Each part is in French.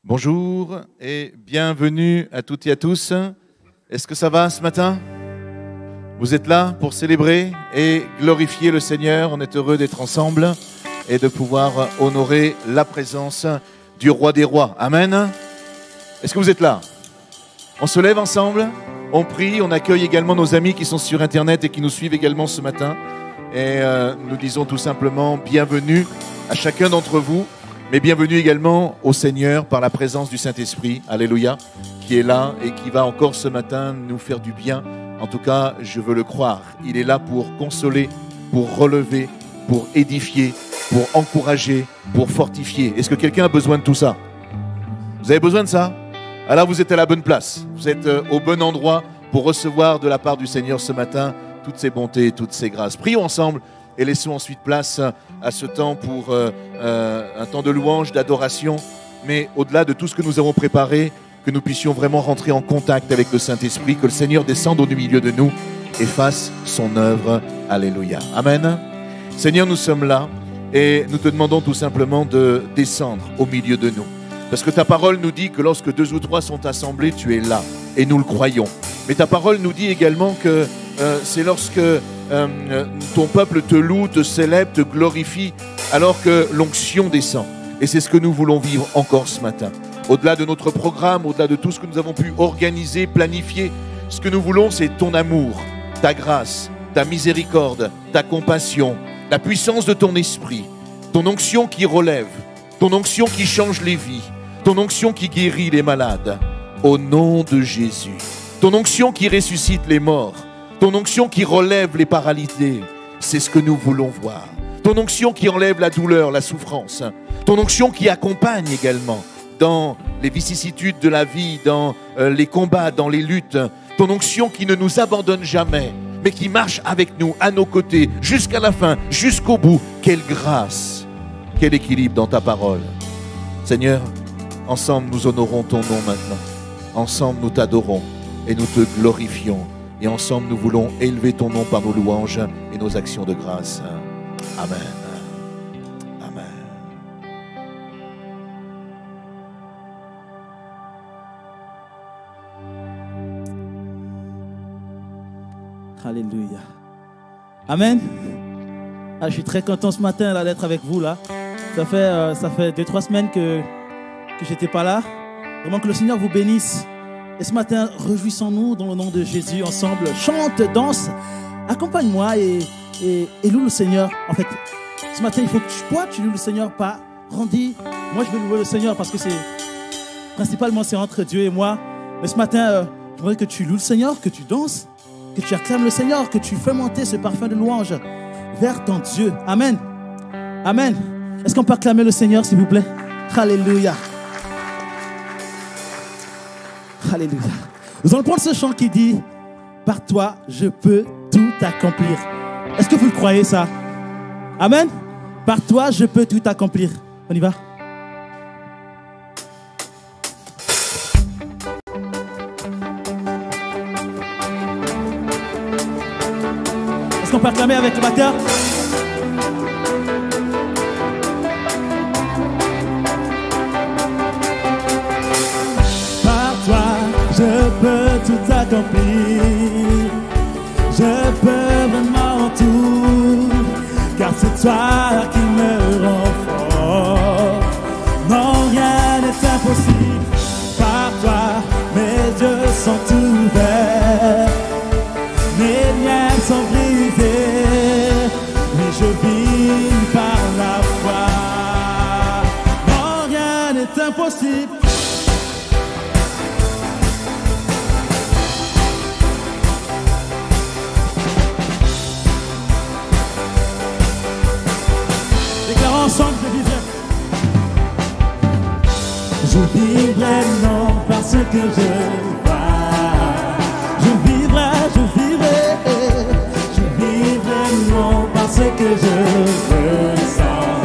Bonjour et bienvenue à toutes et à tous. Est-ce que ça va ce matin? Vous êtes là pour célébrer et glorifier le Seigneur. On est heureux d'être ensemble et de pouvoir honorer la présence du Roi des Rois. Amen. Est-ce que vous êtes là? On se lève ensemble, on prie, on accueille également nos amis qui sont sur Internet et qui nous suivent également ce matin. Et nous disons tout simplement bienvenue à chacun d'entre vous. Mais bienvenue également au Seigneur par la présence du Saint-Esprit, alléluia, qui est là et qui va encore ce matin nous faire du bien. En tout cas, je veux le croire. Il est là pour consoler, pour relever, pour édifier, pour encourager, pour fortifier. Est-ce que quelqu'un a besoin de tout ça? Vous avez besoin de ça? Alors vous êtes à la bonne place. Vous êtes au bon endroit pour recevoir de la part du Seigneur ce matin toutes ses bontés et toutes ses grâces. Prions ensemble. Et laissons ensuite place à ce temps pour un temps de louange, d'adoration. Mais au-delà de tout ce que nous avons préparé, que nous puissions vraiment rentrer en contact avec le Saint-Esprit, que le Seigneur descende au milieu de nous et fasse son œuvre. Alléluia. Amen. Seigneur, nous sommes là et nous te demandons tout simplement de descendre au milieu de nous. Parce que ta parole nous dit que lorsque 2 ou 3 sont assemblés, tu es là. Et nous le croyons. Mais ta parole nous dit également que c'est lorsque ton peuple te loue, te célèbre, te glorifie, alors que l'onction descend. Et c'est ce que nous voulons vivre encore ce matin. Au-delà de notre programme, au-delà de tout ce que nous avons pu organiser, planifier, ce que nous voulons, c'est ton amour, ta grâce, ta miséricorde, ta compassion, la puissance de ton esprit, ton onction qui relève, ton onction qui change les vies, ton onction qui guérit les malades. Au nom de Jésus. Ton onction qui ressuscite les morts. Ton onction qui relève les paralysés. C'est ce que nous voulons voir. Ton onction qui enlève la douleur, la souffrance. Ton onction qui accompagne également dans les vicissitudes de la vie, dans les combats, dans les luttes. Ton onction qui ne nous abandonne jamais, mais qui marche avec nous, à nos côtés, jusqu'à la fin, jusqu'au bout. Quelle grâce, quel équilibre dans ta parole. Seigneur, ensemble nous honorons ton nom maintenant. Ensemble nous t'adorons et nous te glorifions. Et ensemble nous voulons élever ton nom par nos louanges et nos actions de grâce. Amen. Amen. Alléluia. Amen. Je suis très content ce matin là, d'être avec vous là. Ça fait 2-3 semaines que j'étais pas là. Vraiment que le Seigneur vous bénisse. Et ce matin, réjouissons-nous dans le nom de Jésus ensemble. Chante, danse, accompagne-moi et loue le Seigneur. En fait, ce matin, il faut que toi, tu loues le Seigneur, pas Randy. Moi, je vais louer le Seigneur parce que principalement, c'est entre Dieu et moi. Mais ce matin, je voudrais que tu loues le Seigneur, que tu danses, que tu acclames le Seigneur, que tu fais monter ce parfum de louange vers ton Dieu. Amen. Amen. Est-ce qu'on peut acclamer le Seigneur, s'il vous plaît? Alléluia. Alléluia. Nous allons prendre ce chant qui dit « Par toi, je peux tout accomplir ». Est-ce que vous le croyez ça? Amen. Par toi, je peux tout accomplir. On y va? Est-ce qu'on peut acclamer avec le batteur? Je peux tout accomplir, je peux vraiment tout, car c'est toi qui me rends fort. Non, rien n'est impossible, par toi mes yeux sont ouverts, mes liens sont brisés, mais je vis par la foi. Non, rien n'est impossible. Ensemble, je vivrai non parce que je vois. Je vivrai non parce que je ressens.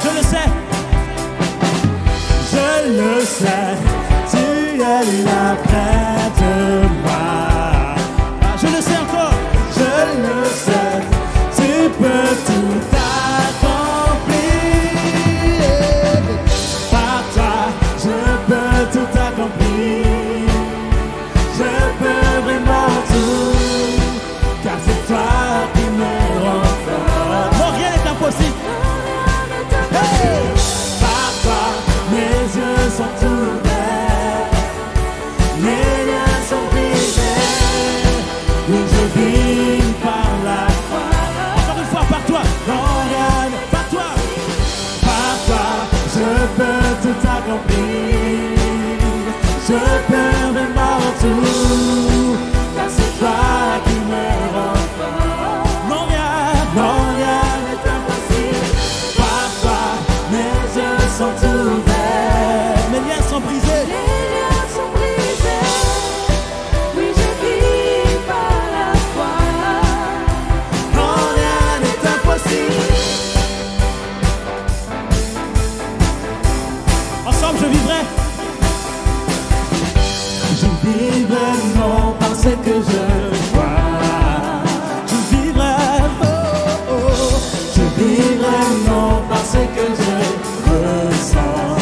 Je le sais, tu es là près de moi. Je le sais encore, je le sais, tu peux tout accomplir. Par toi, je peux tout accomplir. Je peux vraiment tout, car c'est toi qui me rends fort. Non, rien n'est impossible. Par toi, mes yeux sont ouverts. Mes liens sont brisés. Les liens sont brisés. Oui, je vis par la foi. Non, rien n'est impossible. Ensemble, je vivrai. Je vivrai non parce que je crois. Je vivrai, oh, oh. Je vivrai non parce que je ressens.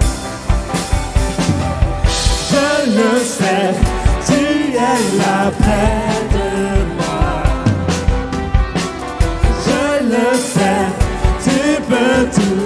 Je le sais, tu es là près de moi. Je le sais, tu peux tout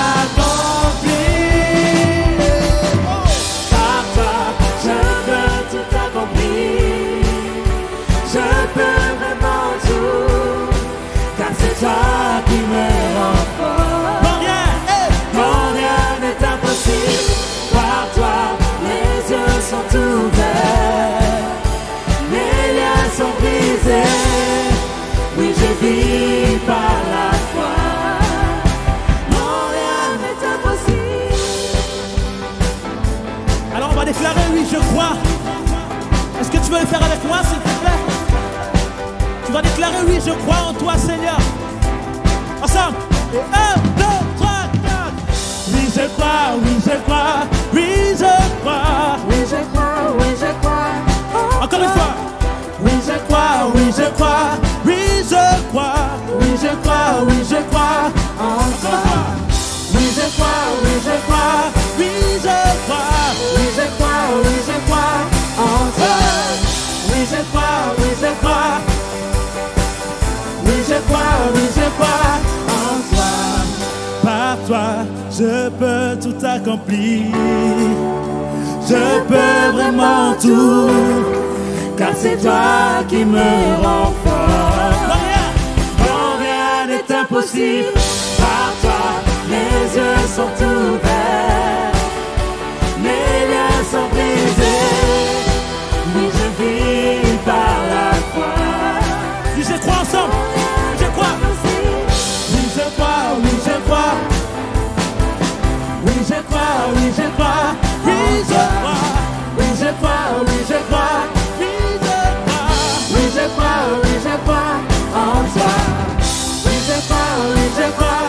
accomplir. Par toi, je peux tout accomplir. Je peux vraiment tout, car c'est toi qui me rend fort. Non, rien n'est impossible. Par toi, les yeux sont ouverts. Les liens sont brisés. Oui, je vis par la foi. Non, rien n'est impossible. Alors on va déclarer oui, je crois. Est-ce que tu veux le faire avec moi, s'il te plaît? Tu vas déclarer oui, je crois en toi, Seigneur. Ensemble. Et 1, 2, 3, 4. Oui, je crois, oui, je crois, oui, je crois. Oui, je crois, oui, je crois. Encore une fois. Oui, je crois, oui, je crois, oui, je crois. Oui, je crois, oui, je crois en toi. Oui, je crois, oui, je crois, oui, je crois. Oui, je crois, oui, je crois en toi. Oui, je crois, oui, je crois. Oui, je crois, oui, je crois en toi. Par toi, je peux tout accomplir. Je peux vraiment tout, car c'est toi qui me rends fort. Non, rien n'est impossible. Par toi, mes yeux sont ouverts. Mes liens sont brisés. Oui, je vis par la foi. Si je crois ensemble, je crois. Oui, je crois, oui, je crois. Oui, je crois, oui, je crois. Oui, je crois. Oui, je crois, oui, je crois. Oui, je crois. Oui, je crois, oui, je crois en toi. Oui, je crois, oui, je crois.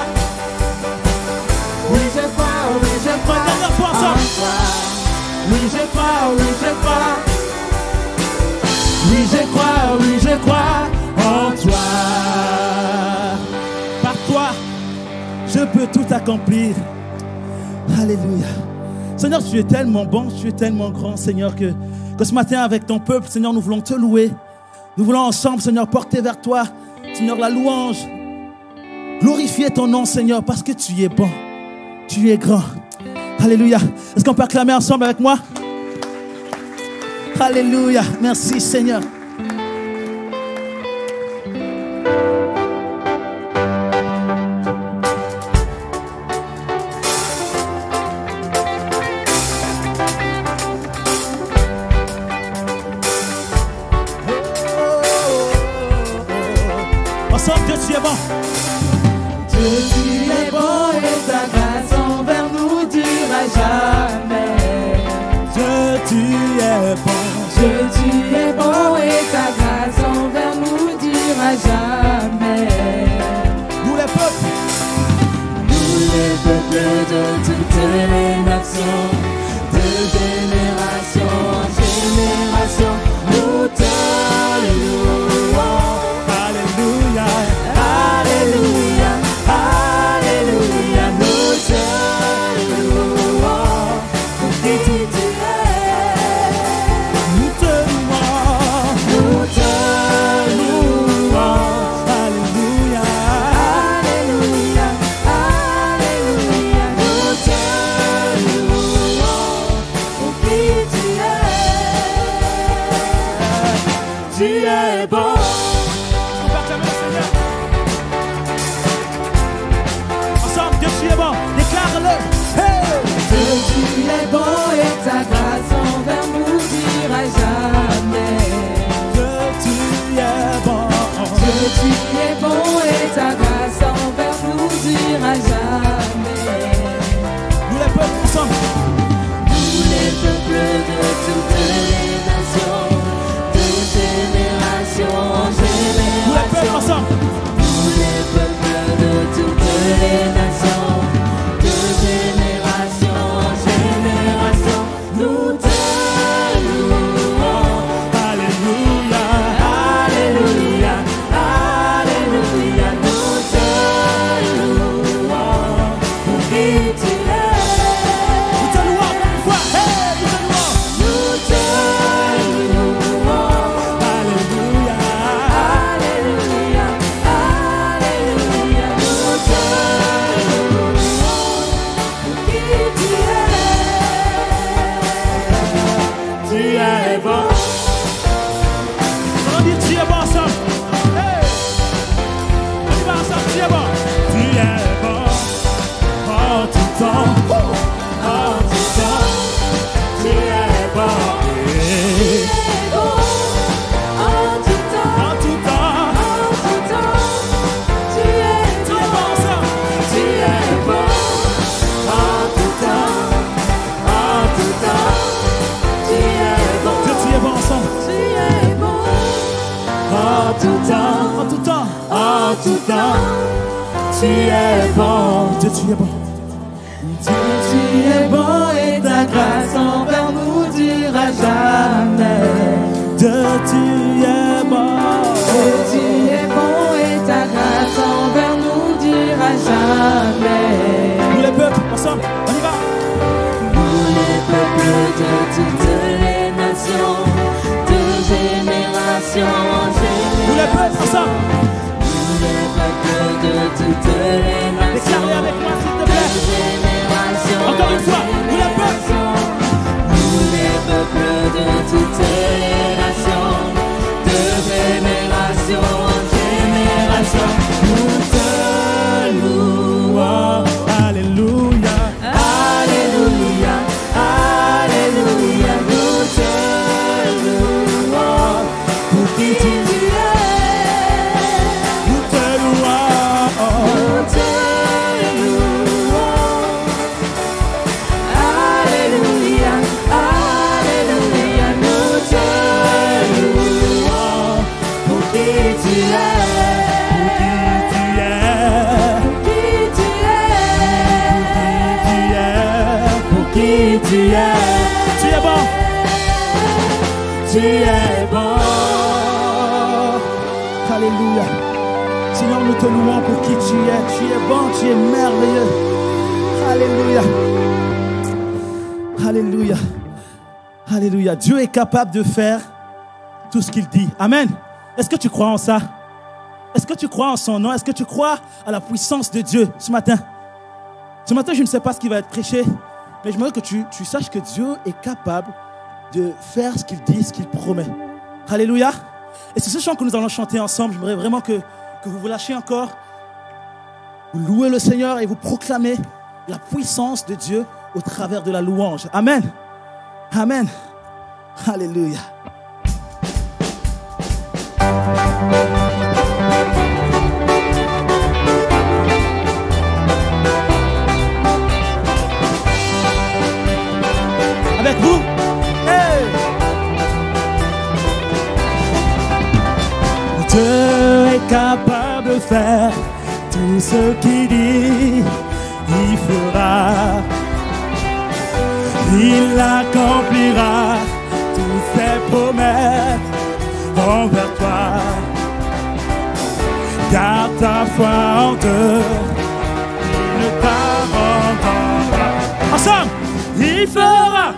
Oui, je crois, oui, je crois en toi. Oui, je crois, oui, je crois. Oui, je crois, oui, je crois en toi. Par toi, je peux tout accomplir. Alléluia. Seigneur, tu es tellement bon, tu es tellement grand, Seigneur, que ce matin, avec ton peuple, Seigneur, nous voulons te louer. Nous voulons ensemble, Seigneur, porter vers toi, Seigneur, la louange. Glorifier ton nom, Seigneur, parce que tu es bon. Tu es grand. Alléluia. Est-ce qu'on peut acclamer ensemble avec moi? Alléluia. Merci, Seigneur. Ensemble, Dieu, tu es bon. Dieu, tu es bon et ta grâce envers nous durera jamais. Dieu, tu es bon. Dieu, tu es bon et ta grâce envers nous durera jamais. Nous les peuples de toutes les nations, de génération en génération, nous te louons. Alléluia, alléluia, alléluia, nous te louons. Pour qui tu es, Tu es bon. Dieu, tu es bon. Dieu, tu es bon et ta grâce envers nous durera jamais. Dieu, tu es bon. Dieu, tu es bon et ta grâce envers nous durera jamais. Nous les peuples, ensemble, on y va. Nous les peuples de toutes les nations, de génération en génération. Nous les peuples, ensemble. Nous les peuples de toutes les nations. Déclarez avec moi s'il te plaît. De génération encore une fois, nous les peuples. Nous les peuples de toutes les nations, de génération en génération, nous te louons. Alléluia, alléluia, alléluia, nous te louons pour qui tu es. Nous te louons, nous te louons. Alléluia, alléluia, nous te louons pour qui tu es. Tu es bon. Tu es bon. Alléluia. Seigneur, nous te louons pour qui tu es. Tu es bon, tu es merveilleux. Alléluia. Alléluia. Alléluia. Dieu est capable de faire tout ce qu'il dit. Amen. Est-ce que tu crois en ça? Est-ce que tu crois en son nom? Est-ce que tu crois à la puissance de Dieu ce matin? Ce matin, je ne sais pas ce qui va être prêché. Mais je voudrais que tu saches que Dieu est capable de faire ce qu'il dit, ce qu'il promet. Alléluia. Et c'est ce chant que nous allons chanter ensemble. J'aimerais vraiment que vous vous lâchiez encore. Vous louez le Seigneur et vous proclamez la puissance de Dieu au travers de la louange. Amen. Amen. Alléluia. Avec vous. Hey. Dieu est capable de faire tout ce qu'il dit, il fera. Il accomplira toutes ses promesses envers toi. Garde ta foi en Dieu, il ne t'abandonnera. Ensemble, il fera.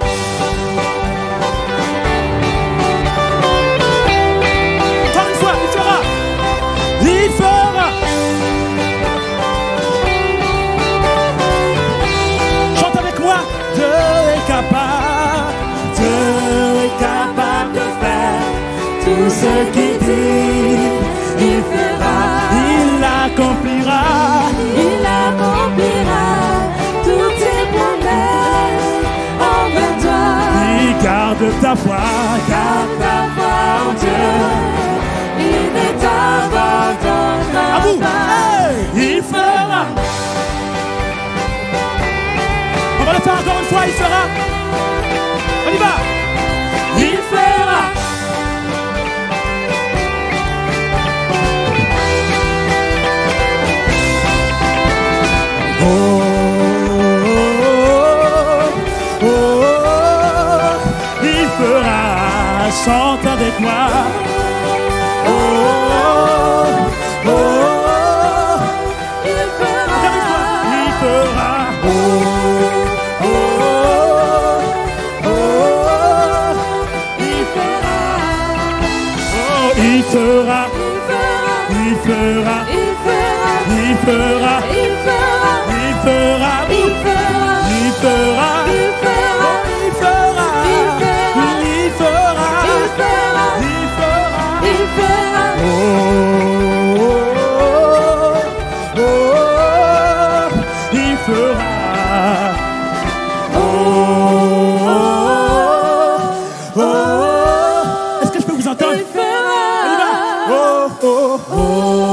Encore une fois, il fera. Il fera. Chante avec moi. Dieu est capable. Dieu est capable de faire tout ce qu'il dit. Il fera. Il accomplira. Il accomplira toutes ses promesses envers toi. Il garde ta foi. Garde ta foi en Dieu. Il ne t'abandonnera à vous. Pas. Hey, il fera. On va le faire encore une fois. Il fera. On y va. Il fera. Oh, oh, oh, oh, il fera, chante avec moi. Oh, oh, oh, il fera, il fera. Oh, oh, oh, il fera. Oh, il fera, il fera, il fera, il fera, il fera. Il fera, il fera, il fera, il fera, il fera, il fera, il fera, il fera, il fera. Oh, oh, oh, il fera. Oh, oh, oh. Est-ce que je peux vous entendre? Il fera. On y va. Oh, oh, oh.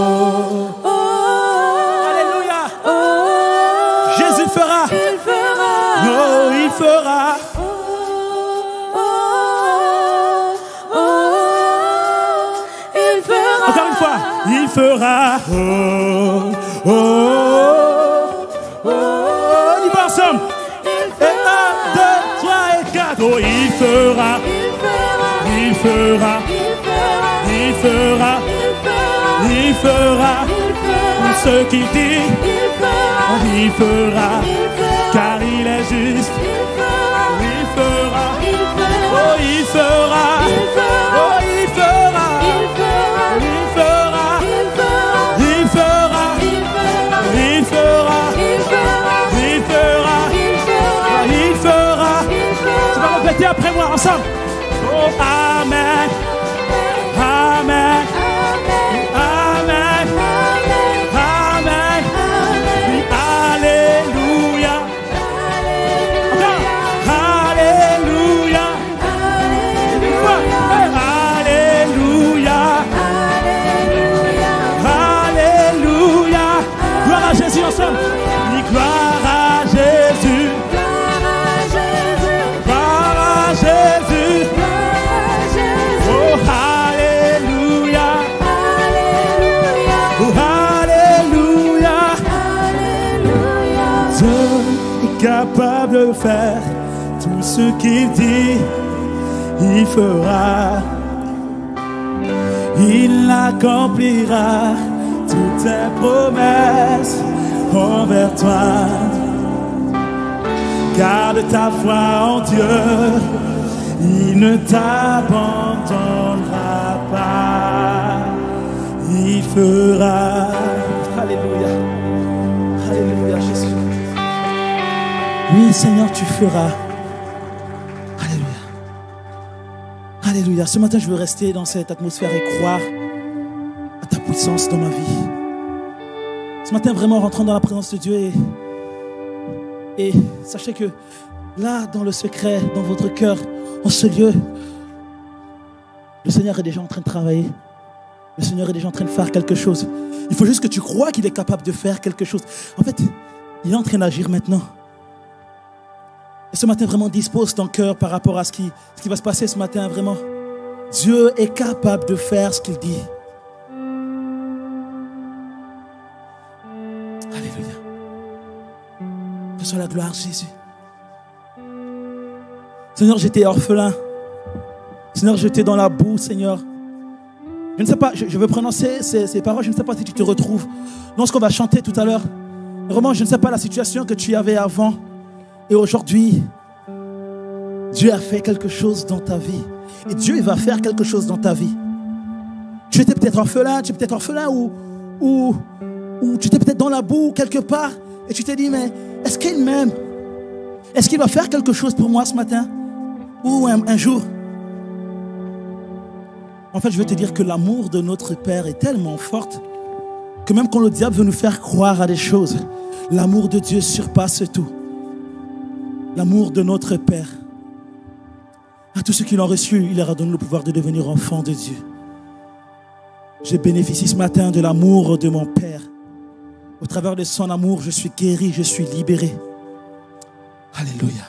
Il il fera. Oh, oh, oh, oh. On y va ensemble. Et 1, 2, 3 et 4. Oh, il fera. Il fera. Il fera. Il fera. Ce qu'il dit. Il fera. Car il est juste. Il fera. Oh, il fera. Oh, il fera. Il fera. Il fera. Il fera. Il fera. Il fera. Tu vas répéter après moi ensemble. Oh, amen. Amen. Amen. Amen. Alléluia. Encore. Alléluia. Alléluia. Alléluia. Gloire à Jésus ensemble. Gloire à Jésus. Gloire à Jésus. Oh, alléluia. Alléluia. Dieu est capable de faire tout ce qu'il dit. Il fera. Il accomplira toutes tes promesses envers toi. Garde ta foi en Dieu, il ne t'abandonnera pas. Il fera. Alléluia. Alléluia, Jésus. Oui, Seigneur, tu feras. Alléluia. Alléluia. Ce matin, je veux rester dans cette atmosphère et croire à ta puissance dans ma vie. Ce matin, vraiment rentrant dans la présence de Dieu et sachez que là, dans le secret, dans votre cœur, en ce lieu, le Seigneur est déjà en train de travailler. Le Seigneur est déjà en train de faire quelque chose. Il faut juste que tu crois qu'il est capable de faire quelque chose. En fait, il est en train d'agir maintenant. Et ce matin, vraiment, dispose ton cœur par rapport à ce qui va se passer ce matin, vraiment. Dieu est capable de faire ce qu'il dit. Alléluia. Que soit la gloire, Jésus. Seigneur, j'étais orphelin. Seigneur, j'étais dans la boue, Seigneur. Je ne sais pas, je veux prononcer ces paroles, je ne sais pas si tu te retrouves dans ce qu'on va chanter tout à l'heure. Vraiment, je ne sais pas la situation que tu avais avant. Et aujourd'hui, Dieu a fait quelque chose dans ta vie. Et Dieu va faire quelque chose dans ta vie. Tu étais peut-être orphelin, ou tu étais peut-être dans la boue quelque part. Et tu t'es dit, mais est-ce qu'il m'aime? Est-ce qu'il va faire quelque chose pour moi ce matin? Ou un jour? En fait, je veux te dire que l'amour de notre Père est tellement fort que même quand le diable veut nous faire croire à des choses, l'amour de Dieu surpasse tout. L'amour de notre Père. À tous ceux qui l'ont reçu, il leur a donné le pouvoir de devenir enfants de Dieu. Je bénéficie ce matin de l'amour de mon Père. Au travers de son amour, je suis guéri, je suis libéré. Alléluia.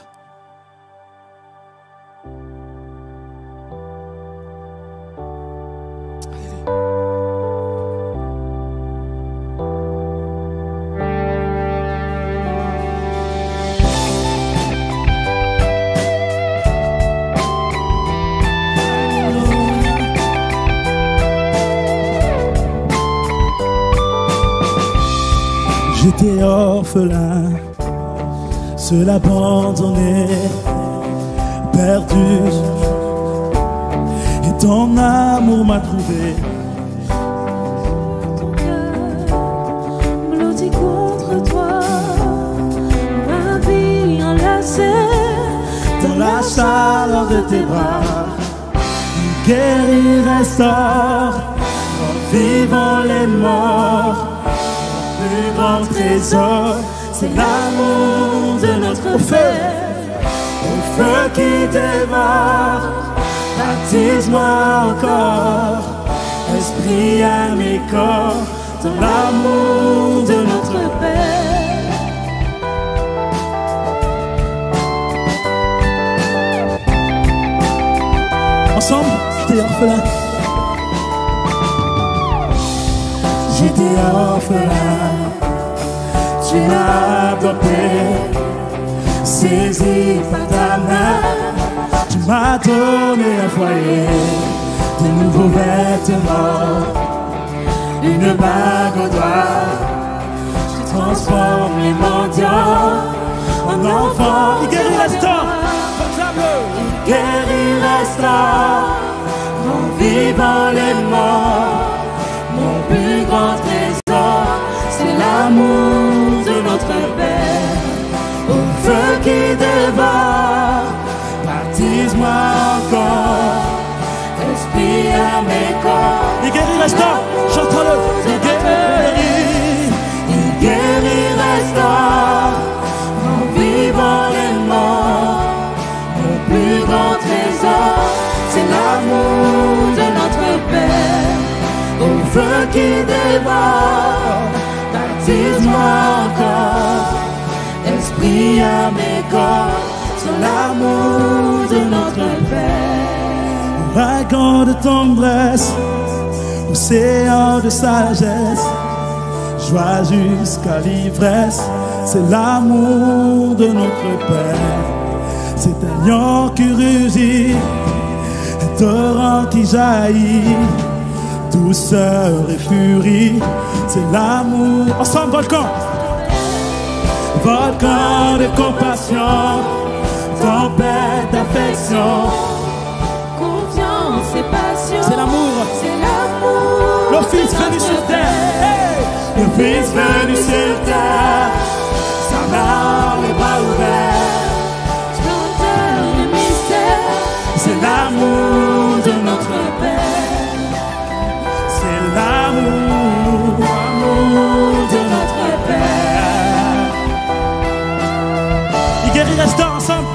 J'étais orphelin, seul abandonné, perdu. Et ton amour m'a trouvé. Ton cœur blotti contre toi, ma vie enlacée Dans la chaleur de tes bras, guéri, restaure, en vivant les morts. Le plus grand trésor, c'est l'amour de notre Père. Au feu qui dévore, baptise-moi encore. Esprit, âme et corps, dans l'amour de notre Père. Ensemble, t'es orphelin. j'étais orphelin, tu m'as adopté, saisi par ta main, tu m'as donné un foyer, de nouveaux vêtements, une bague au doigt, tu transformes les mendiants en enfants. Il guérit restant, il guérit restant, en vivant les morts. Mon plus grand trésor, c'est l'amour de notre Père, au feu qui dévore. Baptise-moi encore, esprit à mes corps. Il guérit restant, chantons-le. Il guérit restant, en vivant les morts. Mon plus grand trésor, c'est l'amour de notre Père, au feu qui dévore. Baptise-moi encore, esprit à mes corps, sur l'amour de notre Père. Ouragan de tendresse, océan de sagesse, joie jusqu'à l'ivresse, c'est l'amour de notre Père. C'est un lion qui rugit, un torrent qui jaillit, douceur et furie, c'est l'amour. Ensemble, volcan. Volcan de compassion, tempête d'affection, Confiance et passion, c'est l'amour. c'est l'amour. Le Fils venu sur terre, hey! Le Fils venu sur terre, sa main, les bras ouverts, Chanteur de mystère, c'est l'amour de notre Père. C'est l'amour, l'amour de notre Père. Il guérit restant ensemble.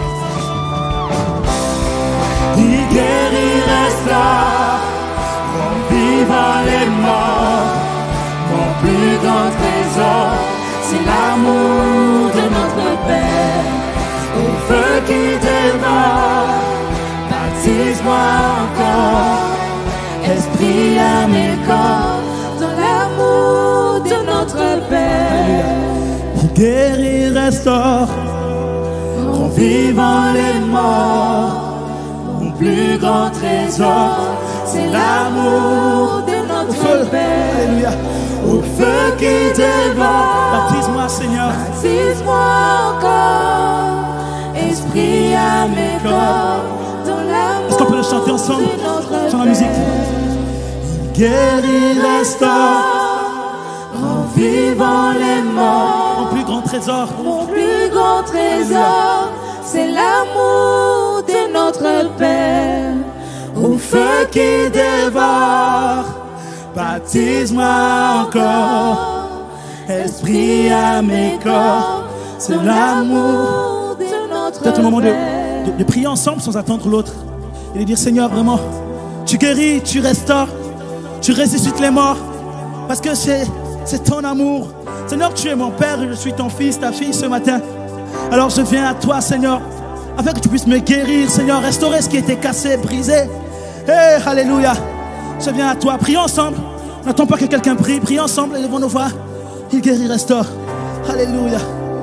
Il guérit restant, en vivant les morts. Mon plus grand trésor, c'est l'amour de notre Père, au feu qui dévore. Baptise-moi encore, esprit à mes corps, dans l'amour de notre Père. il guérit, restaure, en vivant les morts. Mon plus grand trésor, c'est l'amour de au notre feu. Père. Alléluia. Au feu qui dévore. Baptise-moi, Seigneur. Baptise-moi encore, esprit à mes corps, dans l'amour. Est-ce qu'on peut le chanter ensemble? de notre Sur la musique. Père. Guérit, restaure, en vivant les morts. Mon plus grand trésor. Mon plus grand trésor, c'est l'amour de notre Père. Au feu qui dévore. Baptise-moi encore, esprit à mes corps, c'est l'amour. de notre Peut-être au moment Père. de prier ensemble sans attendre l'autre et de dire Seigneur, vraiment, tu guéris, tu restaures, tu ressuscites les morts, parce que c'est ton amour. Seigneur, tu es mon Père et je suis ton fils, ta fille ce matin. Alors je viens à toi, Seigneur, afin que tu puisses me guérir, Seigneur, restaurer ce qui était cassé, brisé. Hey, alléluia. Je viens à toi, prions ensemble. N'attends pas que quelqu'un prie, prions ensemble, élevons nos voix. Il guérit, restaure. Alléluia.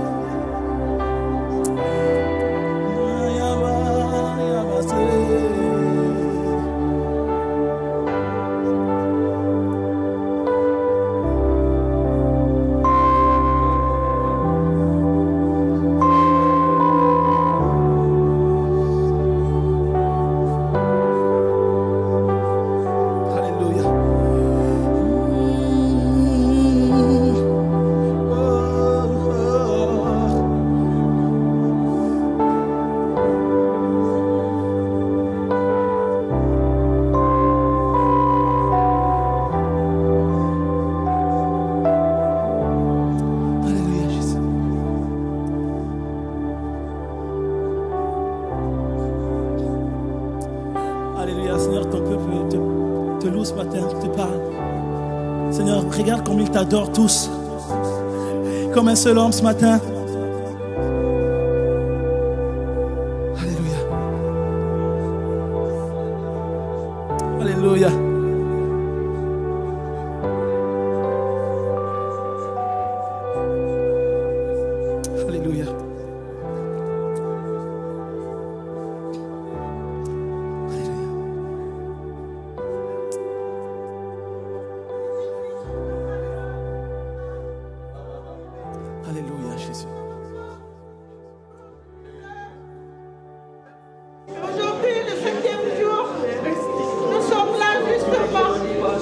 Alléluia, Seigneur, ton peuple te loue ce matin, te parle. Seigneur, regarde comme ils t'adorent tous, comme un seul homme ce matin. Alléluia. Alléluia. Alléluia, Jésus. Aujourd'hui, le 5e jour, nous sommes là justement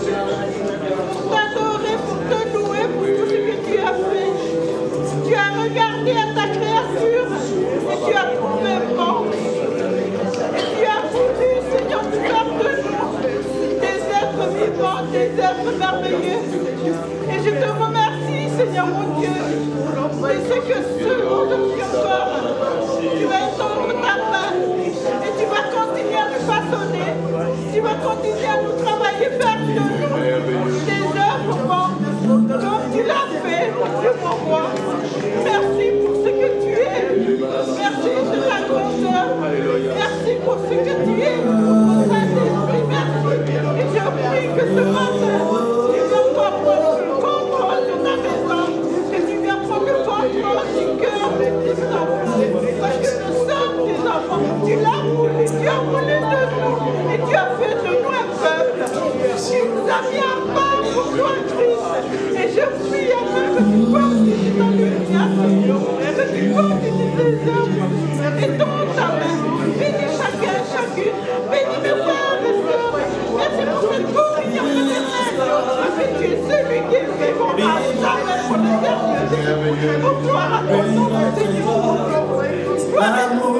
pour t'adorer, pour te louer pour tout ce que tu as fait. Tu as regardé à ta créature et tu as trouvé bon. Et tu as voulu, Seigneur, faire de nous des êtres vivants, des êtres merveilleux. Et je te remercie, Seigneur mon Dieu, de ce que aujourd'hui encore, tu vas étendre ta main et tu vas continuer à nous façonner, tu vas continuer à nous travailler, faire de nous des œuvres bonnes, comme tu l'as fait, Dieu mon roi. Merci pour ce que tu es, merci de ta grandeur, merci pour ce que tu es, mon Saint-Esprit, merci. Et je prie que ce matin, tu viens prendre le contrôle de ta maison, que tu viens prendre le contrôle du cœur de tes enfants, parce que nous sommes tes enfants. Tu l'as voulu, tu as voulu de nous, et tu as fait de nous un peuple. Tu nous as mis à part pour toi, Christ. Et je prie afin que tu continues dans l'humiliation, que tu continues tes œuvres, et dans ta main, bénis chacun, chacune, bénis mes frères et sœurs. Merci pour cette communion fraternelle, mais tu es celui qui est fait pour moi, jamais pour l'éternité. Pour gloire à ton nom, Seigneur.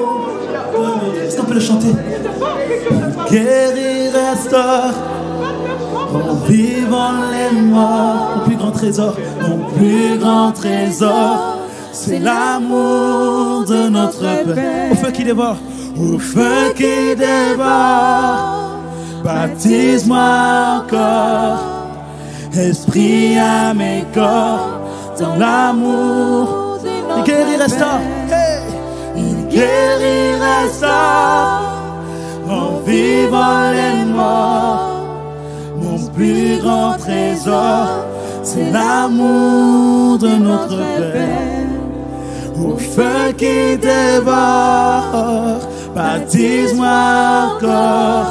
Est-ce qu'on peut le chanter? Guérir, restaure, en vivant les morts. Mon plus grand trésor, mon plus grand trésor, c'est l'amour de notre Père. Au feu qui dévore, au feu qui dévore, baptise-moi encore, esprit à mes corps, dans l'amour. Il guérit, restaure, hey! Il guérit, restaure, en vivant les morts. Mon plus grand trésor, c'est l'amour de notre Père. Au feu qui dévore, baptise-moi encore,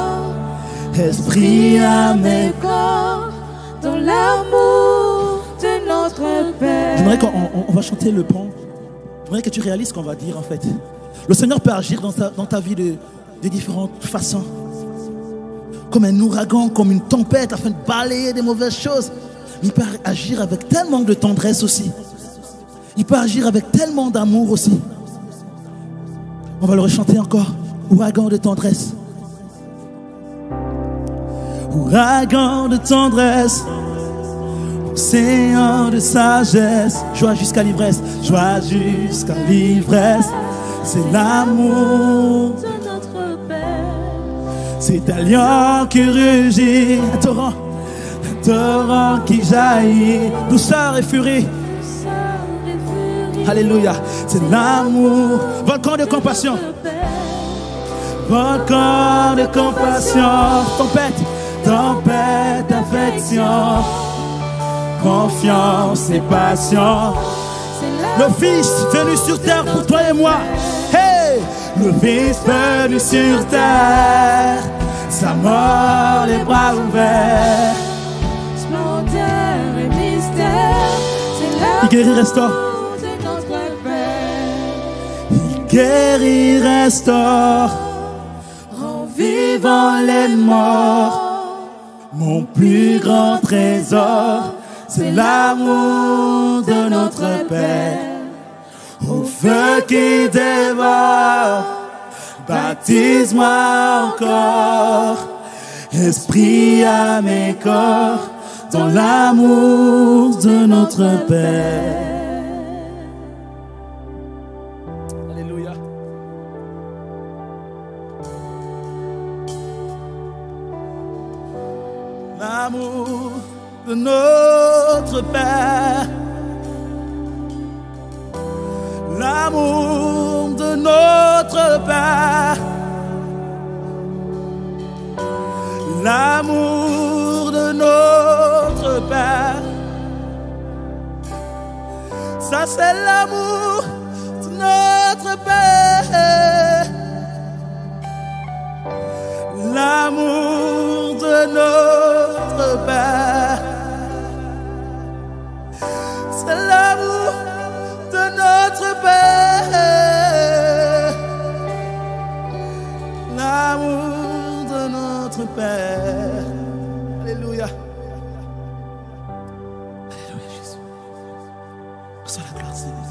esprit à mes corps, dans l'amour de notre Père. J'aimerais qu'on va chanter le pont. J'aimerais que tu réalises ce qu'on va dire en fait. Le Seigneur peut agir dans ta vie de différentes façons. Comme un ouragan, comme une tempête, afin de balayer des mauvaises choses. Il peut agir avec tellement de tendresse aussi. Il peut agir avec tellement d'amour aussi. On va le rechanter encore. Ouragan de tendresse. Ouragan de tendresse. Océan de sagesse. Joie jusqu'à l'ivresse. Joie jusqu'à l'ivresse. C'est l'amour De notre Père. C'est un lion qui rugit, un torrent qui jaillit, douceur et furie. Alléluia, c'est l'amour, volcan de compassion, volcan de compassion, tempête d'affection, confiance et passion. Le Fils venu sur terre pour toi et moi. Hey! Le Fils venu sur terre, sa mort, les bras ouverts. Splendeur et mystère, c'est l'amour Il guérit, restaure. de notre Père. Il guérit, restaure, en vivant les morts. Mon plus grand trésor, c'est l'amour de notre Père. Au feu qui dévore, baptise-moi encore, esprit à mes corps, dans l'amour de notre Père. Alléluia. L'amour de notre Père. L'amour de notre Père. L'amour de notre Père. Ça c'est l'amour de notre Père. L'amour de notre Père. C'est l'amour Reçois la gloire, Seigneur.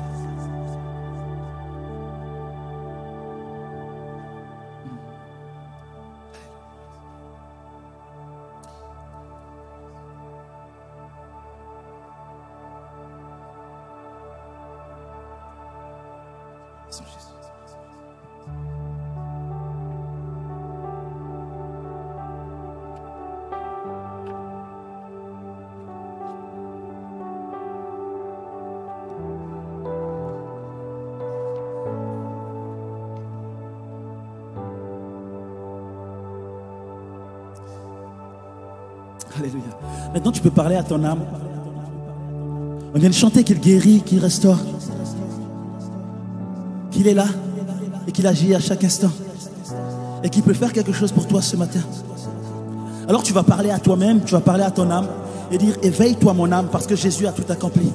Alléluia. Maintenant, tu peux parler à ton âme. On vient de chanter qu'il guérit, qu'il restaure, qu'il est là et qu'il agit à chaque instant et qu'il peut faire quelque chose pour toi ce matin. Alors tu vas parler à toi-même, tu vas parler à ton âme et dire: éveille-toi mon âme parce que Jésus a tout accompli.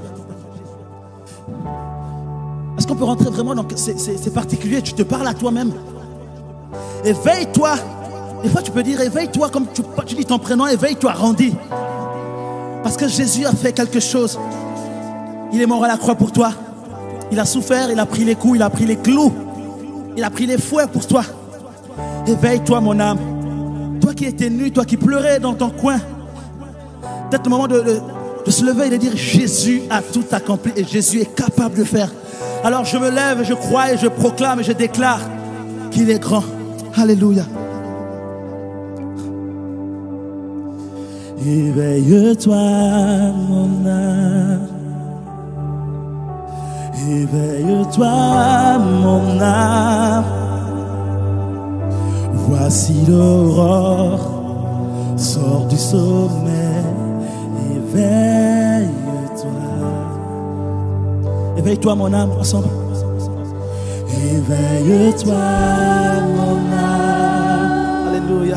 Est-ce qu'on peut rentrer vraiment dans... C'est particulier, tu te parles à toi-même. Éveille-toi. Des fois tu peux dire éveille-toi comme tu dis ton prénom, éveille-toi, Randy. Parce que Jésus a fait quelque chose. Il est mort à la croix pour toi. Il a souffert, il a pris les coups, il a pris les clous. Il a pris les fouets pour toi. Éveille-toi mon âme. Toi qui étais nu, toi qui pleurais dans ton coin. Peut-être le moment de se lever et de dire: Jésus a tout accompli et Jésus est capable de faire. Alors je me lève, je crois et je proclame et je déclare qu'il est grand. Alléluia. Éveille-toi mon âme. Éveille-toi mon âme. Voici l'aurore sort du sommeil. Éveille-toi. Éveille-toi mon âme, ensemble. Éveille-toi mon âme. Alléluia.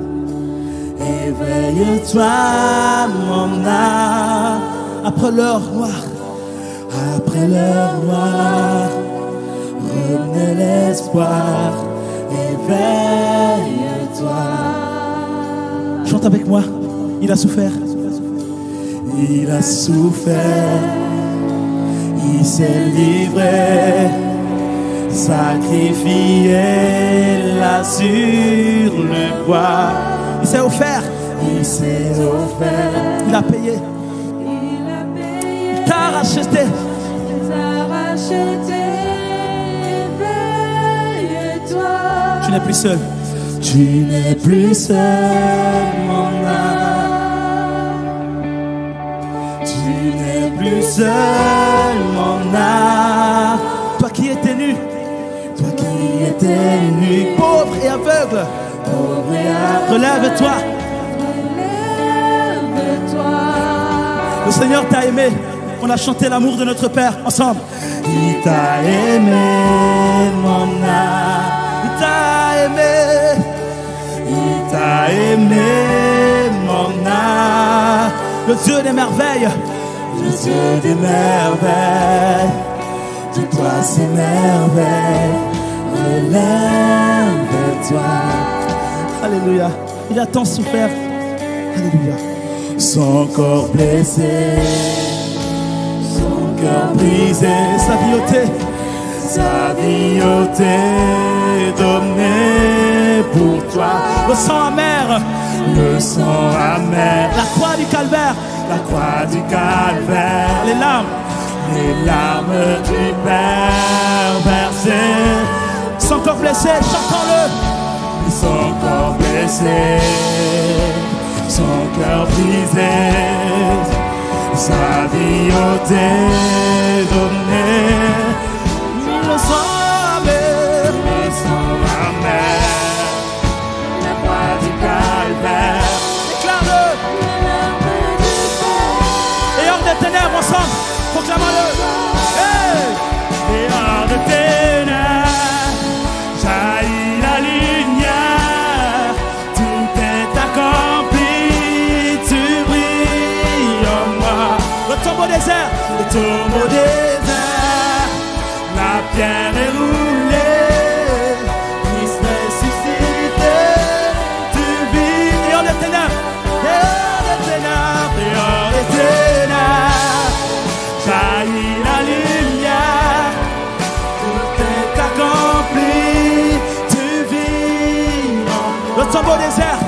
Éveille-toi mon âme. Après l'heure noire, après l'heure noire, revenez l'espoir. Éveille-toi. Chante avec moi. Il a souffert. Il a souffert. Il s'est livré, sacrifié là sur le bois. Il s'est offert. Il s'est offert. Il a payé. Il t'a racheté. Tu n'es plus seul. Tu n'es plus seul, mon âme. Tu n'es plus seul, mon âme. Toi qui étais nu. Toi qui étais nu. Pauvre et aveugle. Pauvre et aveugle. Relève-toi. Relève-toi. Le Seigneur t'a aimé. On a chanté l'amour de notre Père ensemble. Il t'a aimé, mon âme. Il t'a aimé. Il t'a aimé, mon âme. Le Dieu des merveilles. Le Dieu des merveilles. De toi ces merveilles. Relève-toi. Alléluia. Il a tant souffert. Alléluia. Son corps blessé. Son cœur brisé, sa vie ôtée. Sa vie ôtée, donnée pour toi. Le sang amer. Le sang amer. La croix du calvaire. La croix du calvaire. Les larmes. Les larmes du Père versées. Son corps blessé, chantons-le. Son corps blessé. Son cœur brisé. Sa vie ôtée, donnée. Le sang amer. Le sang amer. La croix du calvaire. Déclare-le. Et hors des ténèbres ensemble, proclamons-le. Hey! Et hors des ténèbres, jaillit la lumière. Tout est accompli, tu brilles en moi. Le tombeau désert, le tombeau désert. La pierre est roulée, Christ ressuscité, tu vis. Et hors des ténèbres, et hors des ténèbres, et hors des ténèbres, jaillit brille la lumière, tout est accompli, tu vis dans le tombeau désert,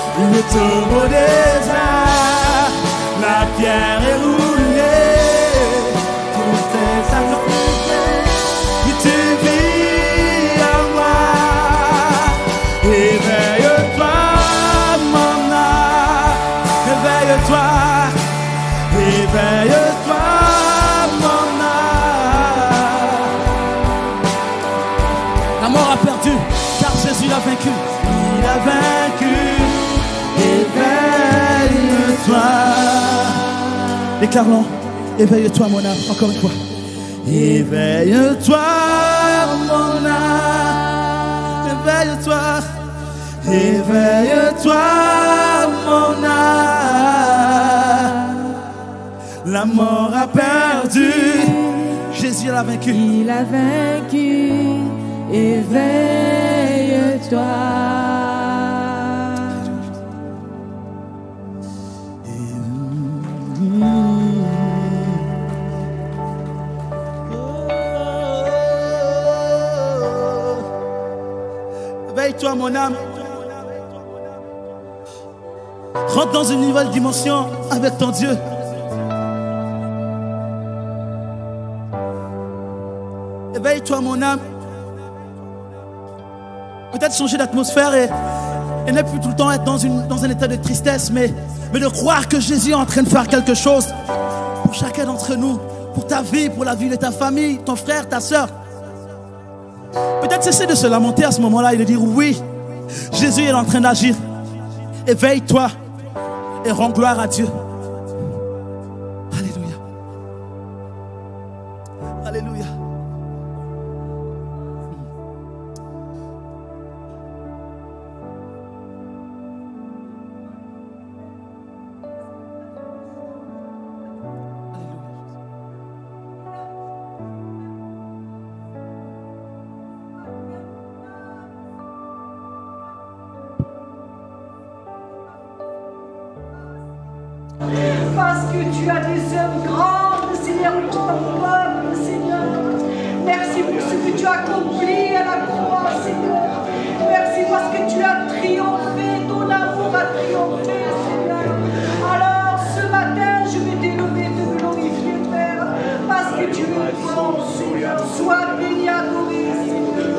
la pierre est roulée, tout est accompli, et tu vis en moi. Éveille-toi, mon âme, éveille-toi, éveille-toi, mon âme. La mort a perdu, car Jésus l'a vaincu. Il a vaincu. Éveille-toi. Déclarons, éveille-toi, mon âme, encore une fois. Éveille-toi, mon âme. Éveille-toi. Éveille-toi, mon âme. La mort a perdu, Jésus l'a vaincu. Il a vaincu, éveille-toi. Éveille-toi, mon âme. Rentre dans une nouvelle dimension avec ton Dieu. Éveille-toi, mon âme. Peut-être changer d'atmosphère et ne plus tout le temps être dans un état de tristesse, mais de croire que Jésus est en train de faire quelque chose pour chacun d'entre nous, pour ta vie, pour la vie de ta famille, ton frère, ta soeur. Peut-être cesser de se lamenter à ce moment-là et de dire oui, Jésus est en train d'agir. Éveille-toi et rends gloire à Dieu. Alléluia. Alléluia. Parce que tu as des œuvres grandes, Seigneur, pour ton peuple, Seigneur. Merci pour ce que tu as accompli à la croix, Seigneur. Merci parce que tu as triomphé, ton amour a triomphé, Seigneur. Alors ce matin, je vais t'élever, te glorifier, Père, parce que tu es bon, Seigneur. Sois béni, adoré, Seigneur.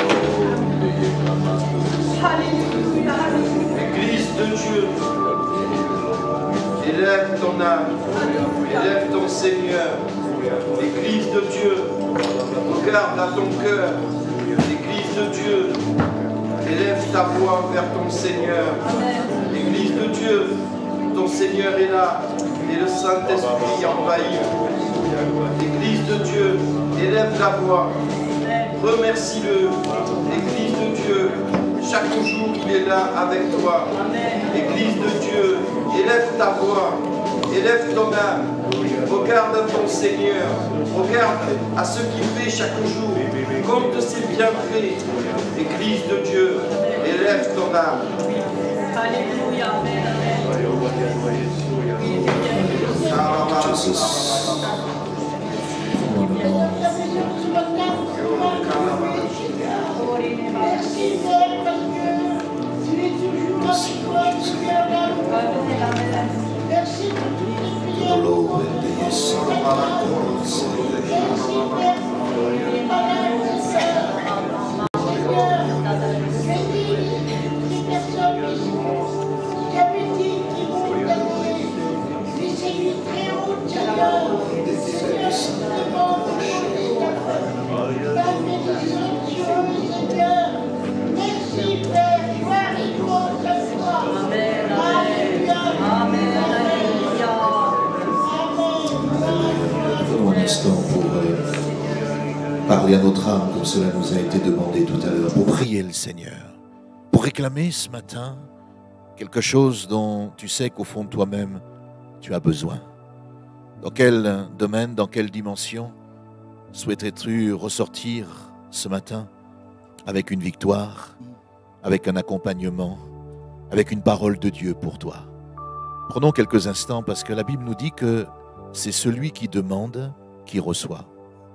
Alléluia, alléluia. Église de Dieu, élève ton âme, élève ton Seigneur. Église de Dieu, regarde à ton cœur. Église de Dieu, élève ta voix vers ton Seigneur. Église de Dieu, ton Seigneur est là et le Saint-Esprit envahit. Église de Dieu, élève ta voix, remercie-le. Église de Dieu, chaque jour il est là avec toi. Église de Dieu, élève ta voix, élève ton âme, regarde ton Seigneur, regarde à ce qu'il fait chaque jour, compte ses bienfaits. Église de Dieu, élève ton âme. Alléluia, amen, Merci Père parce que tu es toujours avec toi, tu es avec moi. Merci pour toutes les prières. Merci Père pour les malades, Seigneur. Bénis les personnes diabétiques qui vont t'adorer. Les cellules très hautes, Seigneur. Seigneur, nous demandons ta bénédiction sur eux, Seigneur. Merci Père, gloire et gloire à toi. amen, Alléluia. amen, alléluia. Prenons un instant pour parler à notre âme comme cela nous a été demandé tout à l'heure. Pour prier le Seigneur, pour réclamer ce matin quelque chose dont tu sais qu'au fond de toi-même, tu as besoin. Dans quel domaine, dans quelle dimension souhaiterais-tu ressortir ce matin avec une victoire, avec un accompagnement, avec une parole de Dieu pour toi? Prenons quelques instants parce que la Bible nous dit que c'est celui qui demande qui reçoit.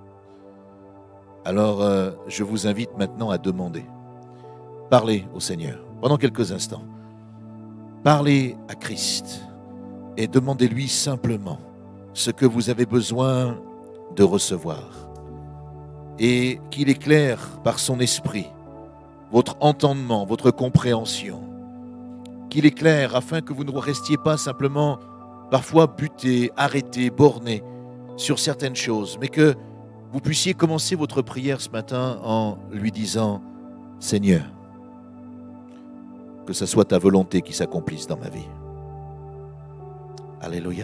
Alors, je vous invite maintenant à demander. Parlez au Seigneur pendant quelques instants. Parlez à Christ et demandez-lui simplement ce que vous avez besoin de recevoir. Et qu'il éclaire par son esprit votre entendement, votre compréhension. Qu'il éclaire afin que vous ne restiez pas simplement parfois butés, arrêtés, bornés sur certaines choses, mais que vous puissiez commencer votre prière ce matin en lui disant « Seigneur, que ce soit ta volonté qui s'accomplisse dans ma vie. » Alléluia.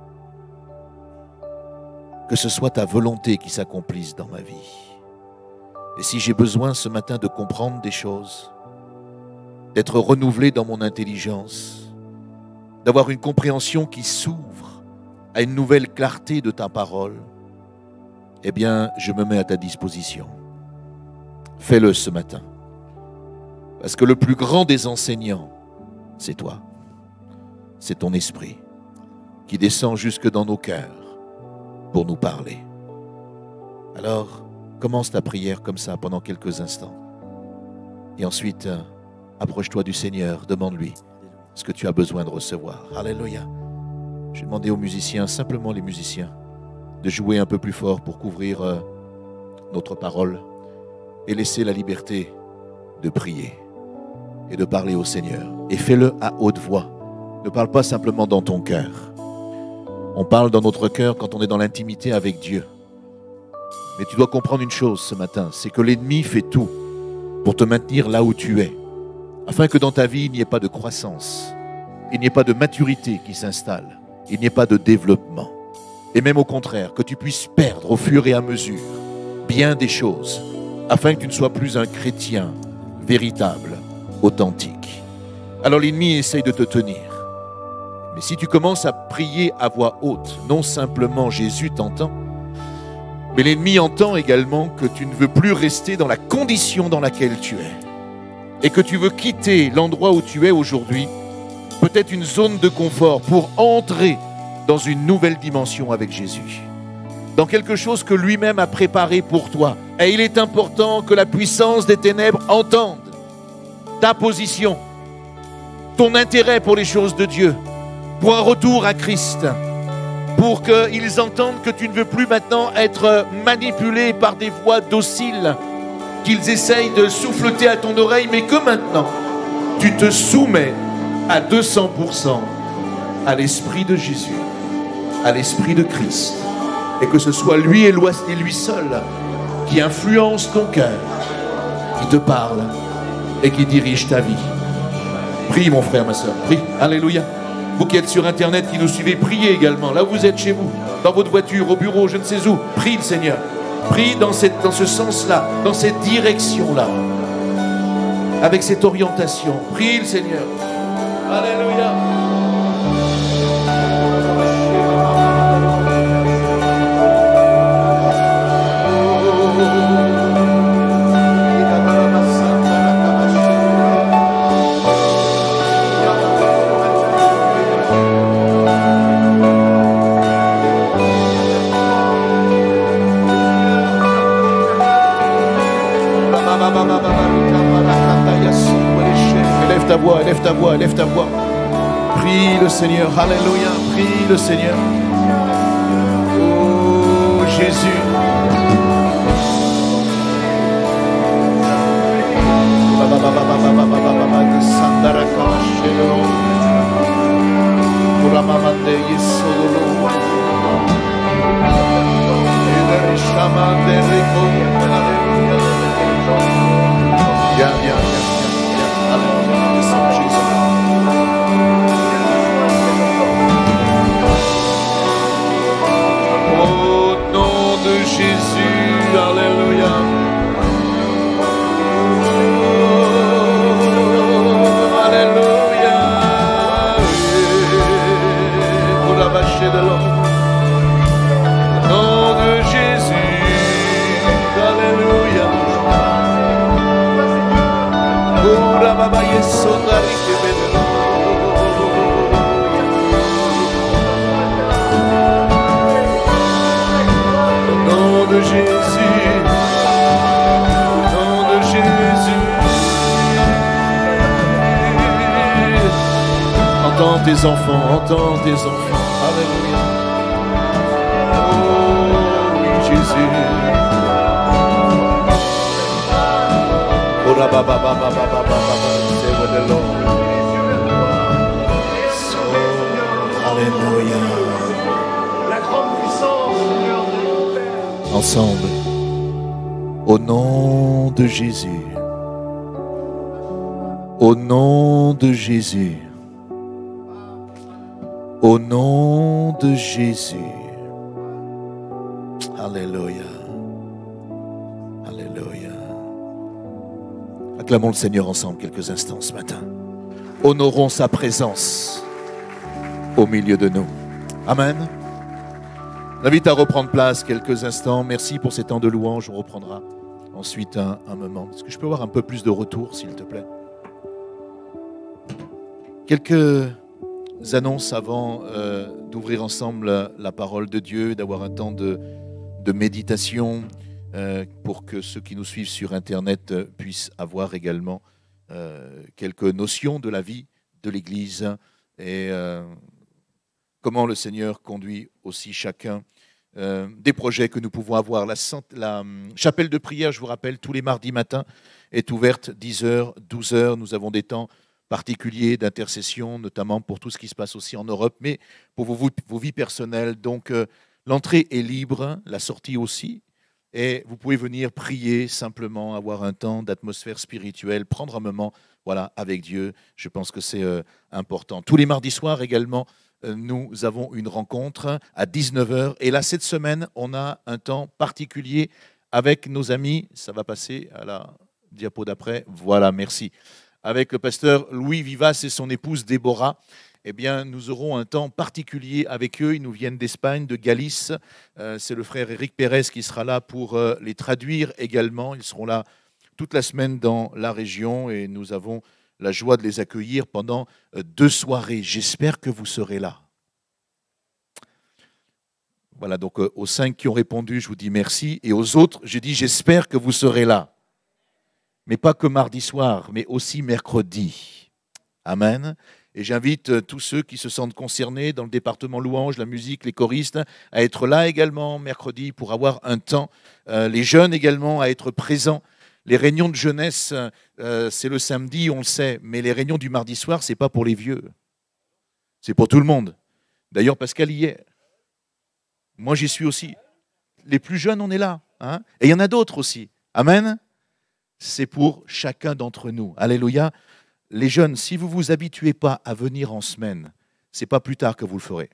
Que ce soit ta volonté qui s'accomplisse dans ma vie. Et si j'ai besoin ce matin de comprendre des choses, d'être renouvelé dans mon intelligence, d'avoir une compréhension qui s'ouvre à une nouvelle clarté de ta parole, eh bien, je me mets à ta disposition. Fais-le ce matin. Parce que le plus grand des enseignants, c'est toi. C'est ton esprit qui descend jusque dans nos cœurs pour nous parler. Alors, commence ta prière comme ça pendant quelques instants. Et ensuite, approche-toi du Seigneur, demande-lui ce que tu as besoin de recevoir. Alléluia. Je vais demander aux musiciens, simplement les musiciens, de jouer un peu plus fort pour couvrir notre parole et laisser la liberté de prier et de parler au Seigneur. Et fais-le à haute voix. Ne parle pas simplement dans ton cœur. On parle dans notre cœur quand on est dans l'intimité avec Dieu. Mais tu dois comprendre une chose ce matin, c'est que l'ennemi fait tout pour te maintenir là où tu es, afin que dans ta vie, il n'y ait pas de croissance, il n'y ait pas de maturité qui s'installe, il n'y ait pas de développement. Et même au contraire, que tu puisses perdre au fur et à mesure bien des choses, afin que tu ne sois plus un chrétien véritable, authentique. Alors l'ennemi essaye de te tenir. Mais si tu commences à prier à voix haute, non simplement Jésus t'entend, mais l'ennemi entend également que tu ne veux plus rester dans la condition dans laquelle tu es. Et que tu veux quitter l'endroit où tu es aujourd'hui, peut-être une zone de confort, pour entrer dans une nouvelle dimension avec Jésus. Dans quelque chose que lui-même a préparé pour toi. Et il est important que la puissance des ténèbres entende ta position, ton intérêt pour les choses de Dieu, pour un retour à Christ, pour qu'ils entendent que tu ne veux plus maintenant être manipulé par des voix dociles qu'ils essayent de souffleter à ton oreille, mais que maintenant, tu te soumets à 200% à l'Esprit de Jésus, à l'Esprit de Christ, et que ce soit lui et lui seul qui influence ton cœur, qui te parle et qui dirige ta vie. Prie mon frère, ma soeur, prie, alléluia. Vous qui êtes sur Internet, qui nous suivez, priez également. Là où vous êtes chez vous, dans votre voiture, au bureau, je ne sais où. Prie le Seigneur. Prie dans ce sens-là, dans cette direction-là. Avec cette orientation. Prie le Seigneur. Alléluia. Élève ta voix, élève ta voix. Prie le Seigneur, alléluia, prie le Seigneur. Oh Jésus. Viens, viens, viens. Jésus, alléluia. Oh, alléluia. Pour la vacher de l'homme. Au nom de Jésus, tes enfants, entends tes enfants. Alléluia. Oh oui, Jésus. Oh, la ba ba ba ba ba ba ba ba. Say what the Lord. Alléluia. La grande puissance, Seigneur de notre Père. Ensemble, au nom de Jésus, au nom de Jésus, au nom de Jésus. Alléluia. Alléluia. Acclamons le Seigneur ensemble quelques instants ce matin. Honorons sa présence au milieu de nous. Amen. J'invite à reprendre place quelques instants. Merci pour ces temps de louange. On reprendra ensuite un moment. Est-ce que je peux avoir un peu plus de retour, s'il te plaît? Quelques annonces avant d'ouvrir ensemble la parole de Dieu, d'avoir un temps de méditation pour que ceux qui nous suivent sur Internet puissent avoir également quelques notions de la vie de l'Église et comment le Seigneur conduit aussi chacun des projets que nous pouvons avoir. La chapelle de prière, je vous rappelle, tous les mardis matins est ouverte 10h, 12h. Nous avons des temps particuliers d'intercession, notamment pour tout ce qui se passe aussi en Europe, mais pour vos vies personnelles. Donc, l'entrée est libre, la sortie aussi. Et vous pouvez venir prier simplement, avoir un temps d'atmosphère spirituelle, prendre un moment avec Dieu. Je pense que c'est important. Tous les mardis soirs également, nous avons une rencontre à 19h. Et là, cette semaine, on a un temps particulier avec nos amis. Ça va passer à la diapo d'après. Voilà, merci. Avec le pasteur Louis Vivas et son épouse Déborah. Eh bien, nous aurons un temps particulier avec eux. Ils nous viennent d'Espagne, de Galice. C'est le frère Éric Pérez qui sera là pour les traduire également. Ils seront là toute la semaine dans la région et nous avons la joie de les accueillir pendant 2 soirées. J'espère que vous serez là. Voilà, donc aux 5 qui ont répondu, je vous dis merci. Et aux autres, je dis j'espère que vous serez là. Mais pas que mardi soir, mais aussi mercredi. Amen. Et j'invite tous ceux qui se sentent concernés dans le département louange, la musique, les choristes, à être là également mercredi pour avoir un temps. Les jeunes également à être présents. Les réunions de jeunesse, c'est le samedi, on le sait, mais les réunions du mardi soir, ce n'est pas pour les vieux. C'est pour tout le monde. D'ailleurs, Pascal y est. Moi, j'y suis aussi. Les plus jeunes, on est là. Hein, et il y en a d'autres aussi. Amen. C'est pour chacun d'entre nous. Alléluia. Les jeunes, si vous ne vous habituez pas à venir en semaine, ce n'est pas plus tard que vous le ferez.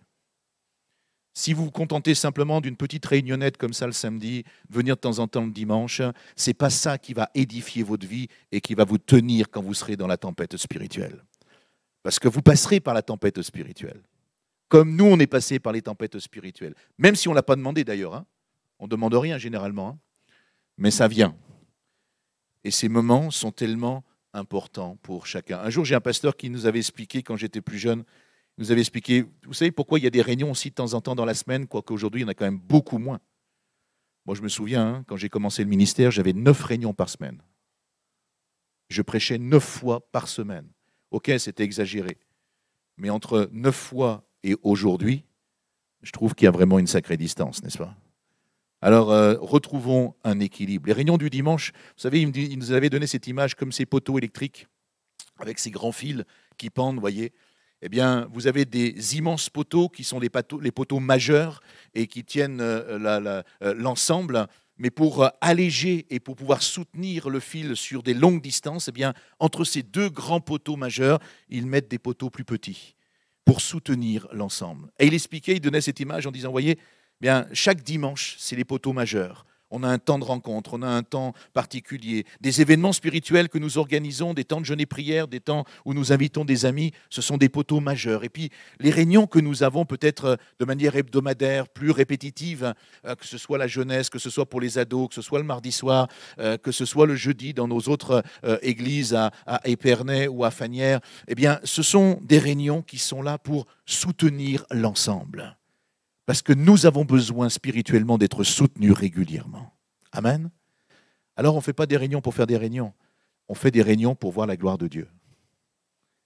Si vous vous contentez simplement d'une petite réunionnette comme ça le samedi, venir de temps en temps le dimanche, ce n'est pas ça qui va édifier votre vie et qui va vous tenir quand vous serez dans la tempête spirituelle. Parce que vous passerez par la tempête spirituelle. Comme nous, on est passé par les tempêtes spirituelles. Même si on ne l'a pas demandé d'ailleurs. Hein. On ne demande rien généralement. Hein. Mais ça vient. Et ces moments sont tellement importants pour chacun. Un jour, j'ai un pasteur qui nous avait expliqué, quand j'étais plus jeune, il nous avait expliqué, vous savez pourquoi il y a des réunions aussi de temps en temps dans la semaine, quoique aujourd'hui, il y en a quand même beaucoup moins. Moi, je me souviens, hein, quand j'ai commencé le ministère, j'avais 9 réunions par semaine. Je prêchais 9 fois par semaine. Ok, c'était exagéré. Mais entre 9 fois et aujourd'hui, je trouve qu'il y a vraiment une sacrée distance, n'est-ce pas? Alors, retrouvons un équilibre. Les réunions du dimanche, vous savez, il nous avait donné cette image comme ces poteaux électriques, avec ces grands fils qui pendent, vous voyez. Eh bien, vous avez des immenses poteaux qui sont les poteaux majeurs et qui tiennent l'ensemble. Mais pour alléger et pour pouvoir soutenir le fil sur des longues distances, eh bien, entre ces 2 grands poteaux majeurs, ils mettent des poteaux plus petits pour soutenir l'ensemble. Et il expliquait, il donnait cette image en disant, vous voyez, bien, chaque dimanche, c'est les poteaux majeurs. On a un temps de rencontre, on a un temps particulier, des événements spirituels que nous organisons, des temps de jeûne et prière, des temps où nous invitons des amis, ce sont des poteaux majeurs. Et puis, les réunions que nous avons peut-être de manière hebdomadaire, plus répétitive, que ce soit la jeunesse, que ce soit pour les ados, que ce soit le mardi soir, que ce soit le jeudi dans nos autres églises à Épernay ou à Fagnières, eh bien, ce sont des réunions qui sont là pour soutenir l'ensemble. Parce que nous avons besoin spirituellement d'être soutenus régulièrement. Amen. Alors on ne fait pas des réunions pour faire des réunions. On fait des réunions pour voir la gloire de Dieu.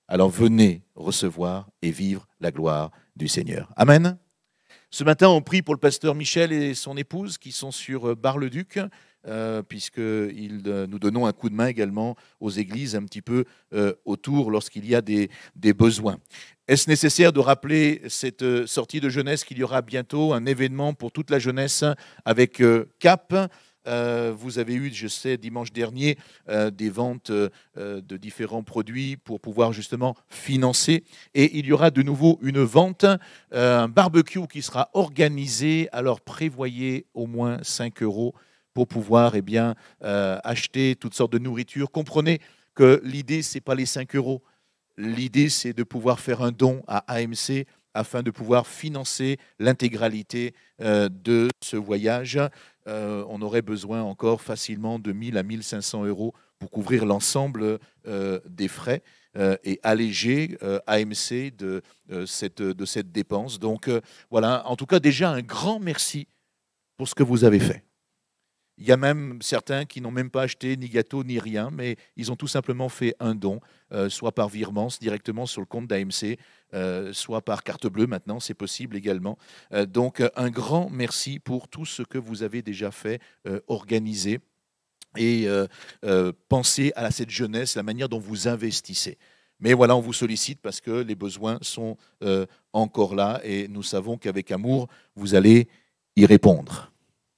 Alors venez recevoir et vivre la gloire du Seigneur. Amen. Ce matin, on prie pour le pasteur Michel et son épouse qui sont sur Bar-le-Duc, puisque nous donnons un coup de main également aux églises un petit peu autour lorsqu'il y a des besoins. Est-ce nécessaire de rappeler cette sortie de jeunesse qu'il y aura bientôt un événement pour toute la jeunesse avec CAP? Vous avez eu, je sais, dimanche dernier, des ventes de différents produits pour pouvoir justement financer. Et il y aura de nouveau une vente, un barbecue qui sera organisé. Alors prévoyez au moins 5 € pour pouvoir acheter toutes sortes de nourriture. Comprenez que l'idée, ce n'est pas les 5 €. L'idée, c'est de pouvoir faire un don à AMC afin de pouvoir financer l'intégralité de ce voyage. On aurait besoin encore facilement de 1 000 à 1 500 € pour couvrir l'ensemble des frais et alléger AMC de cette dépense. Donc voilà, en tout cas déjà un grand merci pour ce que vous avez fait. Il y a même certains qui n'ont même pas acheté ni gâteau ni rien, mais ils ont tout simplement fait un don, soit par virement directement sur le compte d'AMC, soit par carte bleue maintenant, c'est possible également. Donc un grand merci pour tout ce que vous avez déjà fait, organisé, et pensez à cette jeunesse, la manière dont vous investissez. Mais voilà, on vous sollicite parce que les besoins sont encore là et nous savons qu'avec amour, vous allez y répondre.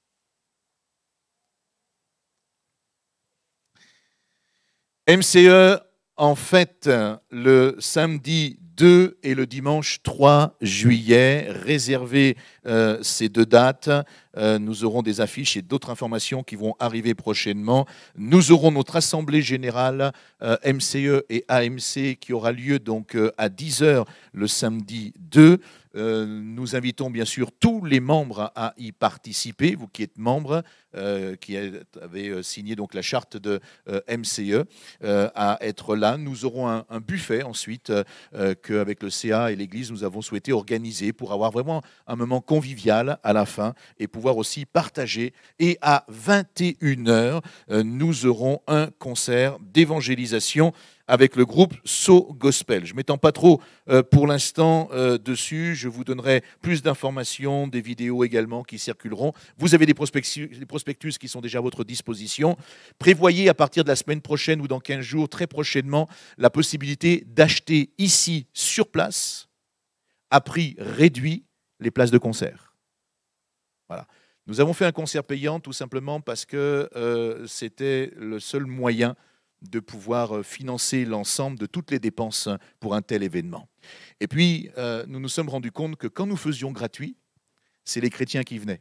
MCE, en fait, le samedi 2 et le dimanche 3 juillet, réservez ces deux dates. Nous aurons des affiches et d'autres informations qui vont arriver prochainement. Nous aurons notre assemblée générale MCE et AMC qui aura lieu donc à 10 h le samedi 2. Nous invitons bien sûr tous les membres à y participer, vous qui êtes membres, qui avez signé donc la charte de MCE, à être là. Nous aurons un buffet ensuite qu'avec le CA et l'Église nous avons souhaité organiser pour avoir vraiment un moment convivial à la fin et pouvoir aussi partager. Et à 21 h, nous aurons un concert d'évangélisation avec le groupe So Gospel. Je ne m'étends pas trop pour l'instant dessus. Je vous donnerai plus d'informations, des vidéos également qui circuleront. Vous avez des prospectus qui sont déjà à votre disposition. Prévoyez à partir de la semaine prochaine ou dans 15 jours, très prochainement, la possibilité d'acheter ici, sur place, à prix réduit, les places de concert. Voilà. Nous avons fait un concert payant tout simplement parce que c'était le seul moyen de pouvoir financer l'ensemble de toutes les dépenses pour un tel événement. Et puis, nous nous sommes rendus compte que quand nous faisions gratuit, c'est les chrétiens qui venaient,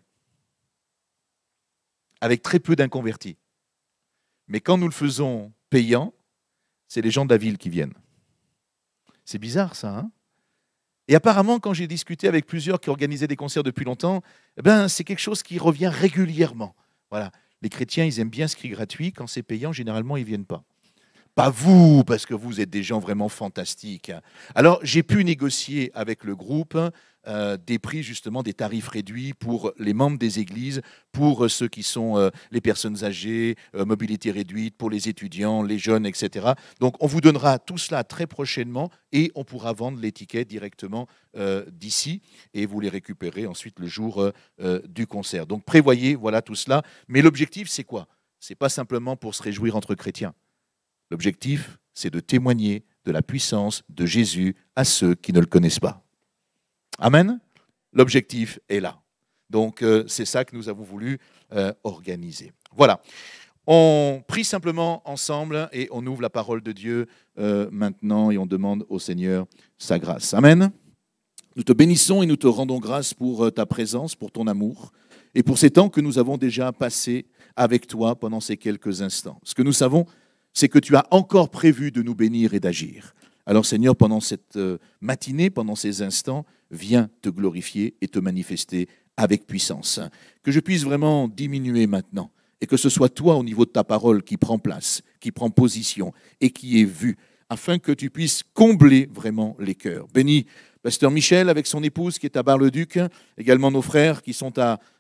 avec très peu d'inconvertis. Mais quand nous le faisons payant, c'est les gens de la ville qui viennent. C'est bizarre ça, hein? Et apparemment, quand j'ai discuté avec plusieurs qui organisaient des concerts depuis longtemps, c'est quelque chose qui revient régulièrement. Voilà. Les chrétiens, ils aiment bien ce qui est gratuit. Quand c'est payant, généralement, ils ne viennent pas. Pas vous, parce que vous êtes des gens vraiment fantastiques. Alors, j'ai pu négocier avec le groupe des prix, justement, des tarifs réduits pour les membres des églises, pour ceux qui sont les personnes âgées, mobilité réduite, pour les étudiants, les jeunes, etc. Donc, on vous donnera tout cela très prochainement et on pourra vendre les tickets directement d'ici et vous les récupérez ensuite le jour du concert. Donc, prévoyez, voilà tout cela. Mais l'objectif, c'est quoi? Ce n'est pas simplement pour se réjouir entre chrétiens. L'objectif, c'est de témoigner de la puissance de Jésus à ceux qui ne le connaissent pas. Amen. L'objectif est là. Donc, c'est ça que nous avons voulu organiser. Voilà. On prie simplement ensemble et on ouvre la parole de Dieu maintenant et on demande au Seigneur sa grâce. Amen. Nous te bénissons et nous te rendons grâce pour ta présence, pour ton amour et pour ces temps que nous avons déjà passés avec toi pendant ces quelques instants. Ce que nous savons, c'est que tu as encore prévu de nous bénir et d'agir. Alors Seigneur, pendant cette matinée, pendant ces instants, viens te glorifier et te manifester avec puissance. Que je puisse vraiment diminuer maintenant et que ce soit toi au niveau de ta parole qui prend place, qui prend position et qui est vu, afin que tu puisses combler vraiment les cœurs. Bénis Pasteur Michel avec son épouse qui est à Bar-le-Duc, également nos frères qui sont à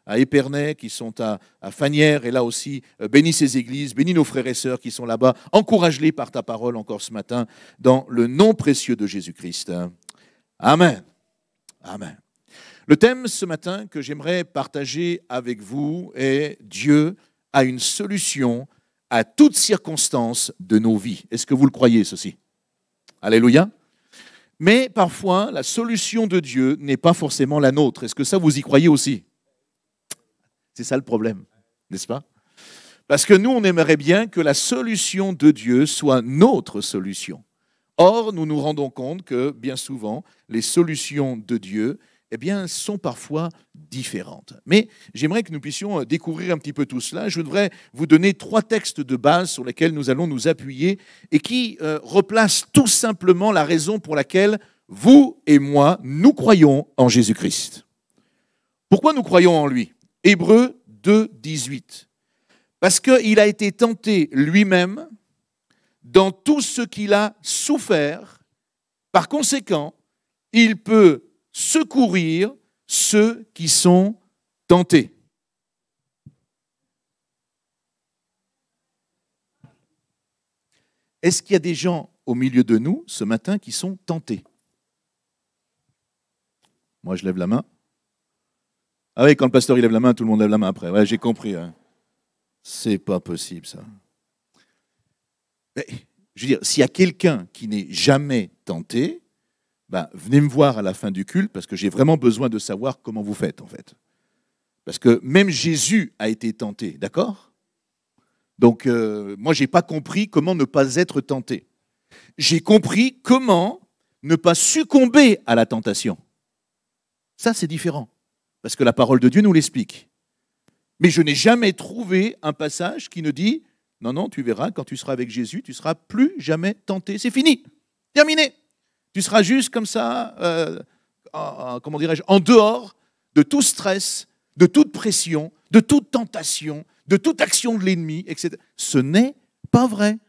à Épernay, qui sont à Fagnières, et là aussi, bénis ces églises, bénis nos frères et sœurs qui sont là-bas. Encourage-les par ta parole encore ce matin, dans le nom précieux de Jésus-Christ. Amen. Amen. Le thème ce matin que j'aimerais partager avec vous est « Dieu a une solution à toutes circonstances de nos vies ». Est-ce que vous le croyez, ceci? Alléluia. Mais parfois, la solution de Dieu n'est pas forcément la nôtre. Est-ce que ça, vous y croyez aussi? C'est ça le problème, n'est-ce pas? Parce que nous, on aimerait bien que la solution de Dieu soit notre solution. Or, nous nous rendons compte que, bien souvent, les solutions de Dieu sont parfois différentes. Mais j'aimerais que nous puissions découvrir un petit peu tout cela. Je voudrais vous donner 3 textes de base sur lesquels nous allons nous appuyer et qui replacent tout simplement la raison pour laquelle vous et moi, nous croyons en Jésus-Christ. Pourquoi nous croyons en lui? Hébreux 2, 18. Parce qu'il a été tenté lui-même dans tout ce qu'il a souffert. Par conséquent, il peut secourir ceux qui sont tentés. Est-ce qu'il y a des gens au milieu de nous ce matin qui sont tentés? Moi, je lève la main. Ah oui, quand le pasteur il lève la main, tout le monde lève la main après. Ouais, j'ai compris. Hein. C'est pas possible, ça. Mais, je veux dire, s'il y a quelqu'un qui n'est jamais tenté, venez me voir à la fin du culte parce que j'ai vraiment besoin de savoir comment vous faites, en fait. Parce que même Jésus a été tenté, d'accord? Donc, moi, je n'ai pas compris comment ne pas être tenté. J'ai compris comment ne pas succomber à la tentation. Ça, c'est différent, parce que la parole de Dieu nous l'explique. Mais je n'ai jamais trouvé un passage qui nous dit « Non, non, tu verras, quand tu seras avec Jésus, tu ne seras plus jamais tenté. C'est fini, terminé. Tu seras juste comme ça, comment dirais-je, en dehors de tout stress, de toute pression, de toute tentation, de toute action de l'ennemi, etc. » Ce n'est pas vrai.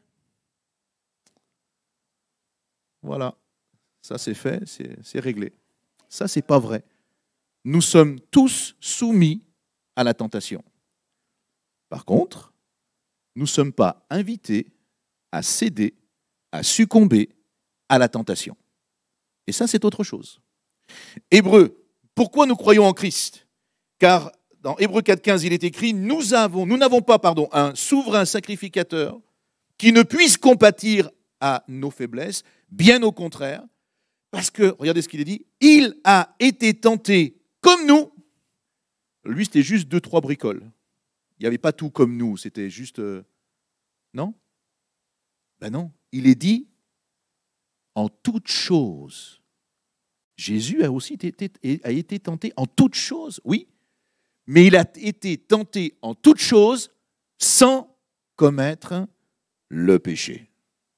Voilà, ça c'est fait, c'est réglé. Ça, c'est pas vrai. Nous sommes tous soumis à la tentation. Par contre, nous ne sommes pas invités à céder, à succomber à la tentation. Et ça, c'est autre chose. Hébreux, pourquoi nous croyons en Christ? Car dans Hébreux 4,15, il est écrit, nous n'avons pas un souverain sacrificateur qui ne puisse compatir à nos faiblesses, bien au contraire, parce que, regardez ce qu'il est dit, il a été tenté comme nous. Lui, c'était juste 2-3 bricoles. Il n'y avait pas tout comme nous, c'était juste... non? Ben non, il est dit en toutes choses. Jésus a aussi été tenté en toutes choses, oui, mais il a été tenté en toutes choses sans commettre le péché.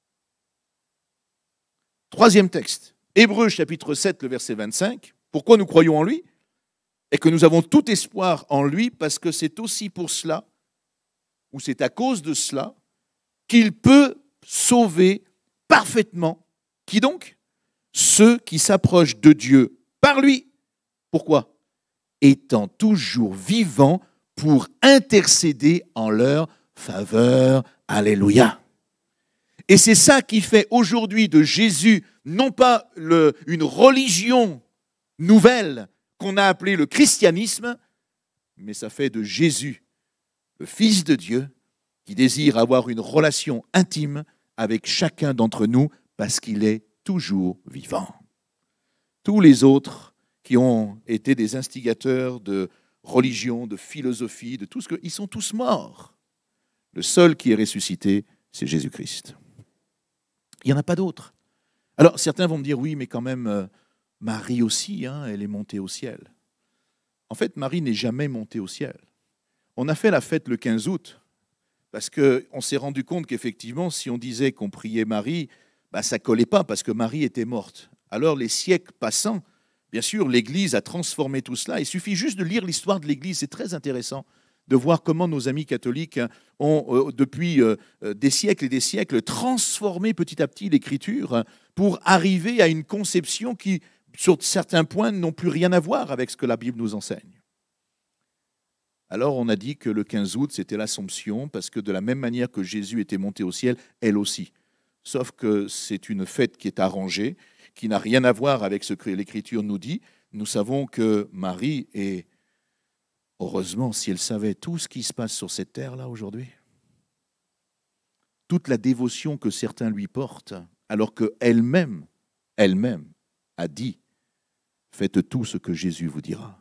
3e texte, Hébreux chapitre 7, le verset 25. Pourquoi nous croyons en lui? Et que nous avons tout espoir en lui, parce que c'est aussi pour cela, ou c'est à cause de cela, qu'il peut sauver parfaitement. Qui donc? Ceux qui s'approchent de Dieu par lui. Pourquoi? Étant toujours vivants pour intercéder en leur faveur. Alléluia. Et c'est ça qui fait aujourd'hui de Jésus, non pas une religion nouvelle qu'on a appelée le christianisme, mais ça fait de Jésus, le Fils de Dieu, qui désire avoir une relation intime avec chacun d'entre nous parce qu'il est toujours vivant. Tous les autres qui ont été des instigateurs de religion, de philosophie, de tout ce que... ils sont tous morts. Le seul qui est ressuscité, c'est Jésus-Christ. Il n'y en a pas d'autres. Alors, certains vont me dire, oui, mais quand même, Marie aussi, elle est montée au ciel. En fait, Marie n'est jamais montée au ciel. On a fait la fête le 15 août, parce qu'on s'est rendu compte qu'effectivement, si on disait qu'on priait Marie, ça ne collait pas, parce que Marie était morte. Alors, les siècles passant, bien sûr, l'Église a transformé tout cela. Il suffit juste de lire l'histoire de l'Église, c'est très intéressant de voir comment nos amis catholiques ont, depuis des siècles et des siècles, transformé petit à petit l'Écriture pour arriver à une conception qui, sur certains points, n'ont plus rien à voir avec ce que la Bible nous enseigne. Alors on a dit que le 15 août, c'était l'Assomption, parce que de la même manière que Jésus était monté au ciel, elle aussi. Sauf que c'est une fête qui est arrangée, qui n'a rien à voir avec ce que l'Écriture nous dit. Nous savons que Marie est, heureusement, si elle savait tout ce qui se passe sur cette terre-là aujourd'hui, toute la dévotion que certains lui portent, alors qu'elle-même a dit, faites tout ce que Jésus vous dira.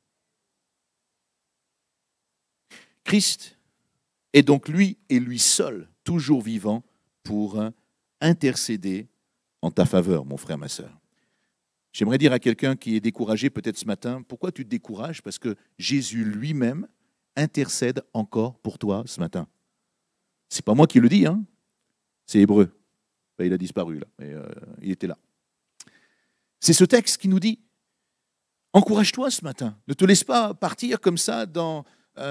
Christ est donc lui et lui seul, toujours vivant, pour intercéder en ta faveur, mon frère, ma sœur. J'aimerais dire à quelqu'un qui est découragé peut-être ce matin, pourquoi tu te décourages? Parce que Jésus lui-même intercède encore pour toi ce matin. C'est pas moi qui le dis, hein? C'est Hébreu. Ben, il a disparu là, mais il était là. C'est ce texte qui nous dit, encourage-toi ce matin, ne te laisse pas partir comme ça dans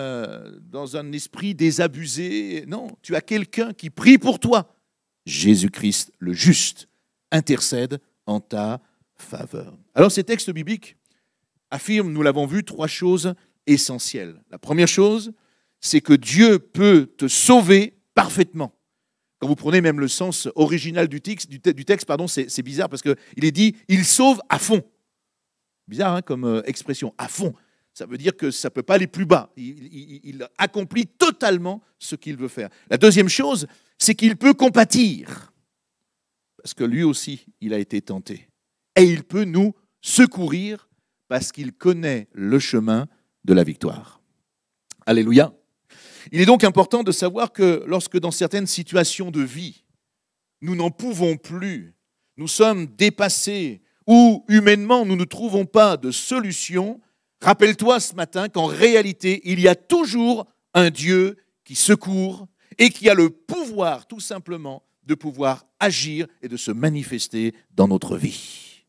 un esprit désabusé. Non, tu as quelqu'un qui prie pour toi. Jésus-Christ, le juste, intercède en ta faveur. Alors ces textes bibliques affirment, nous l'avons vu, 3 choses essentielles. La première chose, c'est que Dieu peut te sauver parfaitement. Quand vous prenez même le sens original du texte, c'est bizarre parce qu'il est dit « il sauve à fond ». Bizarre hein, comme expression, à fond. Ça veut dire que ça ne peut pas aller plus bas. Il accomplit totalement ce qu'il veut faire. La deuxième chose, c'est qu'il peut compatir. Parce que lui aussi, il a été tenté. Et il peut nous secourir parce qu'il connaît le chemin de la victoire. Alléluia. Il est donc important de savoir que lorsque dans certaines situations de vie, nous n'en pouvons plus, nous sommes dépassés ou humainement nous ne trouvons pas de solution, rappelle-toi ce matin qu'en réalité, il y a toujours un Dieu qui secourt et qui a le pouvoir tout simplement de pouvoir agir et de se manifester dans notre vie.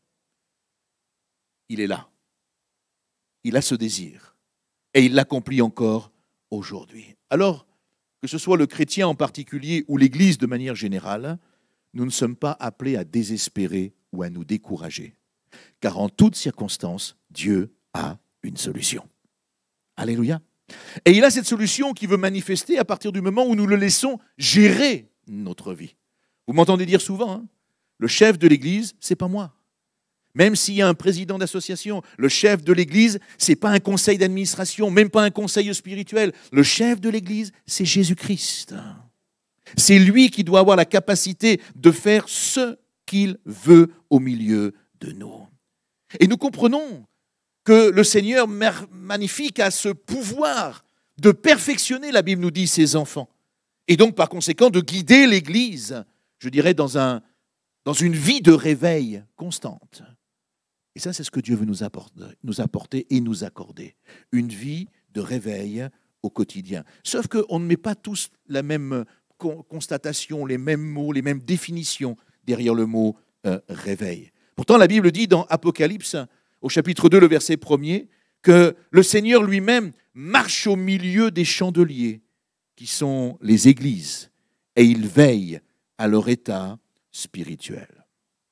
Il est là. Il a ce désir et il l'accomplit encore aujourd'hui. Alors, que ce soit le chrétien en particulier ou l'Église de manière générale, nous ne sommes pas appelés à désespérer ou à nous décourager. Car en toutes circonstances, Dieu a une solution. Alléluia. Et il a cette solution qui veut manifester à partir du moment où nous le laissons gérer notre vie. Vous m'entendez dire souvent, hein, le chef de l'Église, c'est pas moi. Même s'il y a un président d'association, le chef de l'Église, ce n'est pas un conseil d'administration, même pas un conseil spirituel. Le chef de l'Église, c'est Jésus-Christ. C'est lui qui doit avoir la capacité de faire ce qu'il veut au milieu de nous. Et nous comprenons que le Seigneur magnifique a ce pouvoir de perfectionner, la Bible nous dit, ses enfants. Et donc, par conséquent, de guider l'Église, je dirais, dans une vie de réveil constante. Et ça, c'est ce que Dieu veut nous apporter et nous accorder. Une vie de réveil au quotidien. Sauf qu'on ne met pas tous la même constatation, les mêmes mots, les mêmes définitions derrière le mot réveil. Pourtant, la Bible dit dans Apocalypse, au chapitre 2, le verset 1er, que le Seigneur lui-même marche au milieu des chandeliers, qui sont les églises, et il veille à leur état spirituel.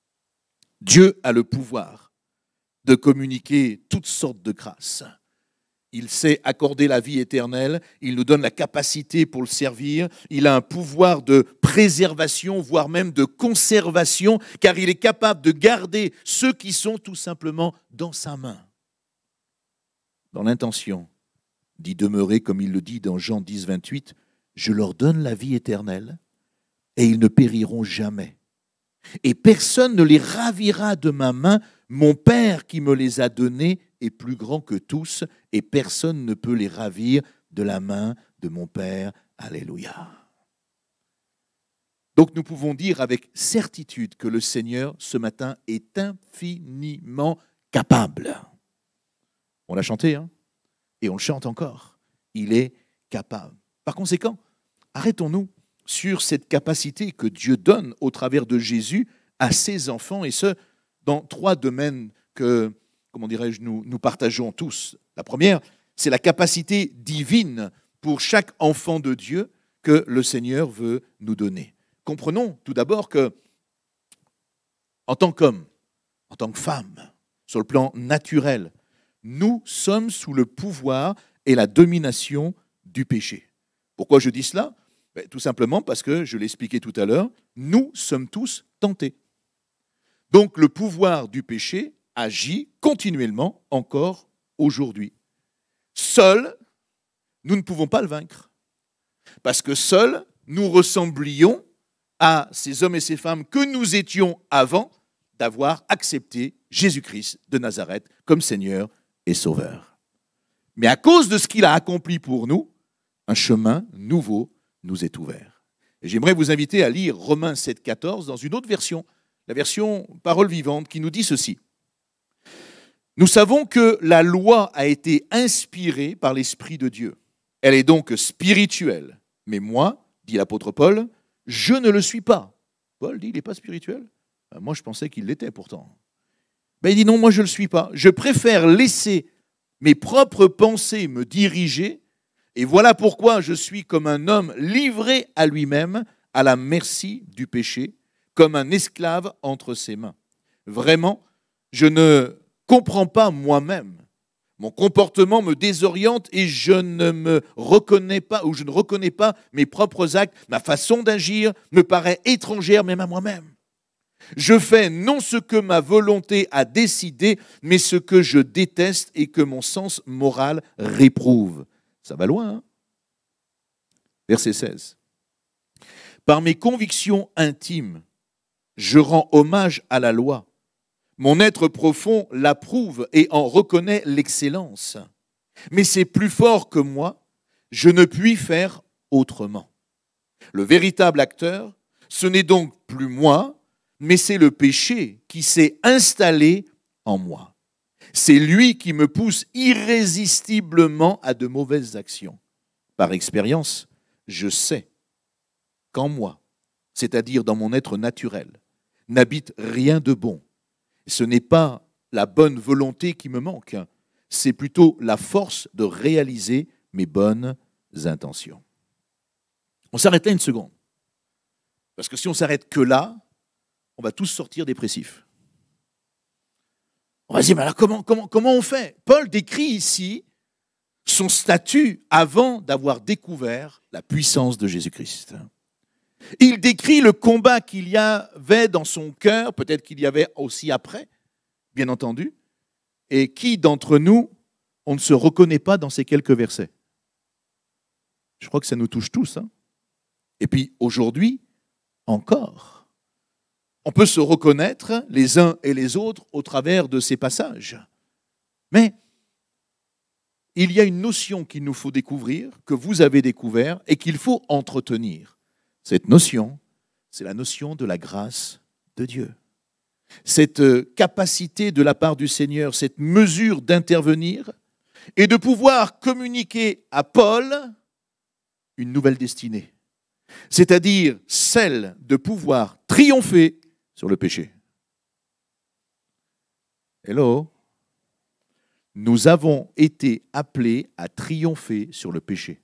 Dieu a le pouvoir de communiquer toutes sortes de grâces. Il sait accorder la vie éternelle, il nous donne la capacité pour le servir, il a un pouvoir de préservation, voire même de conservation, car il est capable de garder ceux qui sont tout simplement dans sa main. Dans l'intention d'y demeurer, comme il le dit dans Jean 10, 28, « Je leur donne la vie éternelle et ils ne périront jamais. Et personne ne les ravira de ma main. Mon Père qui me les a donnés est plus grand que tous, et personne ne peut les ravir de la main de mon Père. » Alléluia. Donc nous pouvons dire avec certitude que le Seigneur, ce matin, est infiniment capable. On l'a chanté, hein, et on le chante encore. Il est capable. Par conséquent, arrêtons-nous sur cette capacité que Dieu donne au travers de Jésus à ses enfants, et ce, dans 3 domaines que, comment dirais-je, nous partageons tous. La première, c'est la capacité divine pour chaque enfant de Dieu que le Seigneur veut nous donner. Comprenons tout d'abord que, en tant qu'homme, en tant que femme, sur le plan naturel, nous sommes sous le pouvoir et la domination du péché. Pourquoi je dis cela? Tout simplement parce que, je l'ai expliqué tout à l'heure, nous sommes tous tentés. Donc le pouvoir du péché agit continuellement encore aujourd'hui. Seuls, nous ne pouvons pas le vaincre. Parce que seuls, nous ressemblions à ces hommes et ces femmes que nous étions avant d'avoir accepté Jésus-Christ de Nazareth comme Seigneur et Sauveur. Mais à cause de ce qu'il a accompli pour nous, un chemin nouveau nous est ouvert. Et j'aimerais vous inviter à lire Romains 7,14 dans une autre version, la version Parole vivante, qui nous dit ceci. Nous savons que la loi a été inspirée par l'Esprit de Dieu. Elle est donc spirituelle. Mais moi, dit l'apôtre Paul, je ne le suis pas. Paul dit, il n'est pas spirituel? Moi, je pensais qu'il l'était pourtant. Il dit, non, moi, je ne le suis pas. Je préfère laisser mes propres pensées me diriger, et voilà pourquoi je suis comme un homme livré à lui-même, à la merci du péché, comme un esclave entre ses mains. Vraiment, je ne comprends pas moi-même. Mon comportement me désoriente et je ne me reconnais pas, ou je ne reconnais pas mes propres actes. Ma façon d'agir me paraît étrangère même à moi-même. Je fais non ce que ma volonté a décidé, mais ce que je déteste et que mon sens moral réprouve. Ça va loin, hein? Verset 16. Par mes convictions intimes, je rends hommage à la loi. Mon être profond l'approuve et en reconnaît l'excellence. Mais c'est plus fort que moi, je ne puis faire autrement. Le véritable acteur, ce n'est donc plus moi, mais c'est le péché qui s'est installé en moi. C'est lui qui me pousse irrésistiblement à de mauvaises actions. Par expérience, je sais qu'en moi, c'est-à-dire dans mon être naturel, n'habite rien de bon. Ce n'est pas la bonne volonté qui me manque, c'est plutôt la force de réaliser mes bonnes intentions. On s'arrête là une seconde. Parce que si on s'arrête que là, on va tous sortir dépressifs. On va se dire, mais alors comment on fait? Paul décrit ici son statut avant d'avoir découvert la puissance de Jésus-Christ. Il décrit le combat qu'il y avait dans son cœur, peut-être qu'il y avait aussi après, bien entendu, et qui d'entre nous, on ne se reconnaît pas dans ces quelques versets? Je crois que ça nous touche tous. Hein. Et puis aujourd'hui, encore, on peut se reconnaître les uns et les autres au travers de ces passages. Mais il y a une notion qu'il nous faut découvrir, que vous avez découvert et qu'il faut entretenir. Cette notion, c'est la notion de la grâce de Dieu. Cette capacité de la part du Seigneur, cette mesure d'intervenir et de pouvoir communiquer à Paul une nouvelle destinée. C'est-à-dire celle de pouvoir triompher sur le péché. Hello? Nous avons été appelés à triompher sur le péché.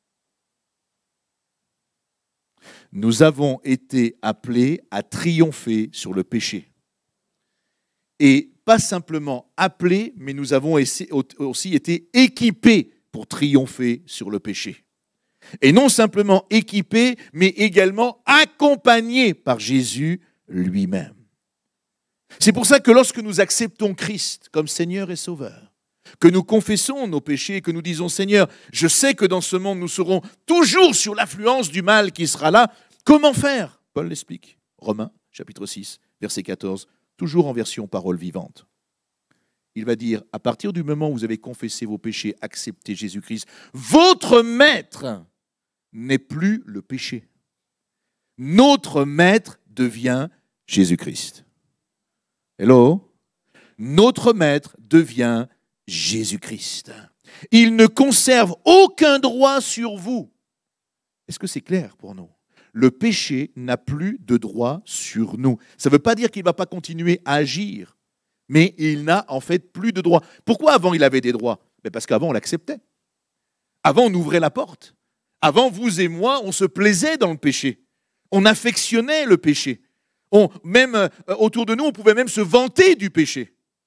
Nous avons été appelés à triompher sur le péché. Et pas simplement appelés, mais nous avons aussi été équipés pour triompher sur le péché. Et non simplement équipés, mais également accompagnés par Jésus lui-même. C'est pour ça que lorsque nous acceptons Christ comme Seigneur et Sauveur, que nous confessons nos péchés, que nous disons « Seigneur, je sais que dans ce monde nous serons toujours sur l'affluence du mal qui sera là », comment faire? Paul l'explique. Romains, chapitre 6, verset 14, toujours en version parole vivante. Il va dire, à partir du moment où vous avez confessé vos péchés, accepté Jésus-Christ, votre maître n'est plus le péché. Notre maître devient Jésus-Christ. Hello? Notre maître devient Jésus-Christ. Il ne conserve aucun droit sur vous. Est-ce que c'est clair pour nous? Le péché n'a plus de droit sur nous. Ça ne veut pas dire qu'il ne va pas continuer à agir, mais il n'a en fait plus de droit. Pourquoi avant il avait des droits? Parce qu'avant on l'acceptait. Avant on ouvrait la porte. Avant vous et moi, on se plaisait dans le péché. On affectionnait le péché. Même autour de nous, on pouvait même se vanter du péché.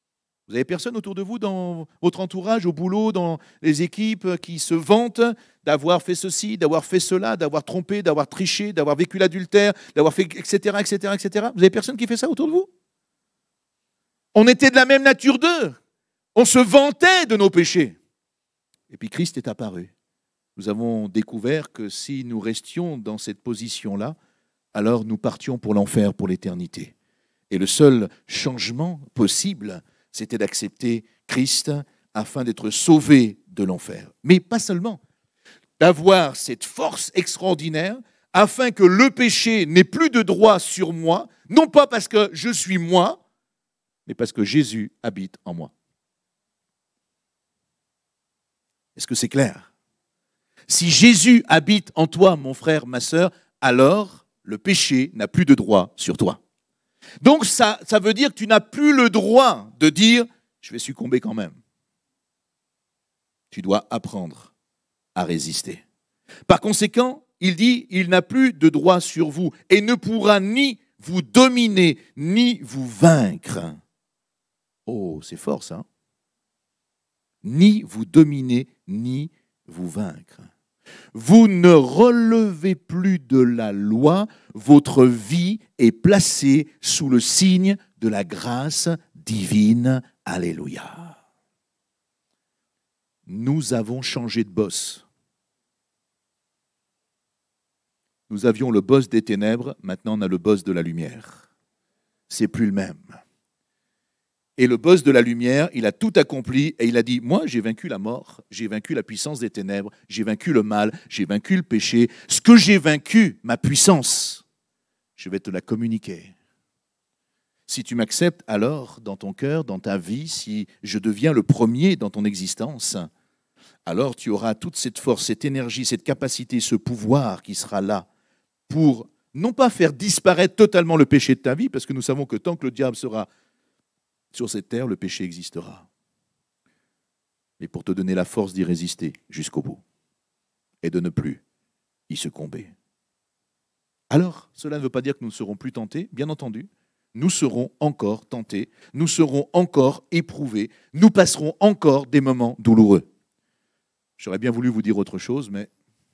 Vous n'avez personne autour de vous, dans votre entourage, au boulot, dans les équipes, qui se vantent d'avoir fait ceci, d'avoir fait cela, d'avoir trompé, d'avoir triché, d'avoir vécu l'adultère, d'avoir fait etc., etc., etc. Vous n'avez personne qui fait ça autour de vous? On était de la même nature d'eux. On se vantait de nos péchés. Et puis Christ est apparu. Nous avons découvert que si nous restions dans cette position-là, alors nous partions pour l'enfer, pour l'éternité. Et le seul changement possible, c'était d'accepter Christ afin d'être sauvé de l'enfer. Mais pas seulement, d'avoir cette force extraordinaire afin que le péché n'ait plus de droit sur moi, non pas parce que je suis moi, mais parce que Jésus habite en moi. Est-ce que c'est clair? Si Jésus habite en toi, mon frère, ma sœur, alors le péché n'a plus de droit sur toi. Donc ça veut dire que tu n'as plus le droit de dire « je vais succomber quand même ». Tu dois apprendre à résister. Par conséquent, il dit « il n'a plus de droit sur vous et ne pourra ni vous dominer, ni vous vaincre ». Oh, c'est fort ça. Ni vous dominer, ni vous vaincre. Vous ne relevez plus de la loi, votre vie est placée sous le signe de la grâce divine. Alléluia. Nous avons changé de boss. Nous avions le boss des ténèbres, maintenant on a le boss de la lumière. C'est plus le même. Et le boss de la lumière, il a tout accompli et il a dit, moi j'ai vaincu la mort, j'ai vaincu la puissance des ténèbres, j'ai vaincu le mal, j'ai vaincu le péché. Ce que j'ai vaincu, ma puissance, je vais te la communiquer. Si tu m'acceptes alors dans ton cœur, dans ta vie, si je deviens le premier dans ton existence, alors tu auras toute cette force, cette énergie, cette capacité, ce pouvoir qui sera là pour non pas faire disparaître totalement le péché de ta vie, parce que nous savons que tant que le diable sera sur cette terre, le péché existera. Mais pour te donner la force d'y résister jusqu'au bout et de ne plus y succomber. Alors, cela ne veut pas dire que nous ne serons plus tentés, bien entendu. Nous serons encore tentés, nous serons encore éprouvés, nous passerons encore des moments douloureux. J'aurais bien voulu vous dire autre chose, mais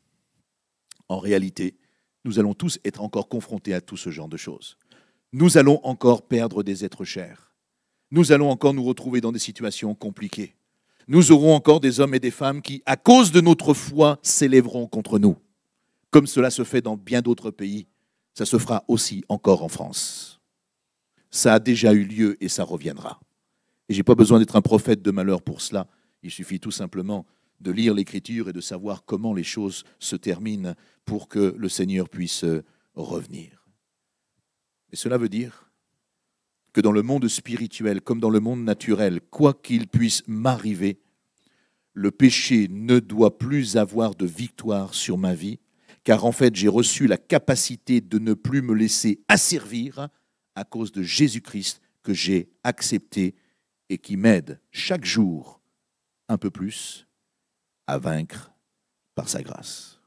en réalité, nous allons tous être encore confrontés à tout ce genre de choses. Nous allons encore perdre des êtres chers. Nous allons encore nous retrouver dans des situations compliquées. Nous aurons encore des hommes et des femmes qui, à cause de notre foi, s'élèveront contre nous. Comme cela se fait dans bien d'autres pays, ça se fera aussi encore en France. Ça a déjà eu lieu et ça reviendra. Et je n'ai pas besoin d'être un prophète de malheur pour cela. Il suffit tout simplement de lire l'Écriture et de savoir comment les choses se terminent pour que le Seigneur puisse revenir. Et cela veut dire que dans le monde spirituel comme dans le monde naturel, quoi qu'il puisse m'arriver, le péché ne doit plus avoir de victoire sur ma vie, car en fait j'ai reçu la capacité de ne plus me laisser asservir à cause de Jésus-Christ que j'ai accepté et qui m'aide chaque jour un peu plus à vaincre par sa grâce.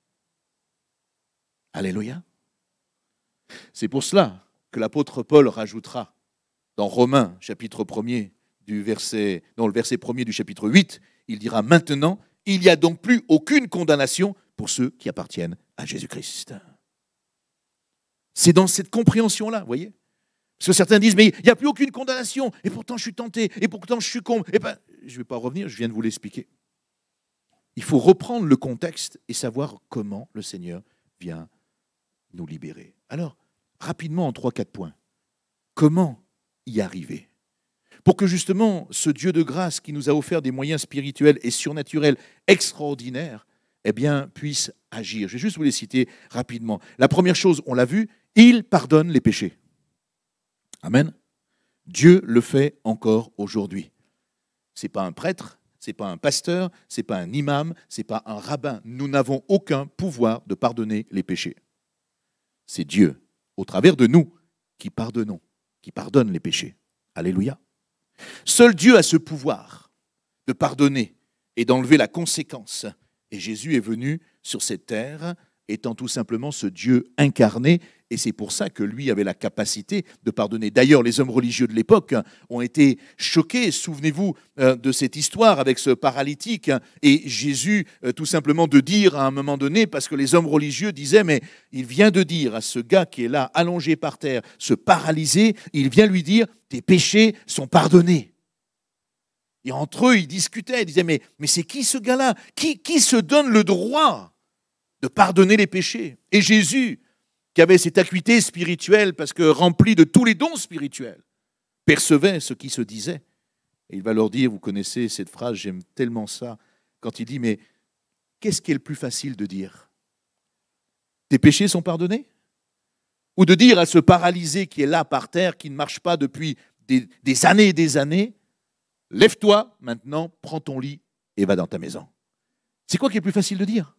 Alléluia. C'est pour cela que l'apôtre Paul rajoutera dans Romains, chapitre 1er, le verset 1er du chapitre 8, il dira maintenant, il n'y a donc plus aucune condamnation pour ceux qui appartiennent à Jésus-Christ. C'est dans cette compréhension-là, vous voyez? Parce que certains disent, mais il n'y a plus aucune condamnation, et pourtant je suis tenté, et pourtant je succombe. Eh bien, je ne vais pas revenir, je viens de vous l'expliquer. Il faut reprendre le contexte et savoir comment le Seigneur vient nous libérer. Alors, rapidement en 3-4 points. Comment y arriver? Pour que justement ce Dieu de grâce qui nous a offert des moyens spirituels et surnaturels extraordinaires, eh bien, puisse agir. Je vais juste vous les citer rapidement. La première chose, on l'a vu, il pardonne les péchés. Amen. Dieu le fait encore aujourd'hui. Ce n'est pas un prêtre, ce n'est pas un pasteur, ce n'est pas un imam, ce n'est pas un rabbin. Nous n'avons aucun pouvoir de pardonner les péchés. C'est Dieu, au travers de nous, qui pardonnons, qui pardonne les péchés. Alléluia. Seul Dieu a ce pouvoir de pardonner et d'enlever la conséquence. Et Jésus est venu sur cette terre étant tout simplement ce Dieu incarné, et c'est pour ça que lui avait la capacité de pardonner. D'ailleurs, les hommes religieux de l'époque ont été choqués, souvenez-vous de cette histoire avec ce paralytique, et Jésus, tout simplement de dire à un moment donné, parce que les hommes religieux disaient, mais il vient de dire à ce gars qui est là, allongé par terre, se paralyser, il vient lui dire, tes péchés sont pardonnés. Et entre eux, ils discutaient, ils disaient, mais c'est qui ce gars-là? Qui se donne le droit de pardonner les péchés? Et Jésus, qui avait cette acuité spirituelle, parce que rempli de tous les dons spirituels, percevait ce qui se disait. Et il va leur dire, vous connaissez cette phrase, j'aime tellement ça, quand il dit, mais qu'est-ce qui est le plus facile de dire? Tes péchés sont pardonnés? Ou de dire à ce paralysé qui est là par terre, qui ne marche pas depuis des années et des années, lève-toi maintenant, prends ton lit et va dans ta maison. C'est quoi qui est plus facile de dire?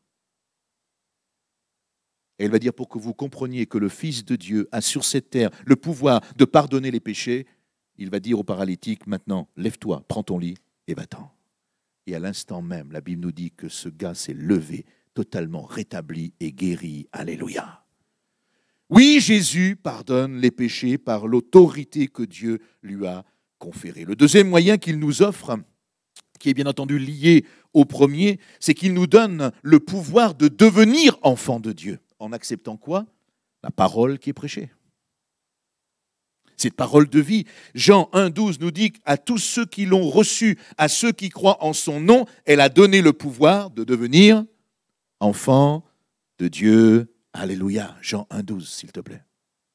Et elle va dire, pour que vous compreniez que le Fils de Dieu a sur cette terre le pouvoir de pardonner les péchés, il va dire au paralytique, maintenant, lève-toi, prends ton lit et va-t'en. Et à l'instant même, la Bible nous dit que ce gars s'est levé, totalement rétabli et guéri. Alléluia. Oui, Jésus pardonne les péchés par l'autorité que Dieu lui a conférée. Le deuxième moyen qu'il nous offre, qui est bien entendu lié au premier, c'est qu'il nous donne le pouvoir de devenir enfants de Dieu. En acceptant quoi? La parole qui est prêchée. Cette parole de vie. Jean 1,12 nous dit à tous ceux qui l'ont reçue, à ceux qui croient en son nom, elle a donné le pouvoir de devenir enfants de Dieu. Alléluia. Jean 1,12, s'il te plaît.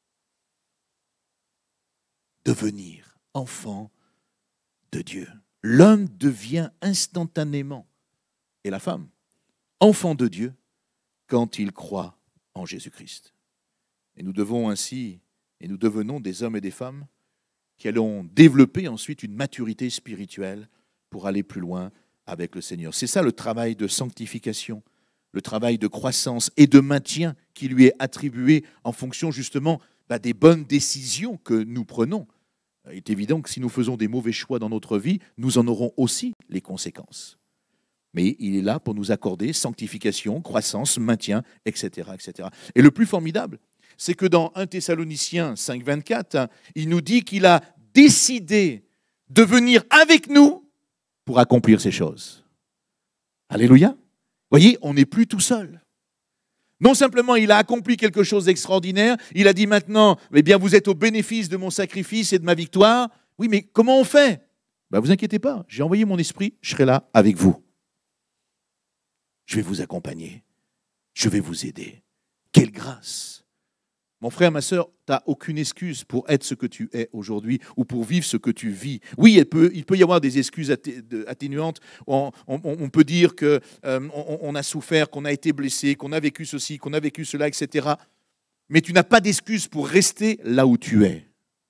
Devenir enfant de Dieu. L'homme devient instantanément, et la femme, enfant de Dieu quand il croit en Jésus-Christ. Et nous devons ainsi, et nous devenons des hommes et des femmes qui allons développer ensuite une maturité spirituelle pour aller plus loin avec le Seigneur. C'est ça le travail de sanctification, le travail de croissance et de maintien qui lui est attribué en fonction justement des bonnes décisions que nous prenons. Il est évident que si nous faisons des mauvais choix dans notre vie, nous en aurons aussi les conséquences. Mais il est là pour nous accorder sanctification, croissance, maintien, etc., etc. Et le plus formidable, c'est que dans 1 Thessaloniciens 5,24, il nous dit qu'il a décidé de venir avec nous pour accomplir ces choses. Alléluia. Vous voyez, on n'est plus tout seul. Non simplement il a accompli quelque chose d'extraordinaire, il a dit maintenant, eh bien vous êtes au bénéfice de mon sacrifice et de ma victoire. Oui, mais comment on fait? Vous inquiétez pas, j'ai envoyé mon esprit, je serai là avec vous. Je vais vous accompagner. Je vais vous aider. Quelle grâce! Mon frère, ma sœur, tu n'as aucune excuse pour être ce que tu es aujourd'hui ou pour vivre ce que tu vis. Oui, il peut y avoir des excuses atténuantes. On peut dire qu'on a souffert, qu'on a été blessé, qu'on a vécu ceci, qu'on a vécu cela, etc. Mais tu n'as pas d'excuse pour rester là où tu es.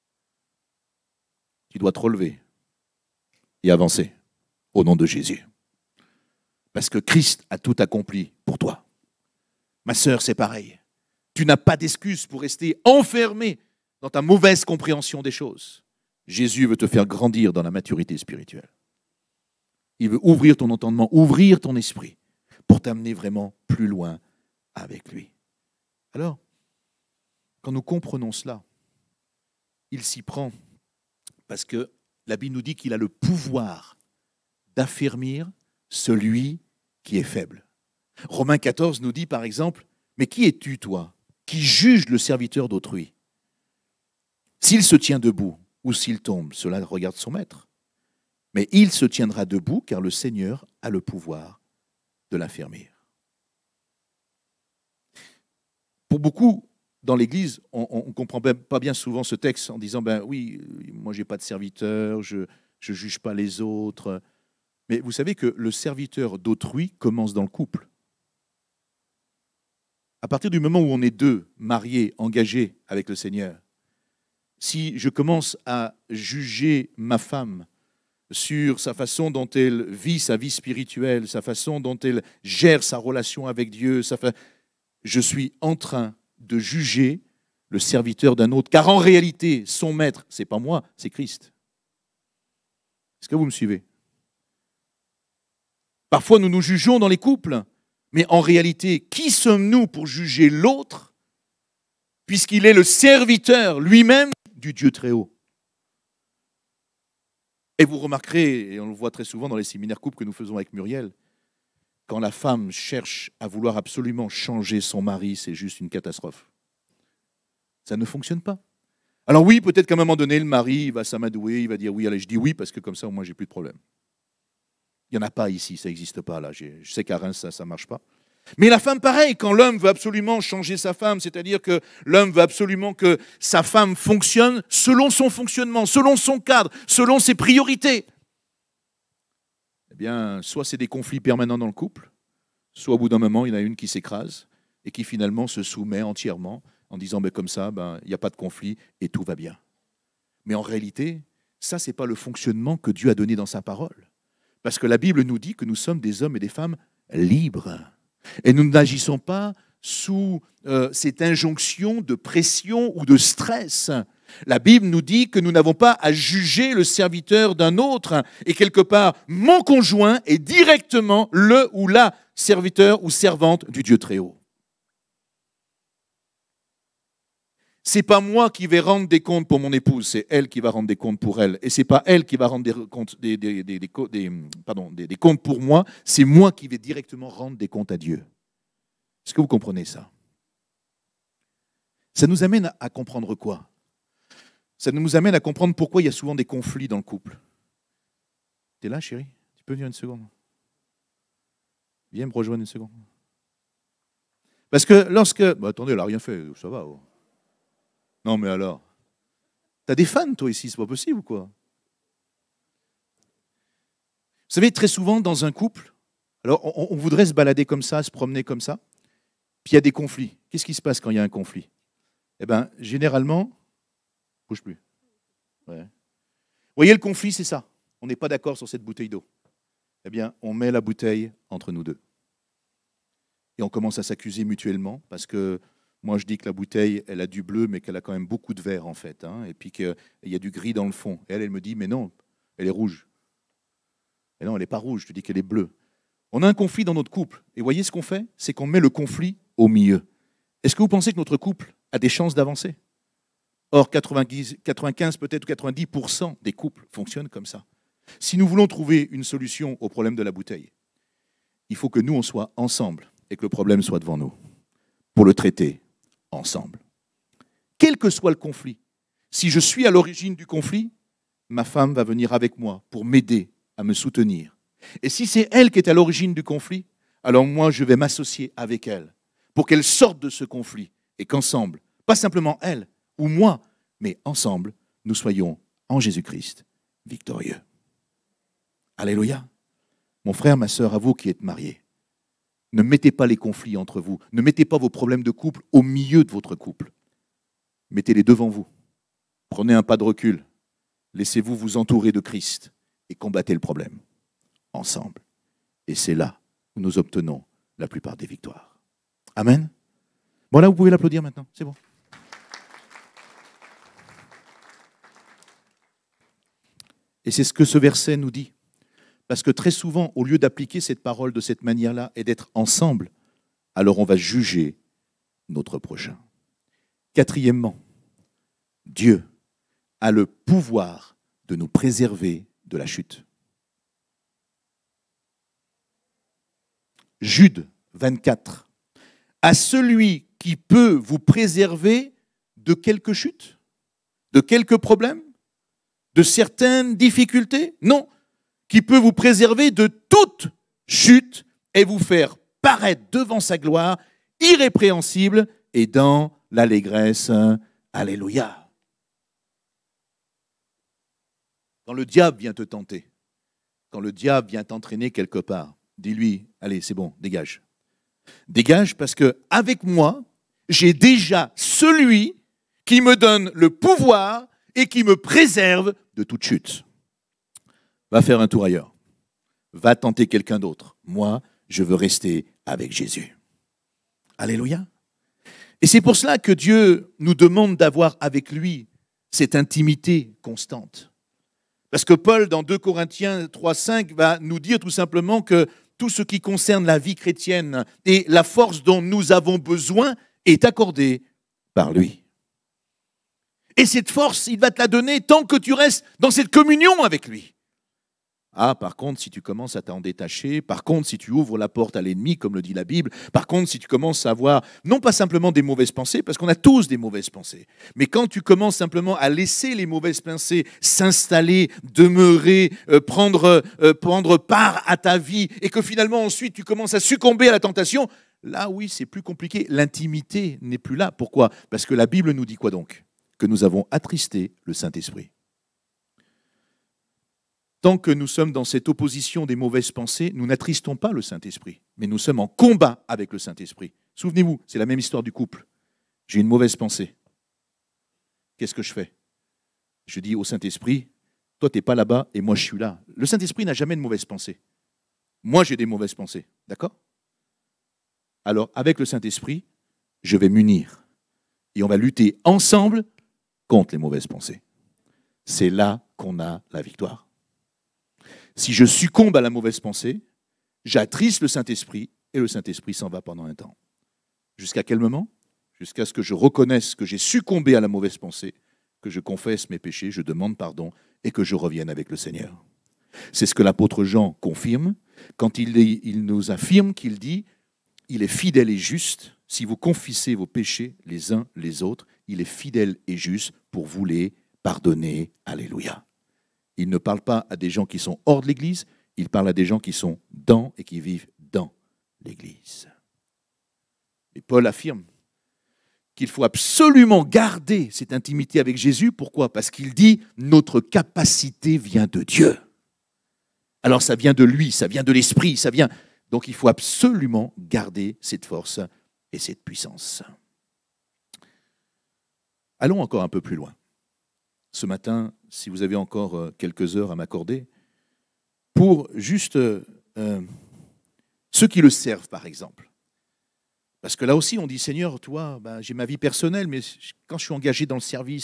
Tu dois te relever et avancer au nom de Jésus. Parce que Christ a tout accompli pour toi. Ma sœur, c'est pareil. Tu n'as pas d'excuse pour rester enfermé dans ta mauvaise compréhension des choses. Jésus veut te faire grandir dans la maturité spirituelle. Il veut ouvrir ton entendement, ouvrir ton esprit pour t'amener vraiment plus loin avec lui. Alors, quand nous comprenons cela, il s'y prend parce que la Bible nous dit qu'il a le pouvoir d'affermir celui qui est faible. Romains 14 nous dit par exemple, mais qui es-tu toi, qui juge le serviteur d'autrui? S'il se tient debout ou s'il tombe, cela regarde son maître. Mais il se tiendra debout car le Seigneur a le pouvoir de l'affermir. Pour beaucoup, dans l'Église, on ne comprend pas bien souvent ce texte en disant, oui, moi je n'ai pas de serviteur, je ne juge pas les autres. Mais vous savez que le serviteur d'autrui commence dans le couple. À partir du moment où on est deux, mariés, engagés avec le Seigneur, si je commence à juger ma femme sur sa façon dont elle vit sa vie spirituelle, sa façon dont elle gère sa relation avec Dieu, je suis en train de juger le serviteur d'un autre. Car en réalité, son maître, ce n'est pas moi, c'est Christ. Est-ce que vous me suivez? Parfois, nous nous jugeons dans les couples Mais en réalité, qui sommes-nous pour juger l'autre, puisqu'il est le serviteur lui-même du Dieu très haut? Et vous remarquerez, et on le voit très souvent dans les séminaires couples que nous faisons avec Muriel, quand la femme cherche à vouloir absolument changer son mari, c'est juste une catastrophe. Ça ne fonctionne pas. Alors oui, peut-être qu'à un moment donné, le mari il va s'amadouer, il va dire oui, allez, je dis oui, parce que comme ça, au moins, j'ai plus de problème. Il n'y en a pas ici, ça n'existe pas là. Je sais qu'à Reims, ça ne marche pas. Mais la femme, pareil, quand l'homme veut absolument changer sa femme, c'est-à-dire que l'homme veut absolument que sa femme fonctionne selon son fonctionnement, selon son cadre, selon ses priorités, eh bien, soit c'est des conflits permanents dans le couple, soit au bout d'un moment, il y en a une qui s'écrase et qui finalement se soumet entièrement en disant ben, comme ça, il n'y a pas de conflit et tout va bien. Mais en réalité, ça, ce n'est pas le fonctionnement que Dieu a donné dans sa parole. Parce que la Bible nous dit que nous sommes des hommes et des femmes libres. Et nous n'agissons pas sous cette injonction de pression ou de stress. La Bible nous dit que nous n'avons pas à juger le serviteur d'un autre. Et quelque part, mon conjoint est directement le ou la serviteur ou servante du Dieu très haut. C'est pas moi qui vais rendre des comptes pour mon épouse, c'est elle qui va rendre des comptes pour elle. Et c'est pas elle qui va rendre des comptes pour moi, c'est moi qui vais directement rendre des comptes à Dieu. Est-ce que vous comprenez ça? Ça nous amène à comprendre quoi? Ça nous amène à comprendre pourquoi il y a souvent des conflits dans le couple. T'es là, chérie? Tu peux venir une seconde? Viens me rejoindre une seconde. Parce que lorsque... attendez, elle n'a rien fait, ça va. Oh. Non, mais alors, t'as des fans, toi, ici, c'est pas possible ou quoi? Vous savez, très souvent, dans un couple, alors on voudrait se balader comme ça, se promener comme ça, puis il y a des conflits. Qu'est-ce qui se passe quand il y a un conflit? Eh bien, généralement, bouge plus. Ouais. Vous voyez, le conflit, c'est ça. On n'est pas d'accord sur cette bouteille d'eau. Eh bien, on met la bouteille entre nous deux. Et on commence à s'accuser mutuellement, parce que moi, je dis que la bouteille, elle a du bleu, mais qu'elle a quand même beaucoup de vert, en fait. Hein, et puis qu'il y a du gris dans le fond. Et elle me dit, mais non, elle est rouge. Et non, elle n'est pas rouge, je te dis qu'elle est bleue. On a un conflit dans notre couple. Et voyez ce qu'on fait? C'est qu'on met le conflit au milieu. Est-ce que vous pensez que notre couple a des chances d'avancer? Or, 95, peut-être 90% des couples fonctionnent comme ça. Si nous voulons trouver une solution au problème de la bouteille, il faut que nous, on soit ensemble et que le problème soit devant nous pour le traiter ensemble. Quel que soit le conflit, si je suis à l'origine du conflit, ma femme va venir avec moi pour m'aider à me soutenir. Et si c'est elle qui est à l'origine du conflit, alors moi, je vais m'associer avec elle pour qu'elle sorte de ce conflit et qu'ensemble, pas simplement elle ou moi, mais ensemble, nous soyons en Jésus-Christ victorieux. Alléluia. Mon frère, ma sœur, à vous qui êtes mariés, ne mettez pas les conflits entre vous, ne mettez pas vos problèmes de couple au milieu de votre couple. Mettez-les devant vous. Prenez un pas de recul. Laissez-vous vous entourer de Christ et combattez le problème ensemble. Et c'est là où nous obtenons la plupart des victoires. Amen. Voilà, vous pouvez l'applaudir maintenant. C'est bon. Et c'est ce que ce verset nous dit. Parce que très souvent, au lieu d'appliquer cette parole de cette manière-là et d'être ensemble, alors on va juger notre prochain. Quatrièmement, Dieu a le pouvoir de nous préserver de la chute. Jude 24. À celui qui peut vous préserver de quelques chutes, de quelques problèmes, de certaines difficultés? Non. Qui peut vous préserver de toute chute et vous faire paraître devant sa gloire, irrépréhensible et dans l'allégresse. Alléluia. Quand le diable vient te tenter, quand le diable vient t'entraîner quelque part, dis-lui, allez, c'est bon, dégage. Dégage parce que avec moi, j'ai déjà celui qui me donne le pouvoir et qui me préserve de toute chute. Va faire un tour ailleurs. Va tenter quelqu'un d'autre. Moi, je veux rester avec Jésus. Alléluia. Et c'est pour cela que Dieu nous demande d'avoir avec lui cette intimité constante. Parce que Paul, dans 2 Corinthiens 3,5, va nous dire tout simplement que tout ce qui concerne la vie chrétienne et la force dont nous avons besoin est accordée par lui. Et cette force, il va te la donner tant que tu restes dans cette communion avec lui. Ah, par contre, si tu commences à t'en détacher, par contre, si tu ouvres la porte à l'ennemi, comme le dit la Bible, par contre, si tu commences à avoir, non pas simplement des mauvaises pensées, parce qu'on a tous des mauvaises pensées, mais quand tu commences simplement à laisser les mauvaises pensées s'installer, demeurer, prendre part à ta vie, et que finalement, ensuite, tu commences à succomber à la tentation, là, oui, c'est plus compliqué. L'intimité n'est plus là. Pourquoi ? Parce que la Bible nous dit quoi donc ? Que nous avons attristé le Saint-Esprit. Tant que nous sommes dans cette opposition des mauvaises pensées, nous n'attristons pas le Saint-Esprit, mais nous sommes en combat avec le Saint-Esprit. Souvenez-vous, c'est la même histoire du couple. J'ai une mauvaise pensée. Qu'est-ce que je fais ? Je dis au Saint-Esprit, toi, tu n'es pas là-bas et moi, je suis là. Le Saint-Esprit n'a jamais de mauvaise pensée. Moi, j'ai des mauvaises pensées. D'accord ? Alors, avec le Saint-Esprit, je vais m'unir. Et on va lutter ensemble contre les mauvaises pensées. C'est là qu'on a la victoire. Si je succombe à la mauvaise pensée, j'attriste le Saint-Esprit et le Saint-Esprit s'en va pendant un temps. Jusqu'à quel moment ? Jusqu'à ce que je reconnaisse que j'ai succombé à la mauvaise pensée, que je confesse mes péchés, je demande pardon et que je revienne avec le Seigneur. C'est ce que l'apôtre Jean confirme quand il nous affirme qu'il dit « Il est fidèle et juste, si vous confessez vos péchés les uns les autres, il est fidèle et juste pour vous les pardonner. » Alléluia. Il ne parle pas à des gens qui sont hors de l'Église, il parle à des gens qui sont dans et qui vivent dans l'Église. Et Paul affirme qu'il faut absolument garder cette intimité avec Jésus. Pourquoi ? Parce qu'il dit « Notre capacité vient de Dieu ». Alors ça vient de lui, ça vient de l'Esprit, ça vient... Donc il faut absolument garder cette force et cette puissance. Allons encore un peu plus loin. Ce matin, si vous avez encore quelques heures à m'accorder, pour juste ceux qui le servent, par exemple. Parce que là aussi, on dit, Seigneur, toi, j'ai ma vie personnelle, mais quand je suis engagé dans le service,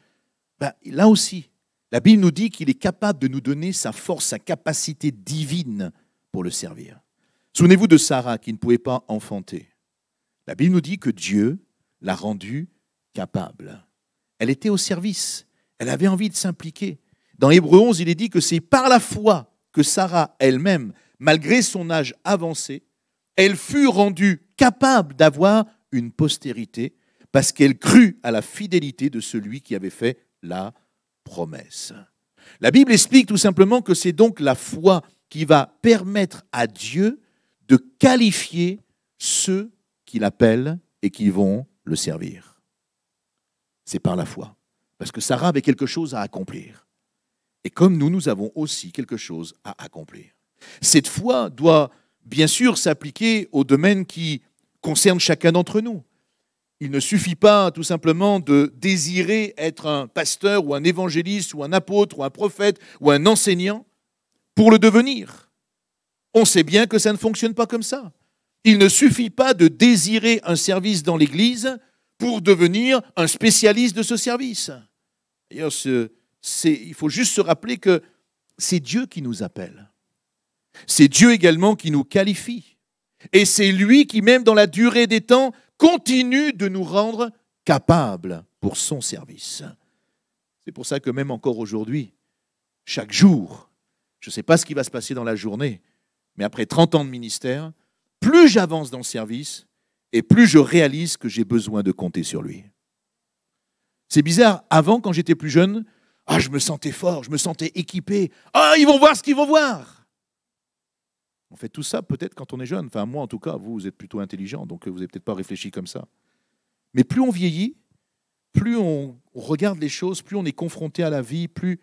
là aussi, la Bible nous dit qu'il est capable de nous donner sa force, sa capacité divine pour le servir. Souvenez-vous de Sarah qui ne pouvait pas enfanter. La Bible nous dit que Dieu l'a rendue capable. Elle était au service. Elle avait envie de s'impliquer. Dans Hébreux 11, il est dit que c'est par la foi que Sarah elle-même, malgré son âge avancé, elle fut rendue capable d'avoir une postérité parce qu'elle crut à la fidélité de celui qui avait fait la promesse. La Bible explique tout simplement que c'est donc la foi qui va permettre à Dieu de qualifier ceux qui l'appellent et qui vont le servir. C'est par la foi. Parce que Sarah avait quelque chose à accomplir. Et comme nous avons aussi quelque chose à accomplir. Cette foi doit bien sûr s'appliquer aux domaines qui concernent chacun d'entre nous. Il ne suffit pas tout simplement de désirer être un pasteur ou un évangéliste ou un apôtre ou un prophète ou un enseignant pour le devenir. On sait bien que ça ne fonctionne pas comme ça. Il ne suffit pas de désirer un service dans l'Église pour devenir un spécialiste de ce service. D'ailleurs, il faut juste se rappeler que c'est Dieu qui nous appelle. C'est Dieu également qui nous qualifie. Et c'est lui qui, même dans la durée des temps, continue de nous rendre capables pour son service. C'est pour ça que même encore aujourd'hui, chaque jour, je ne sais pas ce qui va se passer dans la journée, mais après 30 ans de ministère, plus j'avance dans le service et plus je réalise que j'ai besoin de compter sur lui. C'est bizarre, avant, quand j'étais plus jeune, je me sentais fort, je me sentais équipé. Ils vont voir ce qu'ils vont voir. On fait tout ça peut-être quand on est jeune. Enfin, moi en tout cas, vous êtes plutôt intelligent, donc vous n'avez peut-être pas réfléchi comme ça. Mais plus on vieillit, plus on regarde les choses, plus on est confronté à la vie, plus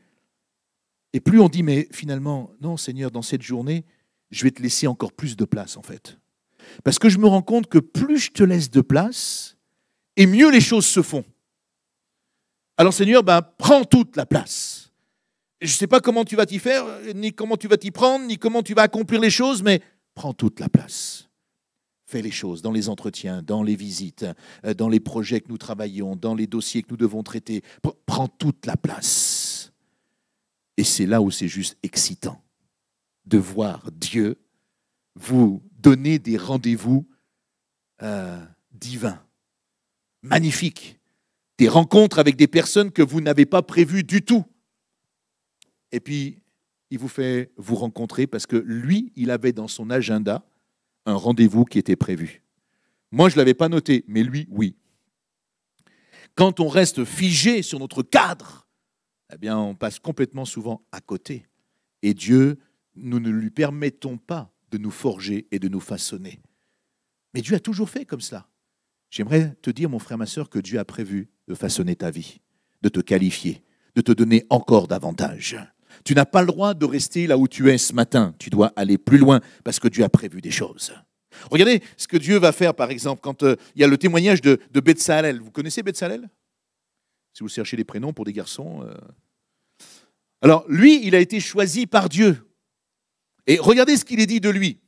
on dit, mais finalement, non Seigneur, dans cette journée, je vais te laisser encore plus de place en fait. Parce que je me rends compte que plus je te laisse de place, et mieux les choses se font. Alors Seigneur, prends toute la place. Je ne sais pas comment tu vas t'y faire, ni comment tu vas t'y prendre, ni comment tu vas accomplir les choses, mais prends toute la place. Fais les choses dans les entretiens, dans les visites, dans les projets que nous travaillons, dans les dossiers que nous devons traiter. Prends toute la place. Et c'est là où c'est juste excitant de voir Dieu vous donner des rendez-vous divins, magnifiques, des rencontres avec des personnes que vous n'avez pas prévues du tout. Et puis, il vous fait vous rencontrer parce que lui, il avait dans son agenda un rendez-vous qui était prévu. Moi, je ne l'avais pas noté, mais lui, oui. Quand on reste figé sur notre cadre, eh bien, on passe complètement souvent à côté. Et Dieu, nous ne lui permettons pas de nous forger et de nous façonner. Mais Dieu a toujours fait comme cela. J'aimerais te dire, mon frère, ma sœur, que Dieu a prévu de façonner ta vie, de te qualifier, de te donner encore davantage. Tu n'as pas le droit de rester là où tu es ce matin. Tu dois aller plus loin parce que Dieu a prévu des choses. Regardez ce que Dieu va faire, par exemple, quand il y a le témoignage de Betsalel. Vous connaissez Betsalel? Si vous cherchez des prénoms pour des garçons. Alors, lui, il a été choisi par Dieu. Et regardez ce qu'il est dit de lui.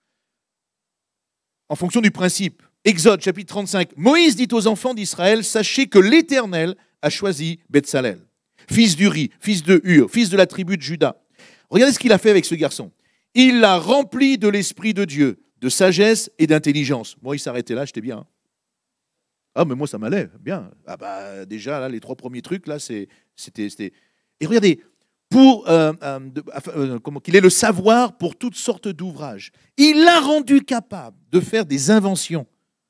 En fonction du principe. Exode, chapitre 35. Moïse dit aux enfants d'Israël, sachez que l'Éternel a choisi Betsalel, fils d'Uri, fils de Hur, fils de la tribu de Juda. Regardez ce qu'il a fait avec ce garçon. Il l'a rempli de l'Esprit de Dieu, de sagesse et d'intelligence. Moi, il s'arrêtait là, j'étais bien. Hein. Ah, mais moi, ça m'allait, bien. Ah bah, déjà, là, les 3 premiers trucs, là, c'était... Et regardez, pour qu'il ait le savoir pour toutes sortes d'ouvrages. Il l'a rendu capable de faire des inventions.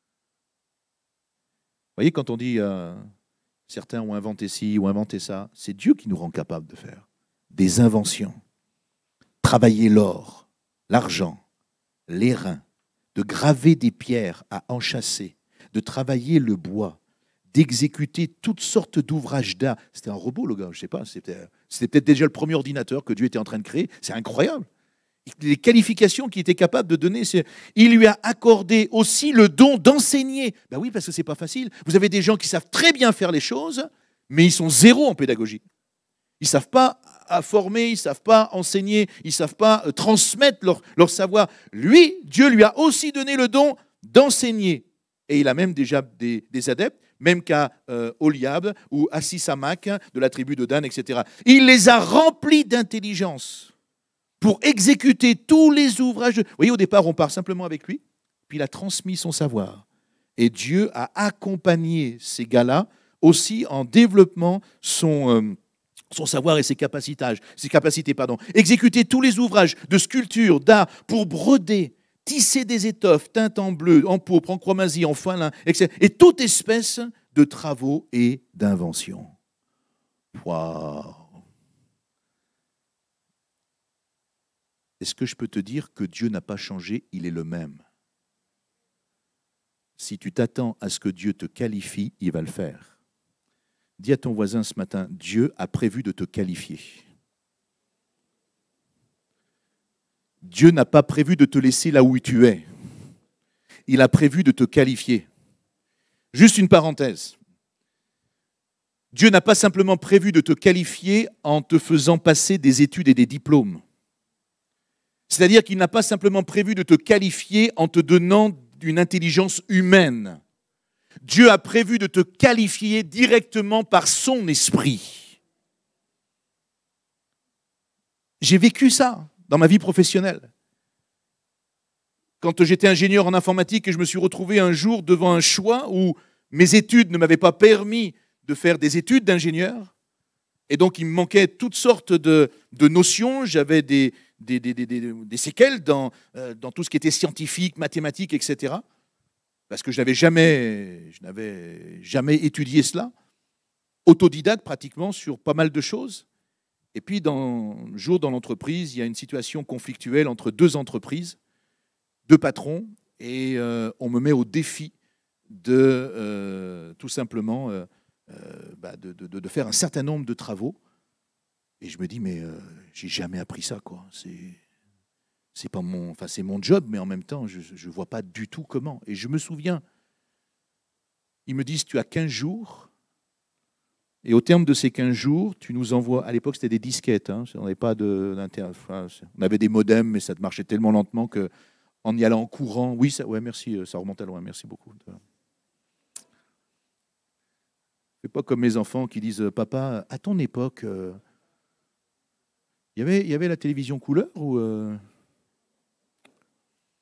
Vous voyez, quand on dit certains ont inventé ci ou inventé ça, c'est Dieu qui nous rend capable de faire des inventions. Travailler l'or, l'argent, l'airain, de graver des pierres à enchâsser, de travailler le bois, d'exécuter toutes sortes d'ouvrages d'art. C'était un robot, le gars, je ne sais pas. C'était peut-être déjà le premier ordinateur que Dieu était en train de créer. C'est incroyable. Les qualifications qu'il était capable de donner, il lui a accordé aussi le don d'enseigner. Ben oui, parce que ce n'est pas facile. Vous avez des gens qui savent très bien faire les choses, mais ils sont zéro en pédagogie. Ils ne savent pas former, ils ne savent pas enseigner, ils ne savent pas transmettre leur savoir. Lui, Dieu lui a aussi donné le don d'enseigner. Et il a même déjà des adeptes, même qu'à Oliab ou à Sisamac, de la tribu de Dan, etc. Il les a remplis d'intelligence pour exécuter tous les ouvrages. Vous voyez, au départ, on part simplement avec lui, puis il a transmis son savoir. Et Dieu a accompagné ces gars-là aussi en développant son savoir et ses capacités. Exécuter tous les ouvrages de sculpture, d'art, pour broder, tisser des étoffes teintes en bleu, en pourpre, en chromasie, en fin lin, etc. Et toute espèce de travaux et d'inventions. Waouh! Est-ce que je peux te dire que Dieu n'a pas changé, il est le même? Si tu t'attends à ce que Dieu te qualifie, il va le faire. Dis à ton voisin ce matin, Dieu a prévu de te qualifier. Dieu n'a pas prévu de te laisser là où tu es. Il a prévu de te qualifier. Juste une parenthèse. Dieu n'a pas simplement prévu de te qualifier en te faisant passer des études et des diplômes. C'est-à-dire qu'il n'a pas simplement prévu de te qualifier en te donnant une intelligence humaine. Dieu a prévu de te qualifier directement par son esprit. J'ai vécu ça dans ma vie professionnelle. Quand j'étais ingénieur en informatique et je me suis retrouvé un jour devant un choix où mes études ne m'avaient pas permis de faire des études d'ingénieur, et donc il me manquait toutes sortes de notions, j'avais des séquelles dans tout ce qui était scientifique, mathématique, etc. Parce que je n'avais jamais étudié cela. Autodidacte pratiquement sur pas mal de choses. Et puis, un jour dans l'entreprise, il y a une situation conflictuelle entre 2 entreprises, 2 patrons, et on me met au défi de tout simplement de faire un certain nombre de travaux. Et je me dis, mais j'ai jamais appris ça, quoi. C'est mon job, mais en même temps, je ne vois pas du tout comment. Et je me souviens, ils me disent, tu as 15 jours, et au terme de ces 15 jours, tu nous envoies, à l'époque c'était des disquettes, hein, on avait des modems, mais ça marchait tellement lentement qu'en y allant en courant, oui, ouais, merci, ça remonte à loin, merci beaucoup. C'est pas comme mes enfants qui disent, papa, à ton époque, il y avait la télévision couleur ou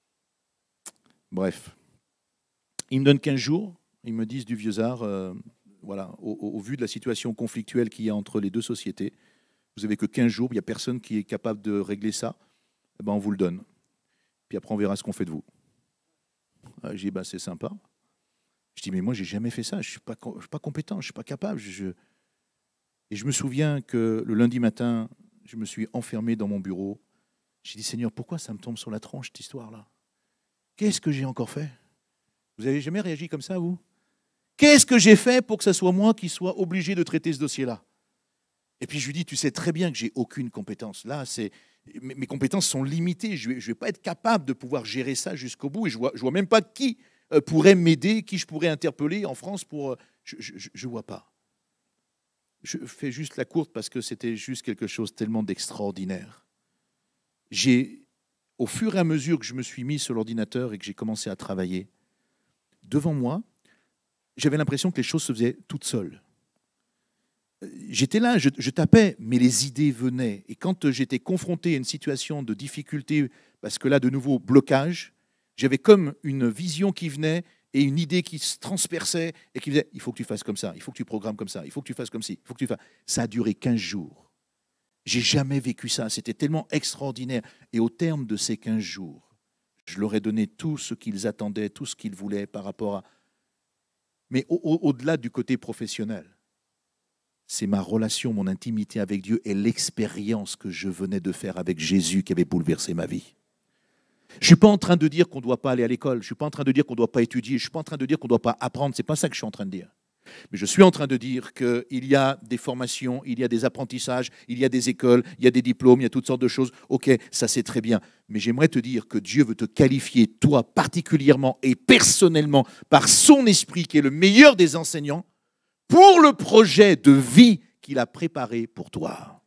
Bref. Ils me donnent 15 jours. Ils me disent du Vieux-Art, voilà, au vu de la situation conflictuelle qu'il y a entre les deux sociétés, vous n'avez que 15 jours, il n'y a personne qui est capable de régler ça, eh ben on vous le donne. Puis après, on verra ce qu'on fait de vous. Je dis, ben, c'est sympa. Je dis, mais moi, je n'ai jamais fait ça, je ne suis pas compétent, je ne suis pas capable. Et je me souviens que le lundi matin, je me suis enfermé dans mon bureau. J'ai dit, Seigneur, pourquoi ça me tombe sur la tronche, cette histoire-là? Qu'est-ce que j'ai encore fait? Vous n'avez jamais réagi comme ça, vous? Qu'est-ce que j'ai fait pour que ce soit moi qui sois obligé de traiter ce dossier-là? Et puis je lui dis, tu sais très bien que j'ai aucune compétence. Là, mes compétences sont limitées. Je ne vais pas être capable de pouvoir gérer ça jusqu'au bout. Et je vois même pas qui pourrait m'aider, qui je pourrais interpeller en France pour... Je ne vois pas. Je fais juste la courte parce que c'était juste quelque chose tellement d'extraordinaire. Au fur et à mesure que je me suis mis sur l'ordinateur et que j'ai commencé à travailler, devant moi, j'avais l'impression que les choses se faisaient toutes seules. J'étais là, je tapais, mais les idées venaient. Et quand j'étais confronté à une situation de difficulté, parce que là, de nouveau, blocage, j'avais comme une vision qui venait et une idée qui se transperçait et qui disait, il faut que tu fasses comme ça, il faut que tu programmes comme ça, il faut que tu fasses comme ci, il faut que tu fasses... Ça a duré 15 jours. J'ai jamais vécu ça, c'était tellement extraordinaire. Et au terme de ces 15 jours, je leur ai donné tout ce qu'ils attendaient, tout ce qu'ils voulaient par rapport à... Mais au-delà du côté professionnel, c'est ma relation, mon intimité avec Dieu et l'expérience que je venais de faire avec Jésus qui avait bouleversé ma vie. Je ne suis pas en train de dire qu'on ne doit pas aller à l'école, je ne suis pas en train de dire qu'on ne doit pas étudier, je ne suis pas en train de dire qu'on ne doit pas apprendre, ce n'est pas ça que je suis en train de dire. Mais je suis en train de dire qu'il y a des formations, il y a des apprentissages, il y a des écoles, il y a des diplômes, il y a toutes sortes de choses. Ok, ça c'est très bien. Mais j'aimerais te dire que Dieu veut te qualifier, toi particulièrement et personnellement, par son esprit qui est le meilleur des enseignants, pour le projet de vie qu'il a préparé pour toi.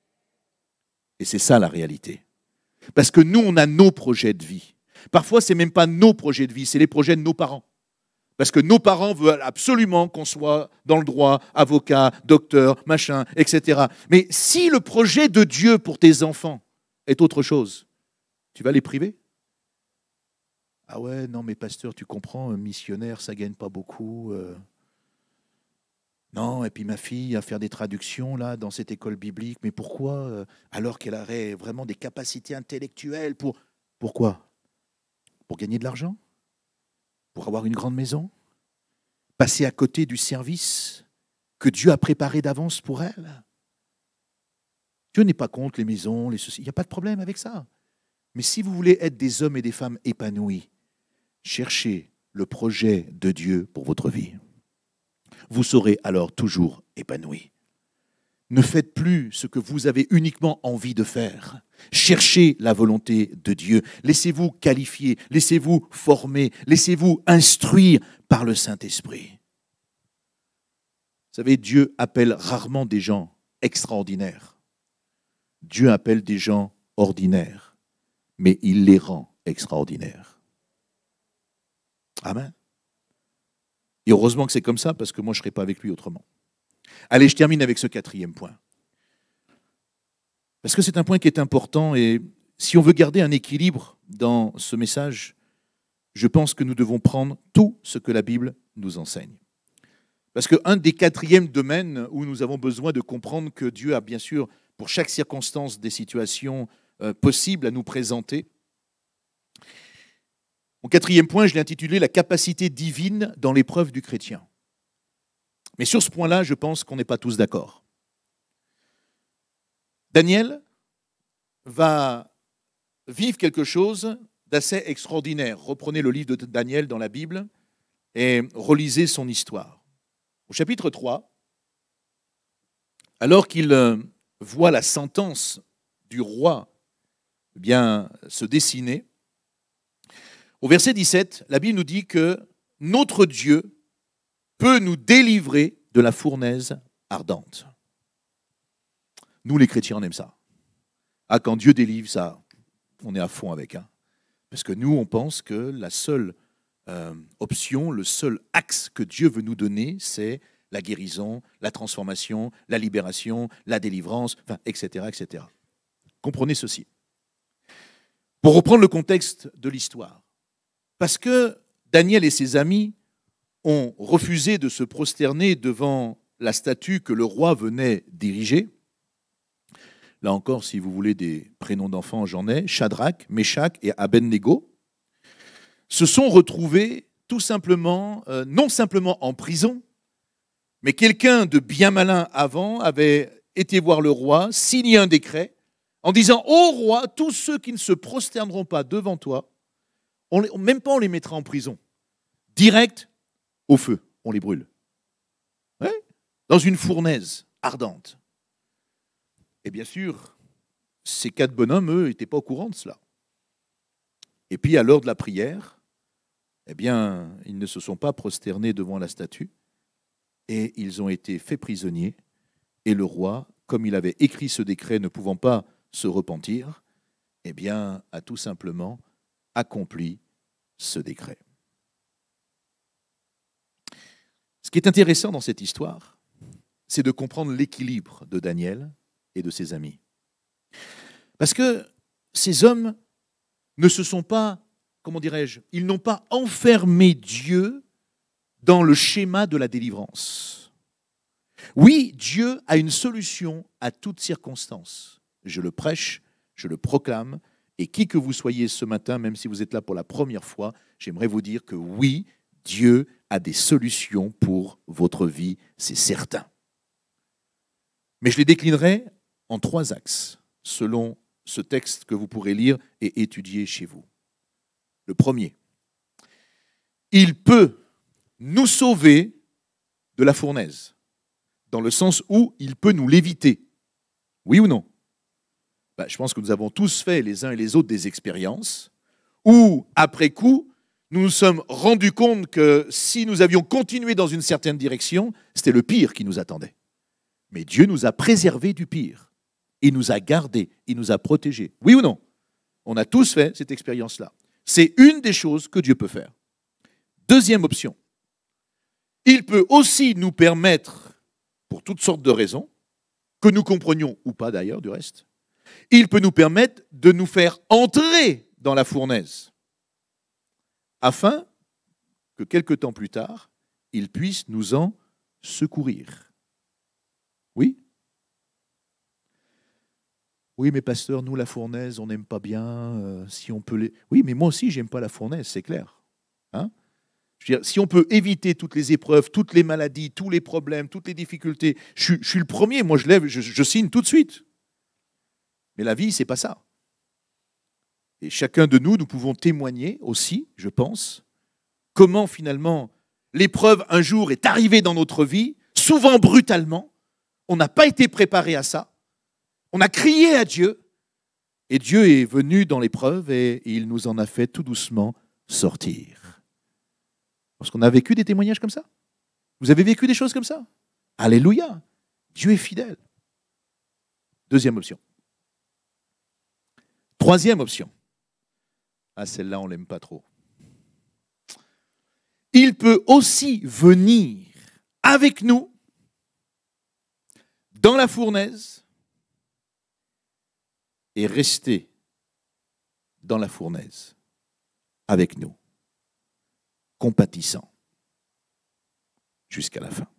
Et c'est ça la réalité. Parce que nous, on a nos projets de vie. Parfois, ce n'est même pas nos projets de vie, c'est les projets de nos parents. Parce que nos parents veulent absolument qu'on soit dans le droit, avocat, docteur, machin, etc. Mais si le projet de Dieu pour tes enfants est autre chose, tu vas les priver? Ah ouais, non mais pasteur, tu comprends, un missionnaire, ça ne gagne pas beaucoup. Non, et puis ma fille à faire des traductions là dans cette école biblique, mais pourquoi alors qu'elle aurait vraiment des capacités intellectuelles Pourquoi? Pour gagner de l'argent? Pour avoir une grande maison? Passer à côté du service que Dieu a préparé d'avance pour elle? Dieu n'est pas contre les maisons, les ceci. Il n'y a pas de problème avec ça. Mais si vous voulez être des hommes et des femmes épanouis, cherchez le projet de Dieu pour votre vie. Vous serez alors toujours épanoui. Ne faites plus ce que vous avez uniquement envie de faire. Cherchez la volonté de Dieu. Laissez-vous qualifier, laissez-vous former, laissez-vous instruire par le Saint-Esprit. Vous savez, Dieu appelle rarement des gens extraordinaires. Dieu appelle des gens ordinaires, mais il les rend extraordinaires. Amen. Et heureusement que c'est comme ça, parce que moi, je ne serais pas avec lui autrement. Allez, je termine avec ce 4e point. Parce que c'est un point qui est important, et si on veut garder un équilibre dans ce message, je pense que nous devons prendre tout ce que la Bible nous enseigne. Parce qu'un des 4e domaines où nous avons besoin de comprendre que Dieu a bien sûr, pour chaque circonstance, des situations possibles à nous présenter. Mon 4e point, je l'ai intitulé « La capacité divine dans l'épreuve du chrétien ». Mais sur ce point-là, je pense qu'on n'est pas tous d'accord. Daniel va vivre quelque chose d'assez extraordinaire. Reprenez le livre de Daniel dans la Bible et relisez son histoire. Au chapitre 3, alors qu'il voit la sentence du roi se dessiner, au verset 17, la Bible nous dit que notre Dieu peut nous délivrer de la fournaise ardente. Nous, les chrétiens, on aime ça. Ah, quand Dieu délivre, ça, on est à fond avec. Parce que nous, on pense que la seule option, le seul axe que Dieu veut nous donner, c'est la guérison, la transformation, la libération, la délivrance, enfin, etc., etc. Comprenez ceci. Pour reprendre le contexte de l'histoire, Parce que Daniel et ses amis ont refusé de se prosterner devant la statue que le roi venait d'ériger. Là encore, si vous voulez des prénoms d'enfants, j'en ai. Shadrach, Meshach et Abednego se sont retrouvés tout simplement, non simplement en prison, mais quelqu'un de bien malin avant avait été voir le roi, signé un décret en disant « Ô roi, tous ceux qui ne se prosterneront pas devant toi, même pas on les mettra en prison, direct au feu, on les brûle. Ouais, dans une fournaise ardente. » Et bien sûr, ces 4 bonhommes, eux, n'étaient pas au courant de cela. Et puis, à l'heure de la prière, eh bien, ils ne se sont pas prosternés devant la statue et ils ont été faits prisonniers. Et le roi, comme il avait écrit ce décret ne pouvant pas se repentir, eh bien, a tout simplement accompli ce décret. Ce qui est intéressant dans cette histoire, c'est de comprendre l'équilibre de Daniel et de ses amis. Parce que ces hommes ne se sont pas, comment dirais-je, ils n'ont pas enfermé Dieu dans le schéma de la délivrance. Oui, Dieu a une solution à toutes circonstances. Je le prêche, je le proclame, et qui que vous soyez ce matin, même si vous êtes là pour la première fois, j'aimerais vous dire que oui, Dieu a des solutions pour votre vie, c'est certain. Mais je les déclinerai en 3 axes, selon ce texte que vous pourrez lire et étudier chez vous. Le premier, il peut nous sauver de la fournaise, dans le sens où il peut nous l'éviter. Oui ou non? Je pense que nous avons tous fait les uns et les autres des expériences où, après coup, nous nous sommes rendus compte que si nous avions continué dans une certaine direction, c'était le pire qui nous attendait. Mais Dieu nous a préservés du pire. Il nous a gardés, il nous a protégés. Oui ou non? On a tous fait cette expérience-là. C'est une des choses que Dieu peut faire. Deuxième option, il peut aussi nous permettre, pour toutes sortes de raisons, que nous comprenions ou pas d'ailleurs du reste, il peut nous permettre de nous faire entrer dans la fournaise, afin que quelque temps plus tard, il puisse nous en secourir. Oui? Oui, mais pasteur, nous, la fournaise, on n'aime pas bien. Si on peut les... Oui, mais moi aussi, j'aime pas la fournaise, c'est clair. Hein? Je veux dire, si on peut éviter toutes les épreuves, toutes les maladies, tous les problèmes, toutes les difficultés, je suis le premier, moi je lève, je signe tout de suite. Mais la vie, c'est pas ça. Et chacun de nous, nous pouvons témoigner aussi, je pense, comment finalement l'épreuve un jour est arrivée dans notre vie, souvent brutalement, on n'a pas été préparé à ça, on a crié à Dieu, et Dieu est venu dans l'épreuve et il nous en a fait tout doucement sortir. Parce qu'on a vécu des témoignages comme ça. Vous avez vécu des choses comme ça? Alléluia! Dieu est fidèle. Deuxième option. Troisième option. Ah, celle-là, on ne l'aime pas trop. Il peut aussi venir avec nous dans la fournaise et rester dans la fournaise avec nous, compatissant jusqu'à la fin.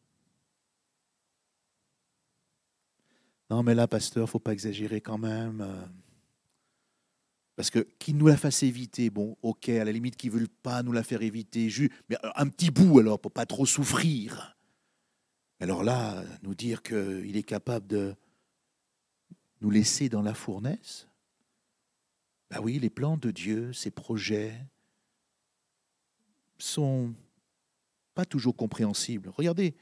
Non, mais là, pasteur, il ne faut pas exagérer quand même. Parce que qu'il nous la fasse éviter, bon, ok, à la limite, qu'ils ne veulent pas nous la faire éviter, mais un petit bout alors, pour ne pas trop souffrir. Alors là, nous dire qu'il est capable de nous laisser dans la fournaise, ben oui, les plans de Dieu, ses projets, sont pas toujours compréhensibles. Regardez,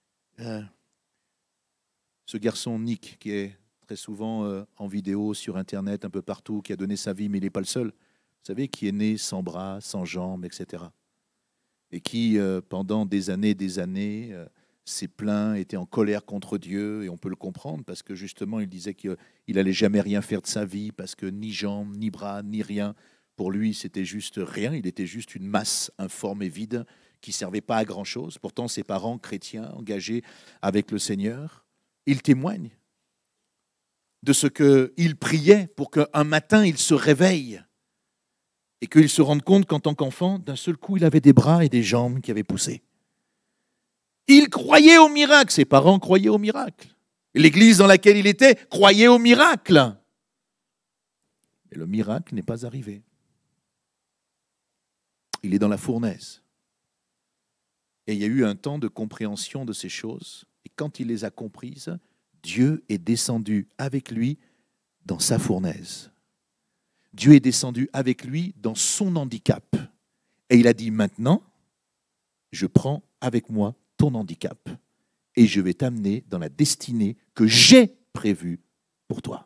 ce garçon Nick, qui est très souvent en vidéo, sur Internet, un peu partout, qui a donné sa vie, mais il n'est pas le seul. Vous savez, qui est né sans bras, sans jambes, etc. Et qui, pendant des années, s'est plaint, était en colère contre Dieu, et on peut le comprendre, parce que justement, il disait qu'il n'allait jamais rien faire de sa vie, parce que ni jambes, ni bras, ni rien, pour lui, c'était juste rien, il était juste une masse informe et vide, qui ne servait pas à grand-chose. Pourtant, ses parents, chrétiens, engagés avec le Seigneur, ils témoignent de ce qu'il priait pour qu'un matin, il se réveille et qu'il se rende compte qu'en tant qu'enfant, d'un seul coup, il avait des bras et des jambes qui avaient poussé. Il croyait au miracle, ses parents croyaient au miracle. L'église dans laquelle il était croyait au miracle. Mais le miracle n'est pas arrivé. Il est dans la fournaise. Et il y a eu un temps de compréhension de ces choses. Et quand il les a comprises, Dieu est descendu avec lui dans sa fournaise. Dieu est descendu avec lui dans son handicap. Et il a dit, maintenant, je prends avec moi ton handicap et je vais t'amener dans la destinée que j'ai prévue pour toi.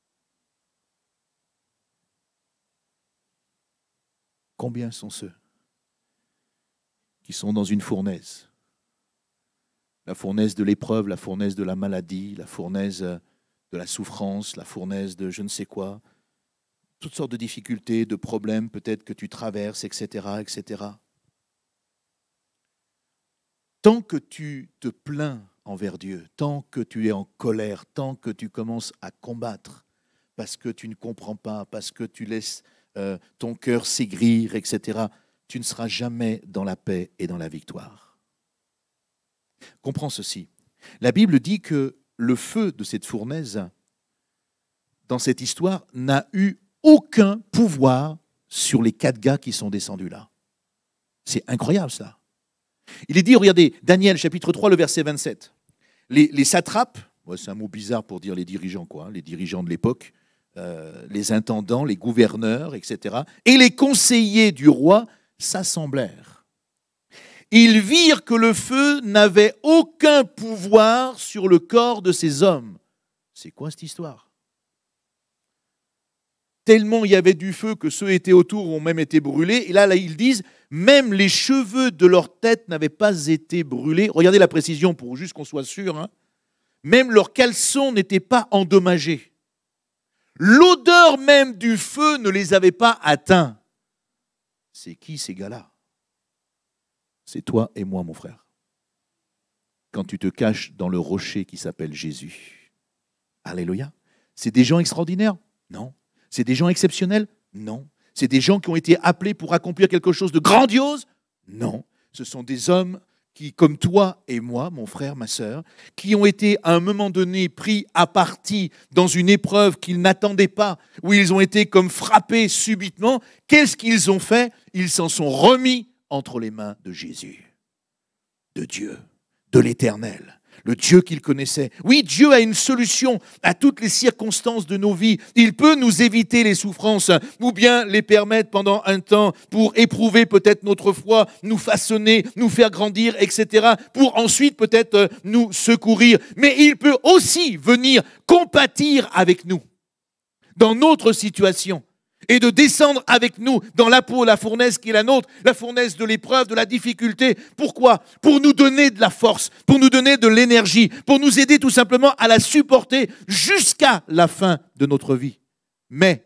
Combien sont ceux qui sont dans une fournaise? La fournaise de l'épreuve, la fournaise de la maladie, la fournaise de la souffrance, la fournaise de je ne sais quoi, toutes sortes de difficultés, de problèmes peut-être que tu traverses, etc., etc. Tant que tu te plains envers Dieu, tant que tu es en colère, tant que tu commences à combattre parce que tu ne comprends pas, parce que tu laisses ton cœur s'aigrir, etc., tu ne seras jamais dans la paix et dans la victoire. Comprends ceci. La Bible dit que le feu de cette fournaise, dans cette histoire, n'a eu aucun pouvoir sur les 4 gars qui sont descendus là. C'est incroyable ça. Il est dit, regardez, Daniel chapitre 3, le verset 27. Les satrapes, c'est un mot bizarre pour dire les dirigeants, les dirigeants de l'époque, les intendants, les gouverneurs, etc. Et les conseillers du roi s'assemblèrent. Ils virent que le feu n'avait aucun pouvoir sur le corps de ces hommes. C'est quoi cette histoire? Tellement il y avait du feu que ceux qui étaient autour ont même été brûlés. Et là, ils disent, même les cheveux de leur tête n'avaient pas été brûlés. Regardez la précision pour juste qu'on soit sûr. Hein. Même leurs caleçons n'étaient pas endommagés. L'odeur même du feu ne les avait pas atteints. C'est qui ces gars-là? C'est toi et moi, mon frère. Quand tu te caches dans le rocher qui s'appelle Jésus. Alléluia. C'est des gens extraordinaires? Non. C'est des gens exceptionnels? Non. C'est des gens qui ont été appelés pour accomplir quelque chose de grandiose? Non. Ce sont des hommes qui, comme toi et moi, mon frère, ma sœur, qui ont été à un moment donné pris à partie dans une épreuve qu'ils n'attendaient pas, où ils ont été comme frappés subitement. Qu'est-ce qu'ils ont fait? Ils s'en sont remis entre les mains de Jésus, de Dieu, de l'Éternel. Le Dieu qu'ils connaissaient. Oui, Dieu a une solution à toutes les circonstances de nos vies. Il peut nous éviter les souffrances ou bien les permettre pendant un temps pour éprouver peut-être notre foi, nous façonner, nous faire grandir, etc. Pour ensuite peut-être nous secourir. Mais il peut aussi venir compatir avec nous dans notre situation. Et de descendre avec nous dans la fournaise qui est la nôtre, la fournaise de l'épreuve, de la difficulté. Pourquoi? Pour nous donner de la force, pour nous donner de l'énergie, pour nous aider tout simplement à la supporter jusqu'à la fin de notre vie. Mais,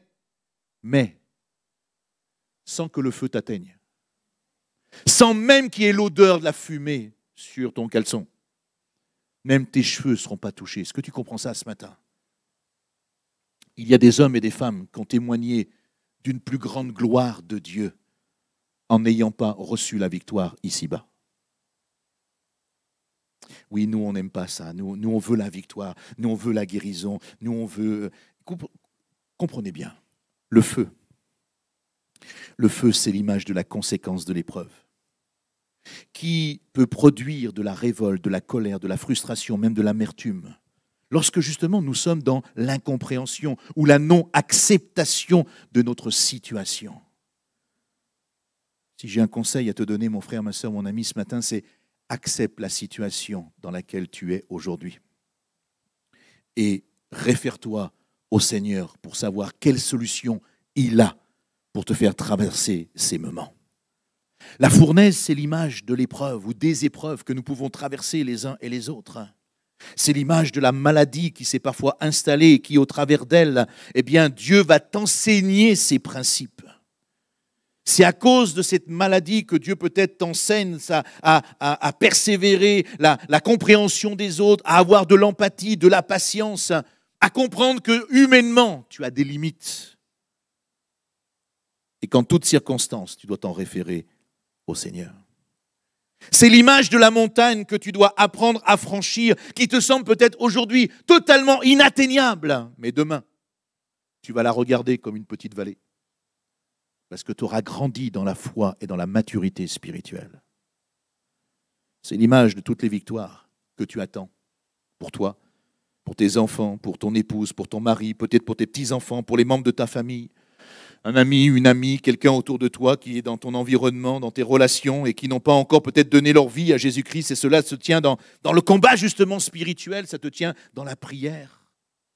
sans que le feu t'atteigne, sans même qu'il y ait l'odeur de la fumée sur ton caleçon, même tes cheveux ne seront pas touchés. Est-ce que tu comprends ça ce matin? Il y a des hommes et des femmes qui ont témoigné d'une plus grande gloire de Dieu en n'ayant pas reçu la victoire ici-bas. Oui, nous, on n'aime pas ça. Nous, on veut la victoire. Nous, on veut la guérison. Nous, on veut... Comprenez bien, le feu. Le feu, c'est l'image de la conséquence de l'épreuve qui peut produire de la révolte, de la colère, de la frustration, même de l'amertume. Lorsque justement nous sommes dans l'incompréhension ou la non-acceptation de notre situation. Si j'ai un conseil à te donner, mon frère, ma soeur, mon ami, ce matin, c'est accepte la situation dans laquelle tu es aujourd'hui. Et réfère-toi au Seigneur pour savoir quelle solution il a pour te faire traverser ces moments. La fournaise, c'est l'image de l'épreuve ou des épreuves que nous pouvons traverser les uns et les autres. C'est l'image de la maladie qui s'est parfois installée et qui, au travers d'elle, eh bien, Dieu va t'enseigner ses principes. C'est à cause de cette maladie que Dieu peut-être t'enseigne à persévérer, la compréhension des autres, à avoir de l'empathie, de la patience, à comprendre que humainement, tu as des limites. et qu'en toutes circonstances, tu dois t'en référer au Seigneur. C'est l'image de la montagne que tu dois apprendre à franchir, qui te semble peut-être aujourd'hui totalement inatteignable, mais demain, tu vas la regarder comme une petite vallée, parce que tu auras grandi dans la foi et dans la maturité spirituelle. C'est l'image de toutes les victoires que tu attends pour toi, pour tes enfants, pour ton épouse, pour ton mari, peut-être pour tes petits-enfants, pour les membres de ta famille. Un ami, une amie, quelqu'un autour de toi qui est dans ton environnement, dans tes relations et qui n'ont pas encore peut-être donné leur vie à Jésus-Christ. Et cela se tient dans le combat justement spirituel, ça te tient dans la prière.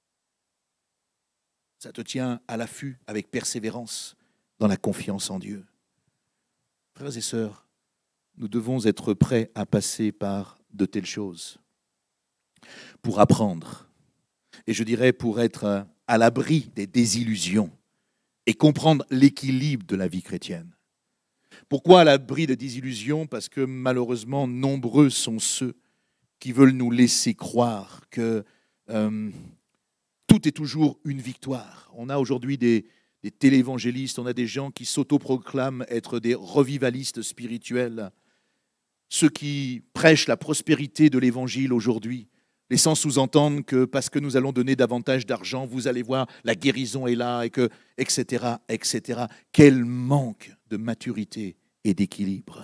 Ça te tient à l'affût avec persévérance, dans la confiance en Dieu. Frères et sœurs, nous devons être prêts à passer par de telles choses pour apprendre. Et je dirais pour être à l'abri des désillusions et comprendre l'équilibre de la vie chrétienne. Pourquoi à l'abri des désillusions? Parce que malheureusement, nombreux sont ceux qui veulent nous laisser croire que tout est toujours une victoire. On a aujourd'hui des télévangélistes, on a des gens qui s'autoproclament être des revivalistes spirituels, ceux qui prêchent la prospérité de l'évangile aujourd'hui, laissant sous-entendre que parce que nous allons donner davantage d'argent, vous allez voir, la guérison est là, et que, etc., etc. Quel manque de maturité et d'équilibre.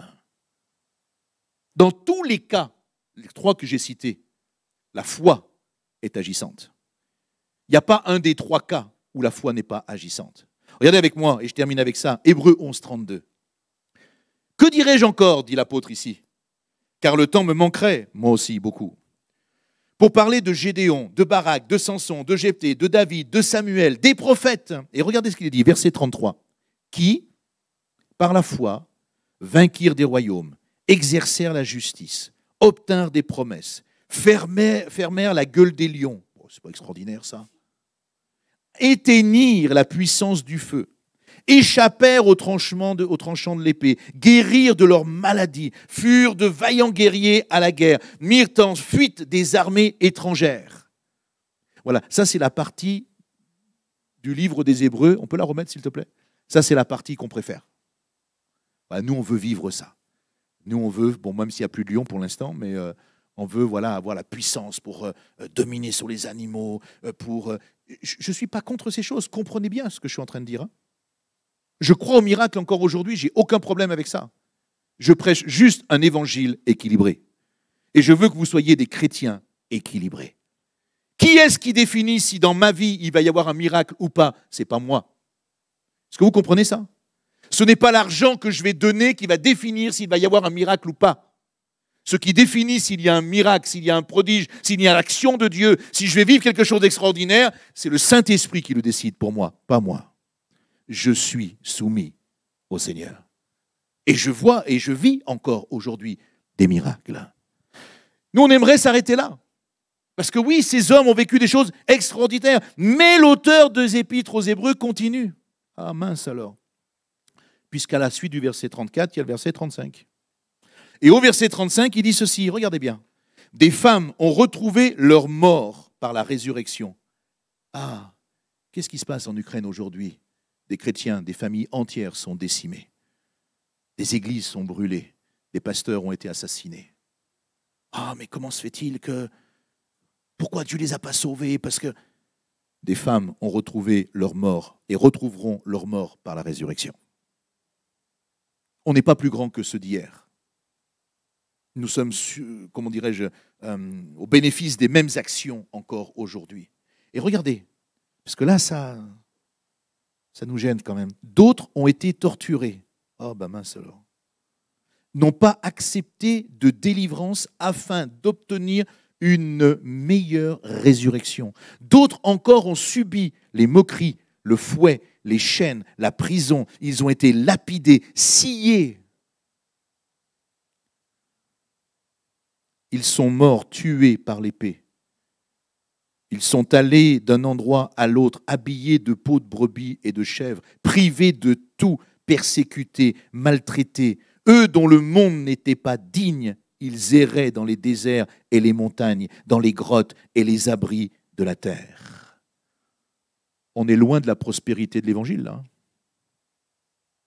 Dans tous les cas, les trois que j'ai cités, la foi est agissante. Il n'y a pas un des trois cas où la foi n'est pas agissante. Regardez avec moi, et je termine avec ça, Hébreux 11, 32. Que dirais-je encore, dit l'apôtre ici, car le temps me manquerait, moi aussi, beaucoup. Pour parler de Gédéon, de Barak, de Samson, de Jephthé, de David, de Samuel, des prophètes. Et regardez ce qu'il dit, verset 33. Qui, par la foi, vainquirent des royaumes, exercèrent la justice, obtinrent des promesses, fermèrent la gueule des lions. Bon, c'est pas extraordinaire ça. Éteignirent la puissance du feu, échappèrent au tranchant de l'épée, guérirent de leur maladie, furent de vaillants guerriers à la guerre, mirent en fuite des armées étrangères. Voilà, ça c'est la partie du livre des Hébreux. On peut la remettre s'il te plaît? Ça c'est la partie qu'on préfère. Voilà, nous on veut vivre ça. Nous on veut, bon même s'il n'y a plus de lions pour l'instant, mais on veut voilà, avoir la puissance pour dominer sur les animaux. Je ne suis pas contre ces choses, comprenez bien ce que je suis en train de dire. Hein. Je crois au miracle encore aujourd'hui, j'ai aucun problème avec ça. Je prêche juste un évangile équilibré. Et je veux que vous soyez des chrétiens équilibrés. Qui est-ce qui définit si dans ma vie il va y avoir un miracle ou pas? Ce n'est pas moi. Est-ce que vous comprenez ça? Ce n'est pas l'argent que je vais donner qui va définir s'il va y avoir un miracle ou pas. Ce qui définit s'il y a un miracle, s'il y a un prodige, s'il y a l'action de Dieu, si je vais vivre quelque chose d'extraordinaire, c'est le Saint-Esprit qui le décide pour moi, pas moi. Je suis soumis au Seigneur. Et je vois et je vis encore aujourd'hui des miracles. Nous, on aimerait s'arrêter là. Parce que oui, ces hommes ont vécu des choses extraordinaires. Mais l'auteur des Épîtres aux Hébreux continue. Ah mince alors. Puisqu'à la suite du verset 34, il y a le verset 35. Et au verset 35, il dit ceci, regardez bien. Des femmes ont retrouvé leur mort par la résurrection. Ah, qu'est-ce qui se passe en Ukraine aujourd'hui? Des chrétiens, des familles entières sont décimées. Des églises sont brûlées. Des pasteurs ont été assassinés. Ah, mais comment se fait-il que... Pourquoi Dieu ne les a pas sauvés? Parce que des femmes ont retrouvé leur mort et retrouveront leur mort par la résurrection. On n'est pas plus grand que ceux d'hier. Nous sommes, comment dirais-je, au bénéfice des mêmes actions encore aujourd'hui. Et regardez, parce que là, ça nous gêne quand même. D'autres ont été torturés. Oh, ben mince alors. N'ont pas accepté de délivrance afin d'obtenir une meilleure résurrection. D'autres encore ont subi les moqueries, le fouet, les chaînes, la prison. Ils ont été lapidés, sciés. Ils sont morts, tués par l'épée. Ils sont allés d'un endroit à l'autre, habillés de peaux de brebis et de chèvres, privés de tout, persécutés, maltraités. Eux dont le monde n'était pas digne, ils erraient dans les déserts et les montagnes, dans les grottes et les abris de la terre. On est loin de la prospérité de l'Évangile, là.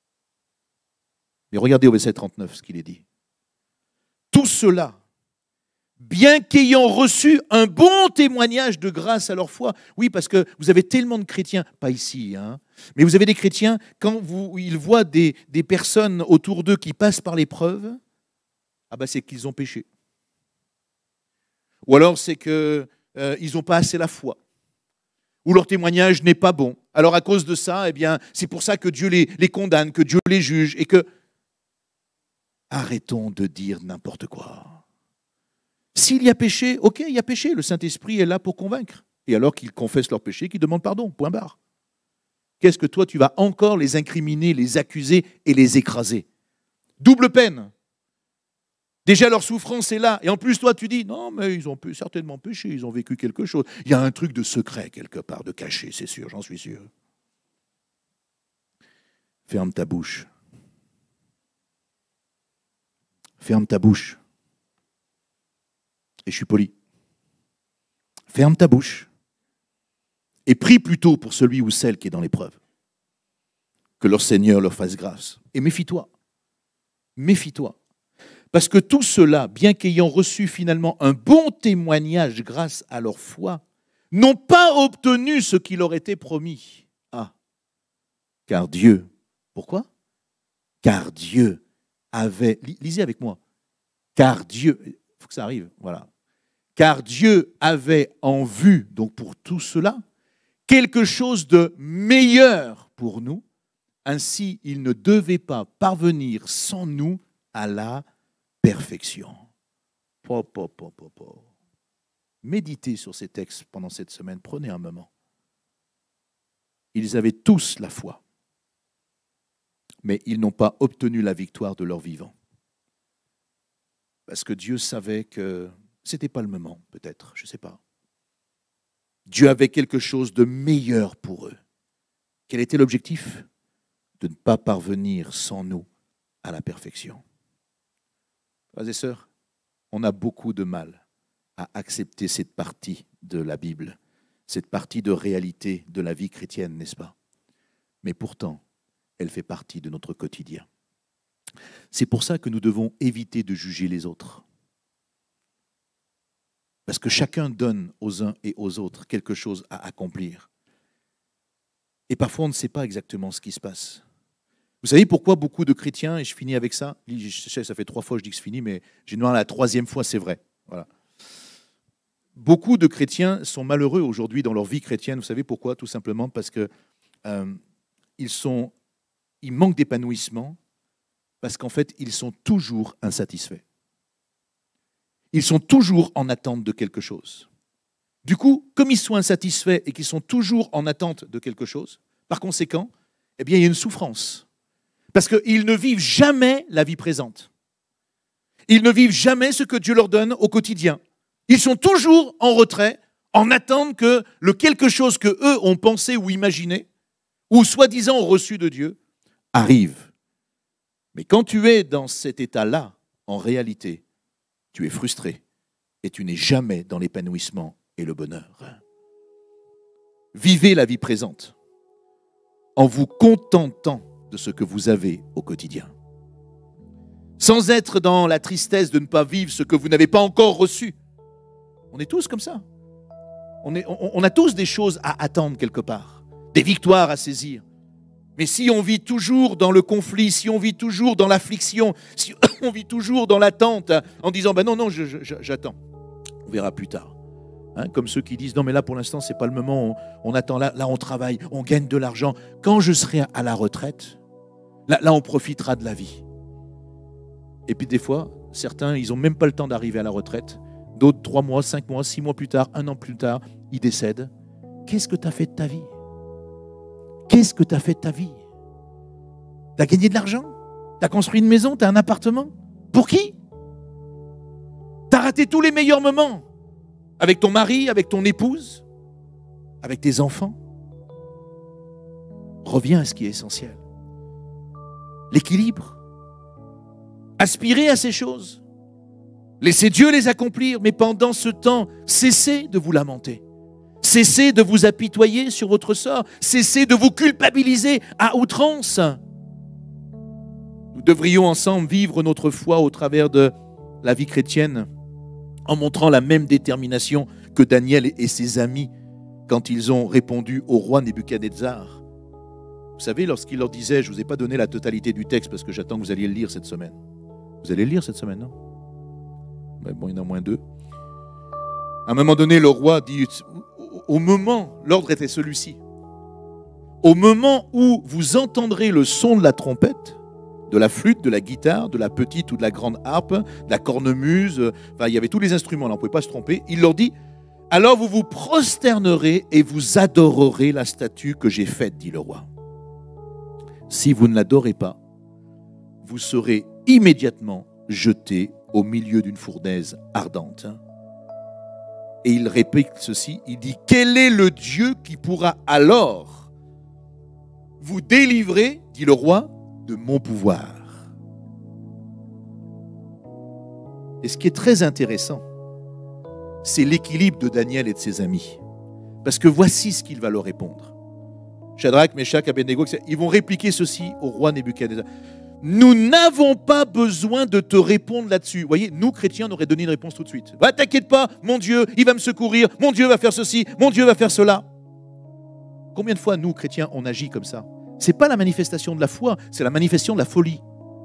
Mais regardez au verset 39 ce qu'il est dit. Tout cela, bien qu'ayant reçu un bon témoignage de grâce à leur foi. Oui, parce que vous avez tellement de chrétiens, pas ici, hein, mais vous avez des chrétiens, quand ils voient des personnes autour d'eux qui passent par l'épreuve, c'est qu'ils ont péché. Ou alors c'est qu'ils n'ont pas assez la foi. Ou leur témoignage n'est pas bon. Alors à cause de ça, c'est pour ça que Dieu les condamne, que Dieu les juge, et que... Arrêtons de dire n'importe quoi. S'il y a péché, ok, il y a péché. Le Saint-Esprit est là pour convaincre. Et alors qu'ils confessent leur péché, qu'ils demandent pardon, point barre. Qu'est-ce que toi, tu vas encore les incriminer, les accuser et les écraser? Double peine. Déjà, leur souffrance est là. Et en plus, toi, tu dis, non, mais ils ont certainement péché, ils ont vécu quelque chose. Il y a un truc de secret quelque part, de caché, c'est sûr, j'en suis sûr. Ferme ta bouche. Ferme ta bouche. Et je suis poli. Ferme ta bouche. Et prie plutôt pour celui ou celle qui est dans l'épreuve. Que leur Seigneur leur fasse grâce. Et méfie-toi. Méfie-toi. Parce que tout cela, bien qu'ayant reçu finalement un bon témoignage grâce à leur foi, n'ont pas obtenu ce qui leur était promis. Car Dieu, pourquoi? Car Dieu avait, lisez avec moi, car Dieu, il faut que ça arrive, voilà. Car Dieu avait en vue, donc pour tout cela, quelque chose de meilleur pour nous, ainsi il ne devait pas parvenir sans nous à la perfection. Méditez sur ces textes pendant cette semaine, prenez un moment. Ils avaient tous la foi, mais ils n'ont pas obtenu la victoire de leur vivant. Parce que Dieu savait que ce n'était pas le moment, peut-être, je ne sais pas. Dieu avait quelque chose de meilleur pour eux. Quel était l'objectif? De ne pas parvenir sans nous à la perfection. Frères et sœurs, on a beaucoup de mal à accepter cette partie de la Bible, cette partie de réalité de la vie chrétienne, n'est-ce pas? Mais pourtant, elle fait partie de notre quotidien. C'est pour ça que nous devons éviter de juger les autres. Parce que chacun donne aux uns et aux autres quelque chose à accomplir. Et parfois, on ne sait pas exactement ce qui se passe. Vous savez pourquoi beaucoup de chrétiens, et je finis avec ça, ça fait 3 fois que je dis que je finis, mais généralement la 3e fois, c'est vrai. Voilà. Beaucoup de chrétiens sont malheureux aujourd'hui dans leur vie chrétienne. Vous savez pourquoi? Tout simplement parce que ils manquent d'épanouissement, parce qu'en fait, ils sont toujours insatisfaits. Ils sont toujours en attente de quelque chose. Du coup, comme ils sont insatisfaits et qu'ils sont toujours en attente de quelque chose, par conséquent, il y a une souffrance. Parce qu'ils ne vivent jamais la vie présente. Ils ne vivent jamais ce que Dieu leur donne au quotidien. Ils sont toujours en retrait, en attente que le quelque chose que eux ont pensé ou imaginé, ou soi-disant ont reçu de Dieu, arrive. Mais quand tu es dans cet état-là, en réalité, tu es frustré et tu n'es jamais dans l'épanouissement et le bonheur. Vivez la vie présente en vous contentant de ce que vous avez au quotidien. Sans être dans la tristesse de ne pas vivre ce que vous n'avez pas encore reçu. On est tous comme ça. On a tous des choses à attendre quelque part, des victoires à saisir. Mais si on vit toujours dans le conflit, si on vit toujours dans l'affliction, si on vit toujours dans l'attente, en disant non, j'attends, on verra plus tard. Hein, comme ceux qui disent non mais là pour l'instant c'est pas le moment, on attend, là on travaille, on gagne de l'argent. Quand je serai à la retraite, là on profitera de la vie. Et puis des fois, certains ils n'ont même pas le temps d'arriver à la retraite, d'autres 3 mois, 5 mois, 6 mois plus tard, 1 an plus tard, ils décèdent. Qu'est-ce que tu as fait de ta vie? Qu'est-ce que tu as fait de ta vie? Tu as gagné de l'argent? Tu as construit une maison? Tu as un appartement? Pour qui? Tu as raté tous les meilleurs moments. Avec ton mari, avec ton épouse, avec tes enfants. Reviens à ce qui est essentiel. L'équilibre. Aspirez à ces choses. Laissez Dieu les accomplir, mais pendant ce temps, cessez de vous lamenter. Cessez de vous apitoyer sur votre sort. Cessez de vous culpabiliser à outrance. Nous devrions ensemble vivre notre foi au travers de la vie chrétienne en montrant la même détermination que Daniel et ses amis quand ils ont répondu au roi Nebuchadnezzar. Vous savez, lorsqu'il leur disait, je ne vous ai pas donné la totalité du texte parce que j'attends que vous alliez le lire cette semaine. Vous allez le lire cette semaine, non? Mais bon, il y en a moins deux. À un moment donné, le roi dit, au moment, l'ordre était celui-ci. Au moment où vous entendrez le son de la trompette, de la flûte, de la guitare, de la petite ou de la grande harpe, de la cornemuse, enfin, il y avait tous les instruments, là, on ne pouvait pas se tromper. Il leur dit, alors vous vous prosternerez et vous adorerez la statue que j'ai faite, dit le roi. Si vous ne l'adorez pas, vous serez immédiatement jeté au milieu d'une fournaise ardente. Et il répète ceci, il dit, quel est le Dieu qui pourra alors vous délivrer, dit le roi, de mon pouvoir? Et ce qui est très intéressant, c'est l'équilibre de Daniel et de ses amis. Parce que voici ce qu'il va leur répondre. Shadrach, Meshach, Abednego, ils vont répliquer ceci au roi Nebuchadnezzar. Nous n'avons pas besoin de te répondre là-dessus. Vous voyez, nous, chrétiens, on aurait donné une réponse tout de suite. Va, t'inquiète pas, mon Dieu, il va me secourir, mon Dieu va faire ceci, mon Dieu va faire cela. Combien de fois, nous, chrétiens, on agit comme ça? Ce n'est pas la manifestation de la foi, c'est la manifestation de la folie.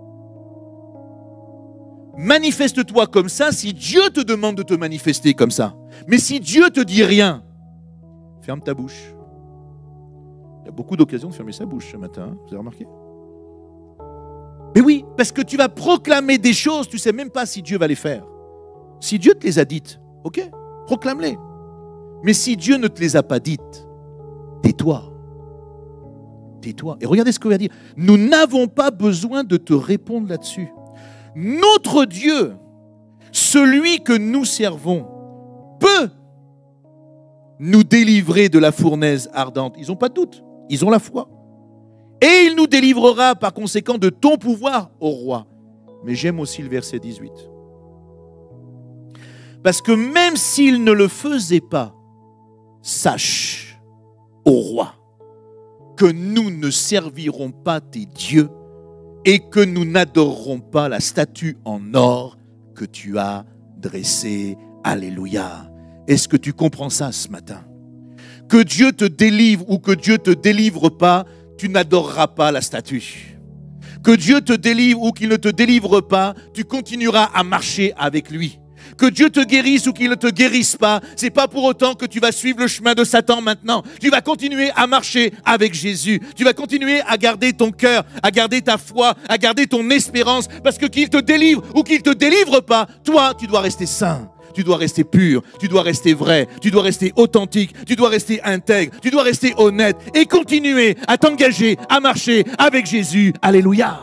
Manifeste-toi comme ça si Dieu te demande de te manifester comme ça. Mais si Dieu te dit rien, ferme ta bouche. Il y a beaucoup d'occasions de fermer sa bouche ce matin, hein, vous avez remarqué? Mais oui, parce que tu vas proclamer des choses, tu ne sais même pas si Dieu va les faire. Si Dieu te les a dites, ok, proclame-les. Mais si Dieu ne te les a pas dites, tais-toi. Tais-toi. Et regardez ce qu'il va dire. Nous n'avons pas besoin de te répondre là-dessus. Notre Dieu, celui que nous servons, peut nous délivrer de la fournaise ardente. Ils n'ont pas de doute, ils ont la foi. Et il nous délivrera par conséquent de ton pouvoir, ô roi. Mais j'aime aussi le verset 18. Parce que même s'il ne le faisait pas, sache, ô roi, que nous ne servirons pas tes dieux et que nous n'adorerons pas la statue en or que tu as dressée. Alléluia. Est-ce que tu comprends ça ce matin? Que Dieu te délivre ou que Dieu ne te délivre pas, tu n'adoreras pas la statue. Que Dieu te délivre ou qu'il ne te délivre pas, tu continueras à marcher avec lui. Que Dieu te guérisse ou qu'il ne te guérisse pas, ce n'est pas pour autant que tu vas suivre le chemin de Satan maintenant. Tu vas continuer à marcher avec Jésus. Tu vas continuer à garder ton cœur, à garder ta foi, à garder ton espérance, parce que qu'il te délivre ou qu'il ne te délivre pas, toi, tu dois rester saint. Tu dois rester pur, tu dois rester vrai, tu dois rester authentique, tu dois rester intègre, tu dois rester honnête et continuer à t'engager, à marcher avec Jésus. Alléluia.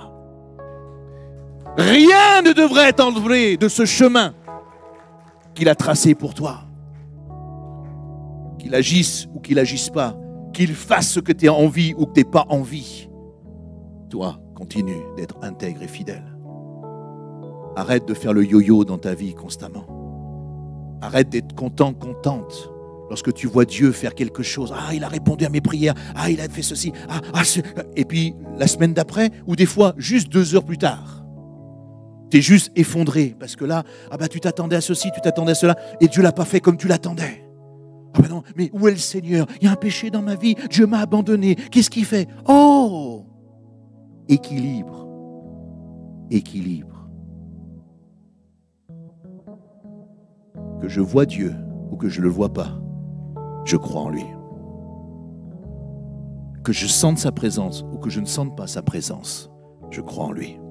Rien ne devrait être enlevé de ce chemin qu'il a tracé pour toi. Qu'il agisse ou qu'il n'agisse pas, qu'il fasse ce que tu as envie ou que tu n'as pas envie. Toi, continue d'être intègre et fidèle. Arrête de faire le yo-yo dans ta vie constamment. Arrête d'être content, contente lorsque tu vois Dieu faire quelque chose. Ah, il a répondu à mes prières. Ah, il a fait ceci. Et puis, la semaine d'après, ou des fois, juste 2 heures plus tard, tu es juste effondré. Parce que là, tu t'attendais à ceci, tu t'attendais à cela, et Dieu ne l'a pas fait comme tu l'attendais. Ah non, mais où est le Seigneur? Il y a un péché dans ma vie, Dieu m'a abandonné. Qu'est-ce qu'il fait? Oh! Équilibre. Équilibre. Que je vois Dieu ou que je ne le vois pas, je crois en lui. Que je sente sa présence ou que je ne sente pas sa présence, je crois en lui.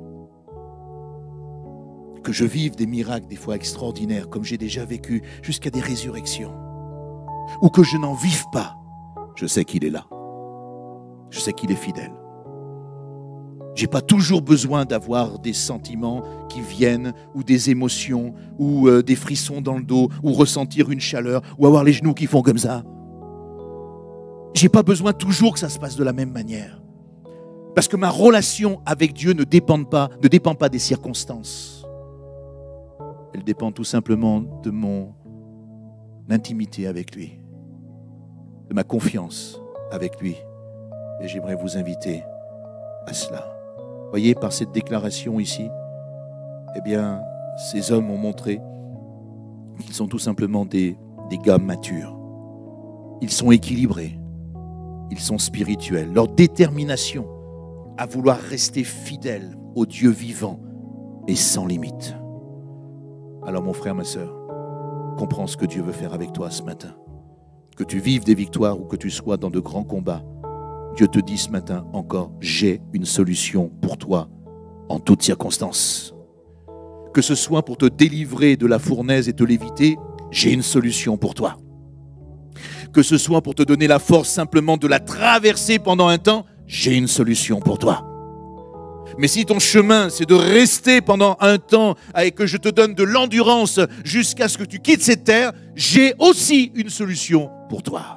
Que je vive des miracles des fois extraordinaires comme j'ai déjà vécu jusqu'à des résurrections. Ou que je n'en vive pas, je sais qu'il est là. Je sais qu'il est fidèle. Je n'ai pas toujours besoin d'avoir des sentiments qui viennent, ou des émotions, ou des frissons dans le dos, ou ressentir une chaleur, ou avoir les genoux qui font comme ça. Je n'ai pas besoin toujours que ça se passe de la même manière. Parce que ma relation avec Dieu ne dépend pas des circonstances. Elle dépend tout simplement de mon intimité avec lui, de ma confiance avec lui. Et j'aimerais vous inviter à cela. Voyez, par cette déclaration ici, eh bien, ces hommes ont montré qu'ils sont tout simplement des gars matures. Ils sont équilibrés, ils sont spirituels. Leur détermination à vouloir rester fidèles au Dieu vivant est sans limite. Alors mon frère, ma sœur, comprends ce que Dieu veut faire avec toi ce matin. Que tu vives des victoires ou que tu sois dans de grands combats, Dieu te dit ce matin encore, j'ai une solution pour toi en toutes circonstances. Que ce soit pour te délivrer de la fournaise et te l'éviter, j'ai une solution pour toi. Que ce soit pour te donner la force simplement de la traverser pendant un temps, j'ai une solution pour toi. Mais si ton chemin, c'est de rester pendant un temps et que je te donne de l'endurance jusqu'à ce que tu quittes cette terre, j'ai aussi une solution pour toi.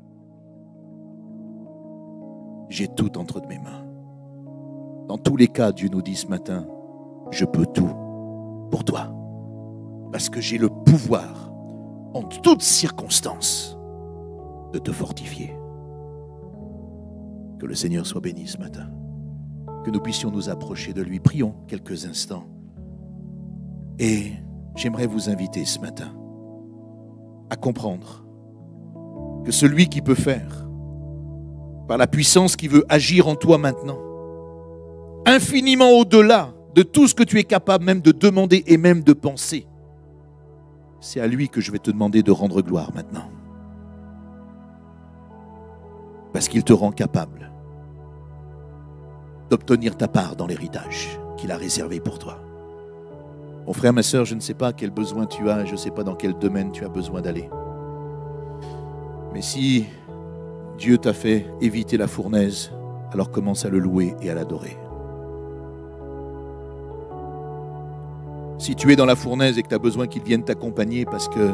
J'ai tout entre mes mains. Dans tous les cas, Dieu nous dit ce matin, je peux tout pour toi. Parce que j'ai le pouvoir, en toutes circonstances, de te fortifier. Que le Seigneur soit béni ce matin. Que nous puissions nous approcher de lui. Prions quelques instants. Et j'aimerais vous inviter ce matin à comprendre que celui qui peut faire, par la puissance qui veut agir en toi maintenant, infiniment au-delà de tout ce que tu es capable même de demander et même de penser, c'est à lui que je vais te demander de rendre gloire maintenant. Parce qu'il te rend capable d'obtenir ta part dans l'héritage qu'il a réservé pour toi. Mon frère, ma sœur, je ne sais pas quel besoin tu as, je ne sais pas dans quel domaine tu as besoin d'aller. Mais si Dieu t'a fait éviter la fournaise, alors commence à le louer et à l'adorer. Si tu es dans la fournaise et que tu as besoin qu'il vienne t'accompagner parce que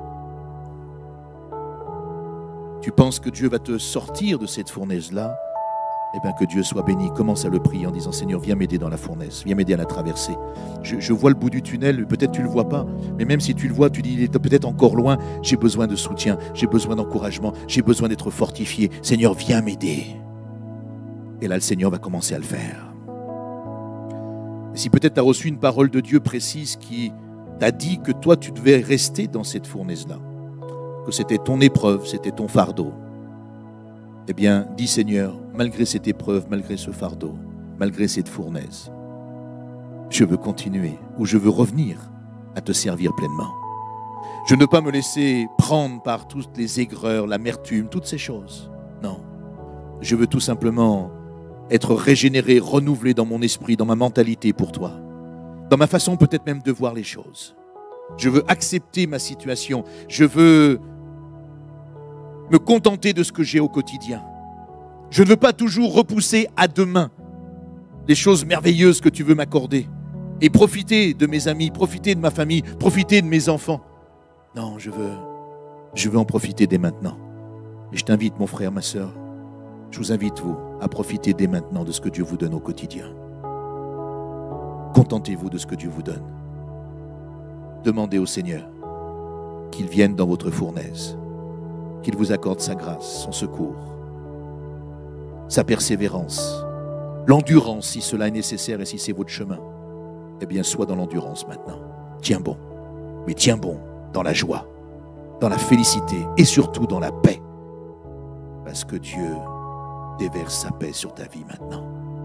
tu penses que Dieu va te sortir de cette fournaise-là, eh bien que Dieu soit béni. Commence à le prier en disant, Seigneur, viens m'aider dans la fournaise, viens m'aider à la traverser. Je vois le bout du tunnel, peut-être tu ne le vois pas, mais même si tu le vois, tu dis, il est peut-être encore loin, j'ai besoin de soutien, j'ai besoin d'encouragement, j'ai besoin d'être fortifié. Seigneur, viens m'aider. Et là, le Seigneur va commencer à le faire. Et si peut-être tu as reçu une parole de Dieu précise qui t'a dit que toi, tu devais rester dans cette fournaise-là, que c'était ton épreuve, c'était ton fardeau, eh bien, dis Seigneur, malgré cette épreuve, malgré ce fardeau, malgré cette fournaise, je veux continuer ou je veux revenir à te servir pleinement. Je ne veux pas me laisser prendre par toutes les aigreurs, l'amertume, toutes ces choses. Non, je veux tout simplement être régénéré, renouvelé dans mon esprit, dans ma mentalité pour toi, dans ma façon peut-être même de voir les choses. Je veux accepter ma situation, je veux me contenter de ce que j'ai au quotidien. Je ne veux pas toujours repousser à demain les choses merveilleuses que tu veux m'accorder et profiter de mes amis, profiter de ma famille, profiter de mes enfants. Non, je veux en profiter dès maintenant. Et je t'invite, mon frère, ma sœur, je vous invite, vous, à profiter dès maintenant de ce que Dieu vous donne au quotidien. Contentez-vous de ce que Dieu vous donne. Demandez au Seigneur qu'il vienne dans votre fournaise, qu'il vous accorde sa grâce, son secours, sa persévérance, l'endurance si cela est nécessaire et si c'est votre chemin. Eh bien, sois dans l'endurance maintenant. Tiens bon, mais tiens bon dans la joie, dans la félicité et surtout dans la paix. Parce que Dieu déverse sa paix sur ta vie maintenant.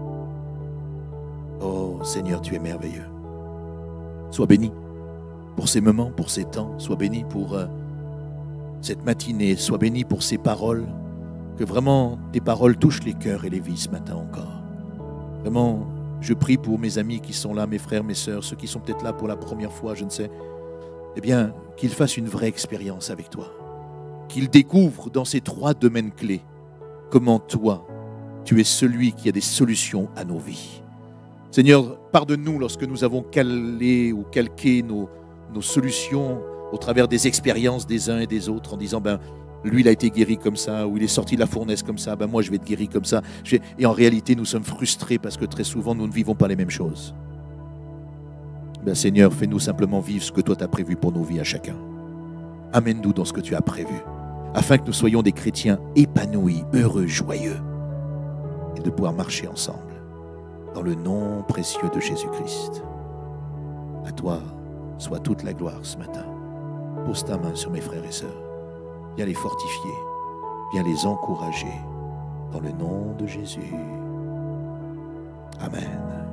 Oh Seigneur, tu es merveilleux. Sois béni pour ces moments, pour ces temps. Sois béni pour cette matinée. Sois béni pour ces paroles. Que vraiment tes paroles touchent les cœurs et les vies ce matin encore. Vraiment, je prie pour mes amis qui sont là, mes frères, mes sœurs, ceux qui sont peut-être là pour la première fois, je ne sais. Eh bien, qu'ils fassent une vraie expérience avec toi. Qu'ils découvrent dans ces 3 domaines clés comment toi, tu es celui qui a des solutions à nos vies. Seigneur, pardonne-nous lorsque nous avons calé ou calqué nos solutions au travers des expériences des uns et des autres en disant, lui il a été guéri comme ça, ou il est sorti de la fournaise comme ça, moi je vais être guéri comme ça. Et en réalité, nous sommes frustrés parce que très souvent, nous ne vivons pas les mêmes choses. Seigneur, fais-nous simplement vivre ce que toi tu as prévu pour nos vies à chacun. Amène-nous dans ce que tu as prévu, afin que nous soyons des chrétiens épanouis, heureux, joyeux, et de pouvoir marcher ensemble. dans le nom précieux de Jésus-Christ. À toi soit toute la gloire ce matin. Pose ta main sur mes frères et sœurs. Viens les fortifier, viens les encourager dans le nom de Jésus. Amen.